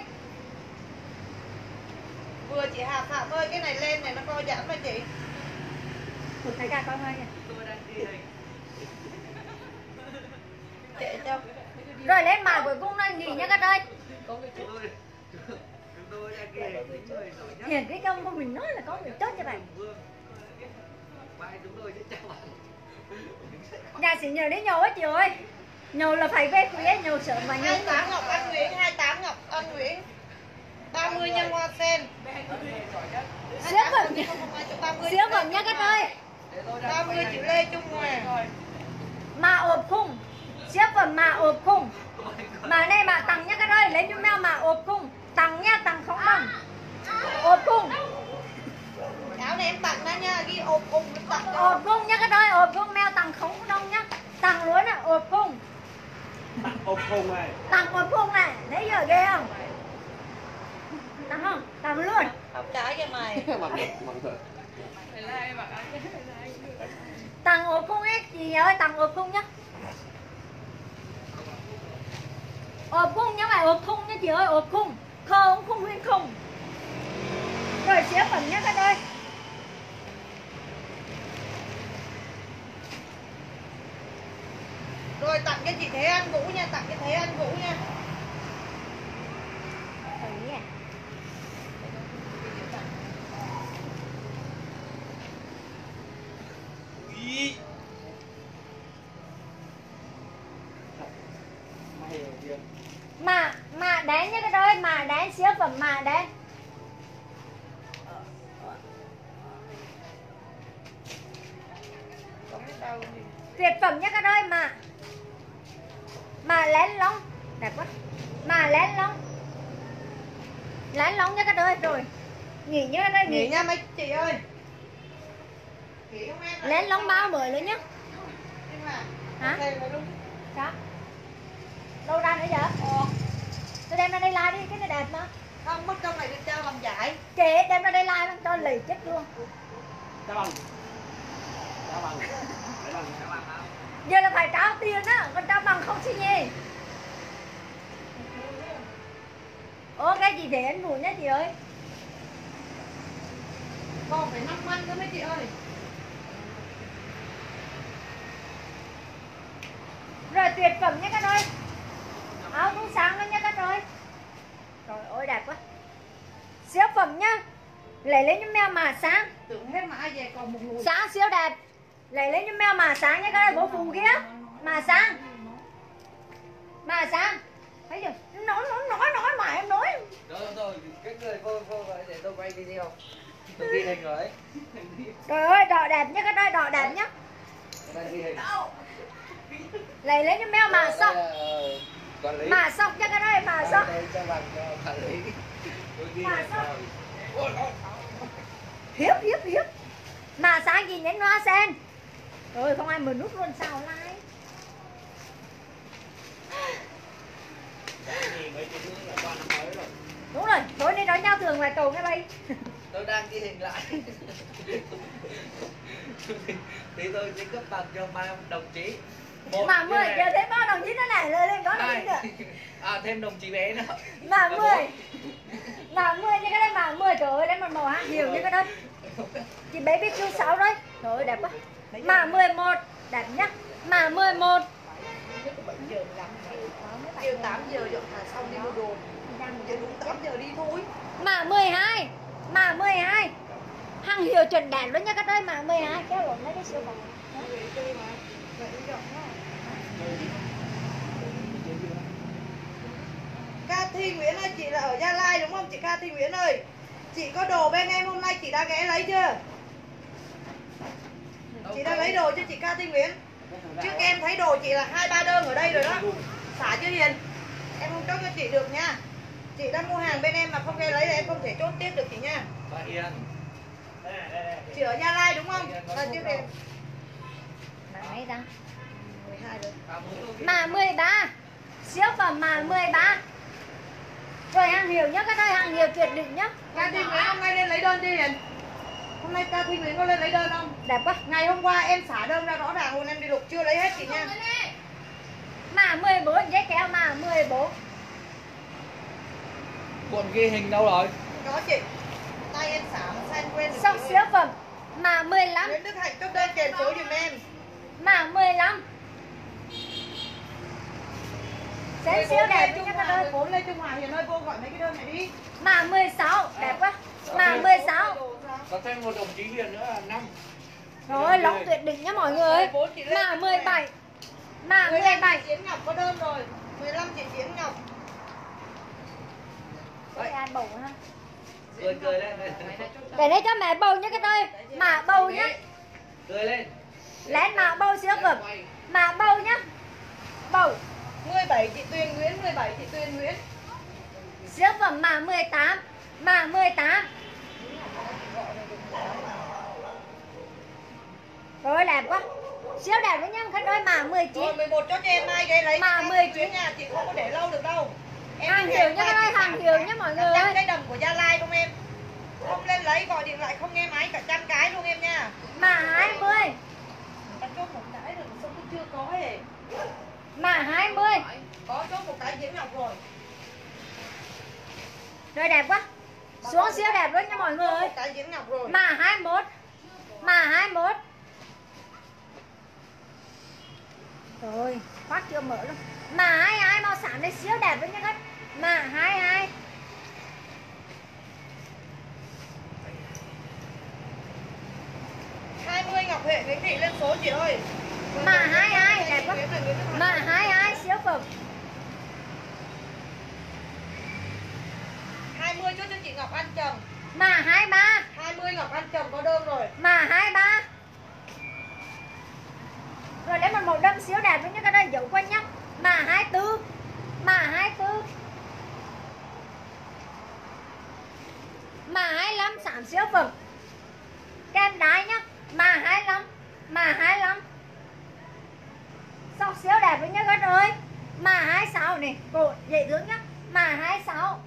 Vừa chị Hà Phạm ơi, cái này lên này nó co giãn mà chị. Thấy cả con ơi. Trễ cho. Rồi lên mà cuối cùng là nghỉ nha các ơi. Hiền cái công của mình nói là có người tốt cho bạn. Nhà chị nhờ đến nhầu á chị ơi. Nhầu là phải về khuya, nhầu sớm mà nhầu. hai mươi tám Ngọc Anh Nguyễn, hai mươi tám Ngọc Anh Nguyễn. ba mươi Nhân Hoa Sen. Siêu phẩm nha. Siêu phẩm nha các ơi. ba mươi chị Lê Trung Hòa. Mà ộp khung. Siêu phẩm mà ộp khung. Mà đây mà tặng nha các ơi. Lấy email mà ộp khung. Tặng nha, tặng không đồng. Ộp khung. Áo này em tặng đó nha, ghi ộp khung tặng cho. Ộp khung nha các ơi. Ộp khung mail tặng không đồng nhá. Tặng luôn á, ộp khung. Tặng ộp khung này. Tặng ộp khung này. Đấy giờ ghê không? Tặng không? Tặng luôn. Học trái cho mày. Tặng ộp khung ấy chị ơi, tặng ộp khung nhá. Ộp khung nhá mày, ộp khung nhá chị ơi, ộp khung. Không, khung nguyên khung. Rồi xếp phẩm nhá các ơi. Rồi tặng cho chị Thế Anh Vũ nha, tặng cho Thế Anh Vũ nha. Ừ, yeah. Mà, mà đen nhá các ơi, mà đen, xếp phẩm mà đen. Tuyệt phẩm nhá các ơi, mà mà lén lóng đẹp quá, mà lén lóng lén lóng nhá các ơi. Rồi nghỉ nhá các ơi, Nghỉ nghỉ nha mấy chị ơi. Nghỉ không em. lén lóng bao mười luôn nhá. Nhưng mà Hả? đây là đúng. Sao? Đâu ra nữa vậy? Ồ, tôi đem ra đây like đi, cái này đẹp mà. Không, mất trong này được trao bằng giải. Kệ, đem ra đây like luôn, cho lì chết luôn. Trả bằng. Trả bằng. Trả bằng. Trả bằng hả? Giờ là phải trao tiền á, còn trao bằng không xin gì. Ok chị để anh ngủ nhá chị ơi. Còn phải năm manh nữa mấy chị ơi. Rồi tuyệt phẩm nhá các ơi. Áo cũng sáng lên nhá các ơi. Trời ơi đẹp quá. Siêu phẩm nhá. Lấy lấy những mèo mà sáng. Tưởng hết mã về còn một người. Sáng siêu đẹp. Lấy lấy những mèo mà sáng nhá các ơi. Bố phù kia. Mà sáng. Mà sáng. Thấy chưa? Nói nói nói nói mà em nói. Rồi rồi, cái người vô vô vậy để tôi quay video. Tôi ghi hình rồi ấy. Trời ơi đỏ đẹp nhá các ơi, đỏ đẹp nhá. Tôi đang ghi hình. Lấy lấy những mèo mà sọc. Quản lý. Mà sọc nhá các ơi, mà sọc. Đây cho bằng cho quản lý. Tôi ghi Mà hình sọc. rồi. Hiếp hiếp hiếp. Mà sáng gì nhánh hoa sen. Rồi không ai mở nút luôn sao like. Đúng rồi, tối nay nói nhau thường ngoài cầu nghe bay. Tôi đang ghi hình lại. Thì tôi sẽ cấp bằng cho ba đồng chí. Một Mà mười cái giờ này. thấy bao đồng chí nó này lên lên có đồng chí Hai. nữa. À thêm đồng chí bé nữa. Mà mười. Mà mười như cái đấy mà mười trời ơi lấy một màu hả? Nhiều như cái đó. Chị bé biết kêu sáu đấy. Trời ơi đẹp quá. Mà mười một đẹp nhá. Mà mười một. Kêu tám giờ dọn hàng xong đi mua đồ. Chứ đúng tám giờ đi thôi. Mà mười hai. Mà mười hai. Hàng hiệu chuẩn đạn luôn nha các ơi, mà mười hai kéo lộn lấy cái siêu bóng. Cathy Nguyễn ơi, chị là ở Gia Lai đúng không chị Cathy Nguyễn ơi? Chị có đồ bên em hôm nay chị đã ghé lấy chưa? Chị đã lấy đồ cho chị Cathy Nguyễn. Trước em thấy đồ chị là hai ba đơn ở đây rồi đó. Xả chưa Hiền? Em không chốt cho chị được nha. Chị đang mua hàng bên em mà không nghe lấy thì em không thể chốt tiếp được chị nha. Bà Hiền. Chị ở Gia Lai đúng không? Rồi tiếp em. Mà mấy ta? mười hai rồi. Mà mười ba. Siêu phẩm mà mười ba. Rồi hàng hiệu nhá, các ơi, hàng hiệu tuyệt đỉnh nhá. Ca Thi Nguyễn hôm nay lên lấy đơn đi Hiền. Hôm nay Ca Thi Nguyễn có lên lấy đơn không? Đẹp quá. Ngày hôm qua em xả đơn ra rõ ràng luôn, em đi lục chưa lấy hết chị nha. Mà mười bốn, giấy kéo mà mười bốn. Cuộn ghi hình đâu rồi? Đó chị. Tay em xả mà sao em quên được Xong chị siêu ơi. phẩm mà mười lăm. Nguyễn Đức Hạnh chốt đơn kèm số giùm em. Mà mười lăm. Xén siêu đẹp Trung nhá các Hòa, ơi. mười bốn Lê Trung Hòa Hiền ơi, vô gọi mấy cái đơn này đi. Mà mười sáu, đẹp quá. Mà mười sáu. Có thêm một đồng chí Hiền nữa là năm. Rồi, lóng tuyệt đỉnh nhá mọi người. Mà mười bảy. Mà mười bảy. Chị Yến Ngọc có đơn rồi. mười lăm chị Yến Ngọc. Đây ai bầu ha. Cười cười lên. Để đây cho mẹ bầu nhá các ơi. Mà bầu nhá. Cười lên. Lén mà bầu siêu phẩm. Mà bầu nhá. Bầu. mười bảy chị Tuyền Nguyễn, mười bảy chị Tuyền Nguyễn. Siêu phẩm mà mười tám. Mà mười tám. Rồi đẹp quá. Siêu đẹp đấy nhá khách ơi, mà mười chín. Rồi mười một cho cho em mai ghé lấy. Mà Ca mười chín. Thi Nguyễn nha, chị không có để lâu được đâu. Em Hàng đi hiệu về nhá qua các ơi, chị hàng xả hiệu nhá mọi người cả trăm ơi. cây đầm của Gia Lai không em? Không lên lấy gọi điện lại không nghe máy cả trăm cái luôn em nha. Mà hai mươi. Ta chốt một cái rồi sao cũng chưa có hề. Mà hai mươi. Có chốt một cái Yến Ngọc rồi. Rồi đẹp quá. Xuống siêu đẹp luôn nha mọi người Chốt ơi. một cái Yến Ngọc rồi. Mà hai mốt. Mà hai mốt. Rồi, phát chưa mở luôn. Mà hai hai màu xám đây siêu đẹp luôn nha khách. Mà hai hai. hai mươi Ngọc Huệ Nguyễn Thị lên số chị ơi. Mà hai hai đẹp quá. Mà hai hai siêu phẩm. hai mươi chốt cho chị Ngọc Anh Trầm. Mà hai ba. hai mươi Ngọc Anh Trầm có đơn rồi. Mà hai ba. Rồi lấy một màu đâm siêu đẹp với những cái đây dấu quanh nhá. Mà hai tư. Mà hai tư. Mà hai lăm sản siêu phẩm. Kem đáy nhá. Mà hai lăm. Mà hai lăm. Sọc siêu đẹp với nhá các ơi. Mà hai sáu này, cổ dễ thương nhá. Mà hai sáu.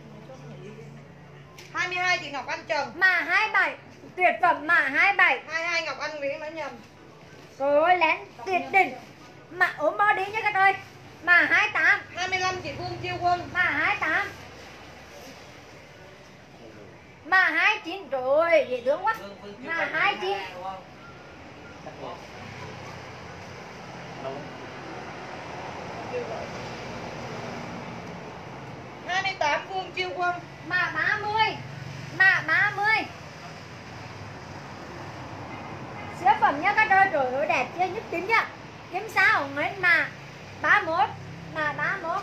hai mươi hai chị Ngọc Anh Trầm. Mà hai bảy. Tuyệt phẩm mà hai bảy. hai mươi hai Ngọc Anh Nguyễn nói nhầm. Rồi lén tuyệt đỉnh. Mà ốm body nhá các ơi. Mà hai tám. hai mươi lăm chị Vương Chiêu Quân. Mà hai tám. Mà hai chín. Rồi dễ thương quá. Mà hai chín. hai mươi tám Vương Chiêu Quân. Mà ba mươi. Mà ba mươi. Siêu phẩm nhá các ơi. Trời ơi đẹp chưa, nhất tím nhá. Kiếm sao Nguyễn mà ba mốt. Mà ba mốt.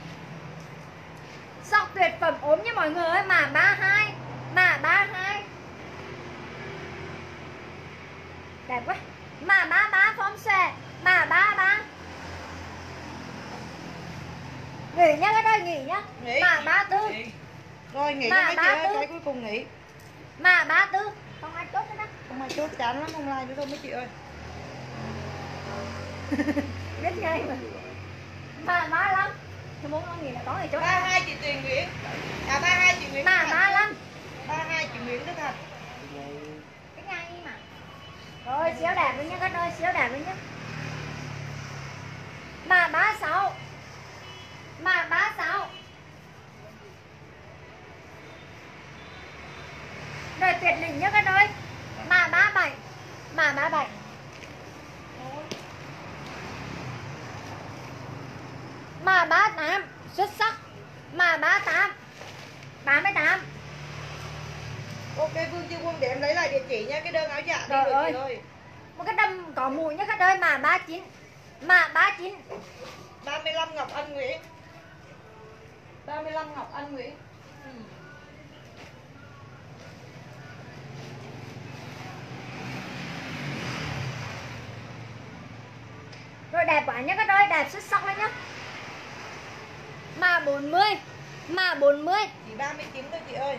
Sọc tuyệt phẩm ốm nha mọi người ơi. Mà ba hai. Mà ba hai. Đẹp quá. Mà ba ba phong xòe. Mà ba ba. Nghỉ nhá các ơi, nghỉ nhá. Nghỉ. Mà ba tư. Rồi nghỉ Mà cho mấy chị ba ơi, tư. cái cuối cùng nghỉ. Mà ba tư. Không ai chốt nữa đó. Không ai chốt chán lắm, không like nữa đâu mấy chị ơi. Biết ngay mà. Mà ba lăm. Tôi muốn con gì là có người chốt. ba mươi hai chị Tuyền Nguyễn. À ba mươi hai chị Nguyễn. Mà ba lăm. ba mươi hai chị Nguyễn Đức Hạnh. Cái ngay mà. Rồi xíu đẹp luôn nhá các ơi, xíu đẹp luôn nhá. Mà ba sáu. Mà ba sáu. Rồi tuyệt đỉnh nhá các ơi. Mà ba bảy. Mà ba bảy. Mà ba tám. Xuất sắc. Mà ba tám. ba mươi tám. Ok Vương Chiêu Quân để em lấy lại địa chỉ nha, cái đơn áo dạ đi Trời rồi ơi. chị ơi. Một cái đâm có mùi nhá các ơi. Mà ba chín. Mà ba chín. ba mươi lăm Ngọc Anh Nguyễn. ba mươi lăm Ngọc Anh Nguyễn. Ừ. rồi đẹp quá nhá các đôi, đẹp xuất sắc lên nhá. Mà bốn mươi, mà bốn mươi. Chỉ ba mươi chín thôi chị ơi.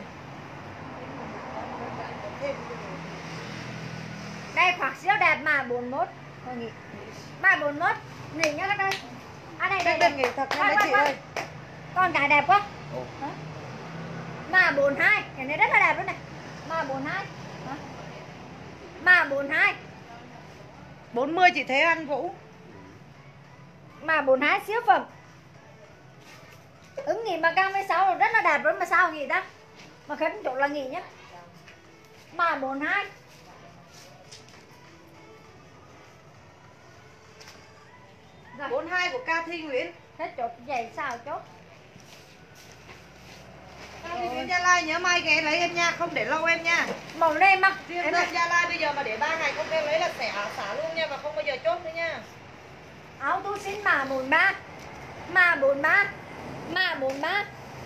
Đây khoác siêu đẹp mà bốn mốt. Thôi nghỉ. Mà bốn mốt, nghỉ nhá các đôi. À đây đây. Đây nghỉ thật nha mấy chị ơi. Con cái đẹp quá. Ồ. Mà bốn hai, cái này rất là đẹp luôn này. Mà bốn hai. Mà bốn hai. bốn mươi chị Thế An Vũ. Mà bốn hai siêu phẩm. Ứng nghỉ mà cao mươi sáu rất là đẹp luôn mà sao nghỉ ta? Mà khấn chỗ là nghỉ nhá. Mà bốn hai. Rồi. bốn hai của Ca Thi Nguyễn. Hết chốt vậy sao chốt? Ca Thi Nguyễn Gia Lai nhớ mai ghé lấy em nha, không để lâu em nha. Màu này mà. Riêng Em đơn này. Gia Lai bây giờ mà để ba ngày không kêu lấy là sẽ xả luôn nha và không bao giờ chốt nữa nha. Áo tu xin mà bốn ba. Mà bốn ba. Mà bốn ba.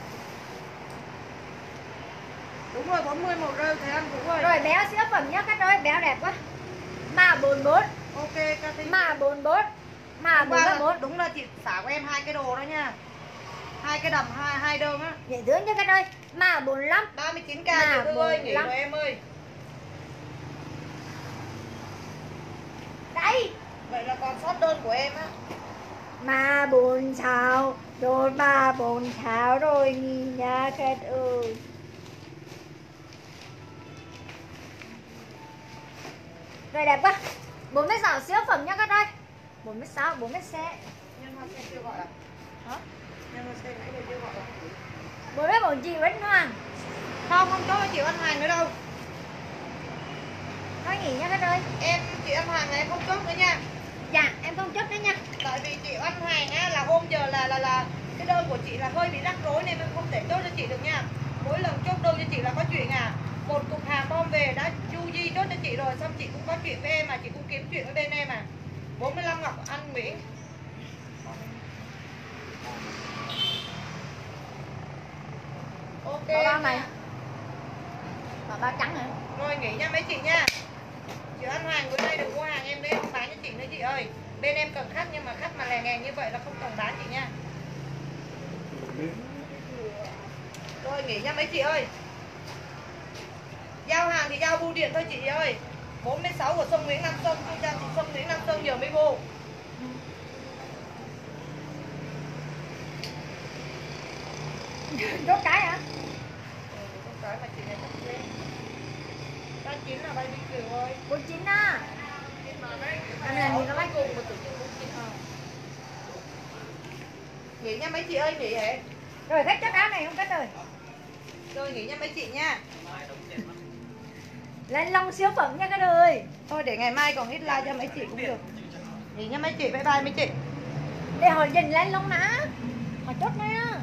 Đúng rồi, bốn mươi một rơi Thế An Vũ ơi. Rồi béo siêu phẩm nhá các đôi, béo đẹp quá. Mà bốn bốn. Ok Ca Thi. Mà bốn bốn. Mà Hôm bốn qua ba là bốn. đúng là chị xả của em hai cái đồ đó nha. Hai cái đầm hai hai đơn á. Dễ thương nhá các đôi. Mà bốn lăm. ba mươi chín k Mà chị Thư ơi, nghỉ bốn mươi lăm. rồi em ơi. Đây. Vậy là còn sót đơn của em á. Mà bốn sao. Rồi mà bốn sao rồi nghỉ nha các ơi. Rồi đẹp quá. bốn mươi sáu siêu phẩm nha các ơi. bốn mươi sáu, bốn mươi xe. Nhân hoa sen chưa gọi à? Hả? Nhân hoa sen nãy giờ chưa gọi à? bốn mươi bốn chị Vĩnh Hoàng. Không, không chốt cho chị Ăn Hàng nữa đâu. Nói nghỉ nha các ơi. Em chị Ăn Hàng này em không chốt nữa nha. Dạ em không chấp nữa nha. Tại vì chị Ăn Hàng á là hôm giờ là là là cái đơn của chị là hơi bị rắc rối nên em không thể chốt cho chị được nha. Mỗi lần chốt đơn cho chị là có chuyện à. Một cục hàng bom về đã chu di chốt cho chị rồi, xong chị cũng có chuyện với em mà chị cũng kiếm chuyện với bên em à. bốn mươi lăm Ngọc Anh Nguyễn. Ok. Bảo bao này. Bảo bao trắng hả? Rồi nghỉ nha mấy chị nha. Chị Ăn Hàng bữa nay đừng mua hàng em đấy, không bán cho chị nữa chị ơi. Bên em cần khách nhưng mà khách mà lè ngèn như vậy là không cần bán chị nha. Rồi nghỉ nha mấy chị ơi. Giao hàng thì giao bưu điện thôi chị ơi. bốn mươi sáu của sông Nguyễn Nam Sơn, tôi cho chị sông Nguyễn Nam Sơn giờ mới vô. Chốt cái hả? Ừ, con cái mà chị này chắc quen. Ba chín là bay đi kiều ơi. bốn chín á. Em làm gì nó bách cùng mà tự nhiên bốn chín. Nghỉ nha mấy chị ơi, nghỉ hả? rồi khách chốt áo này không khách rồi. Rồi nghỉ nha mấy chị nha. Lên long siêu phẩm nha các ơi. Thôi để ngày mai còn ít like cho mấy chị cũng được. Nghỉ nha mấy chị, bye bye mấy chị. Để hồi dình lên long ná. Họ chốt nha.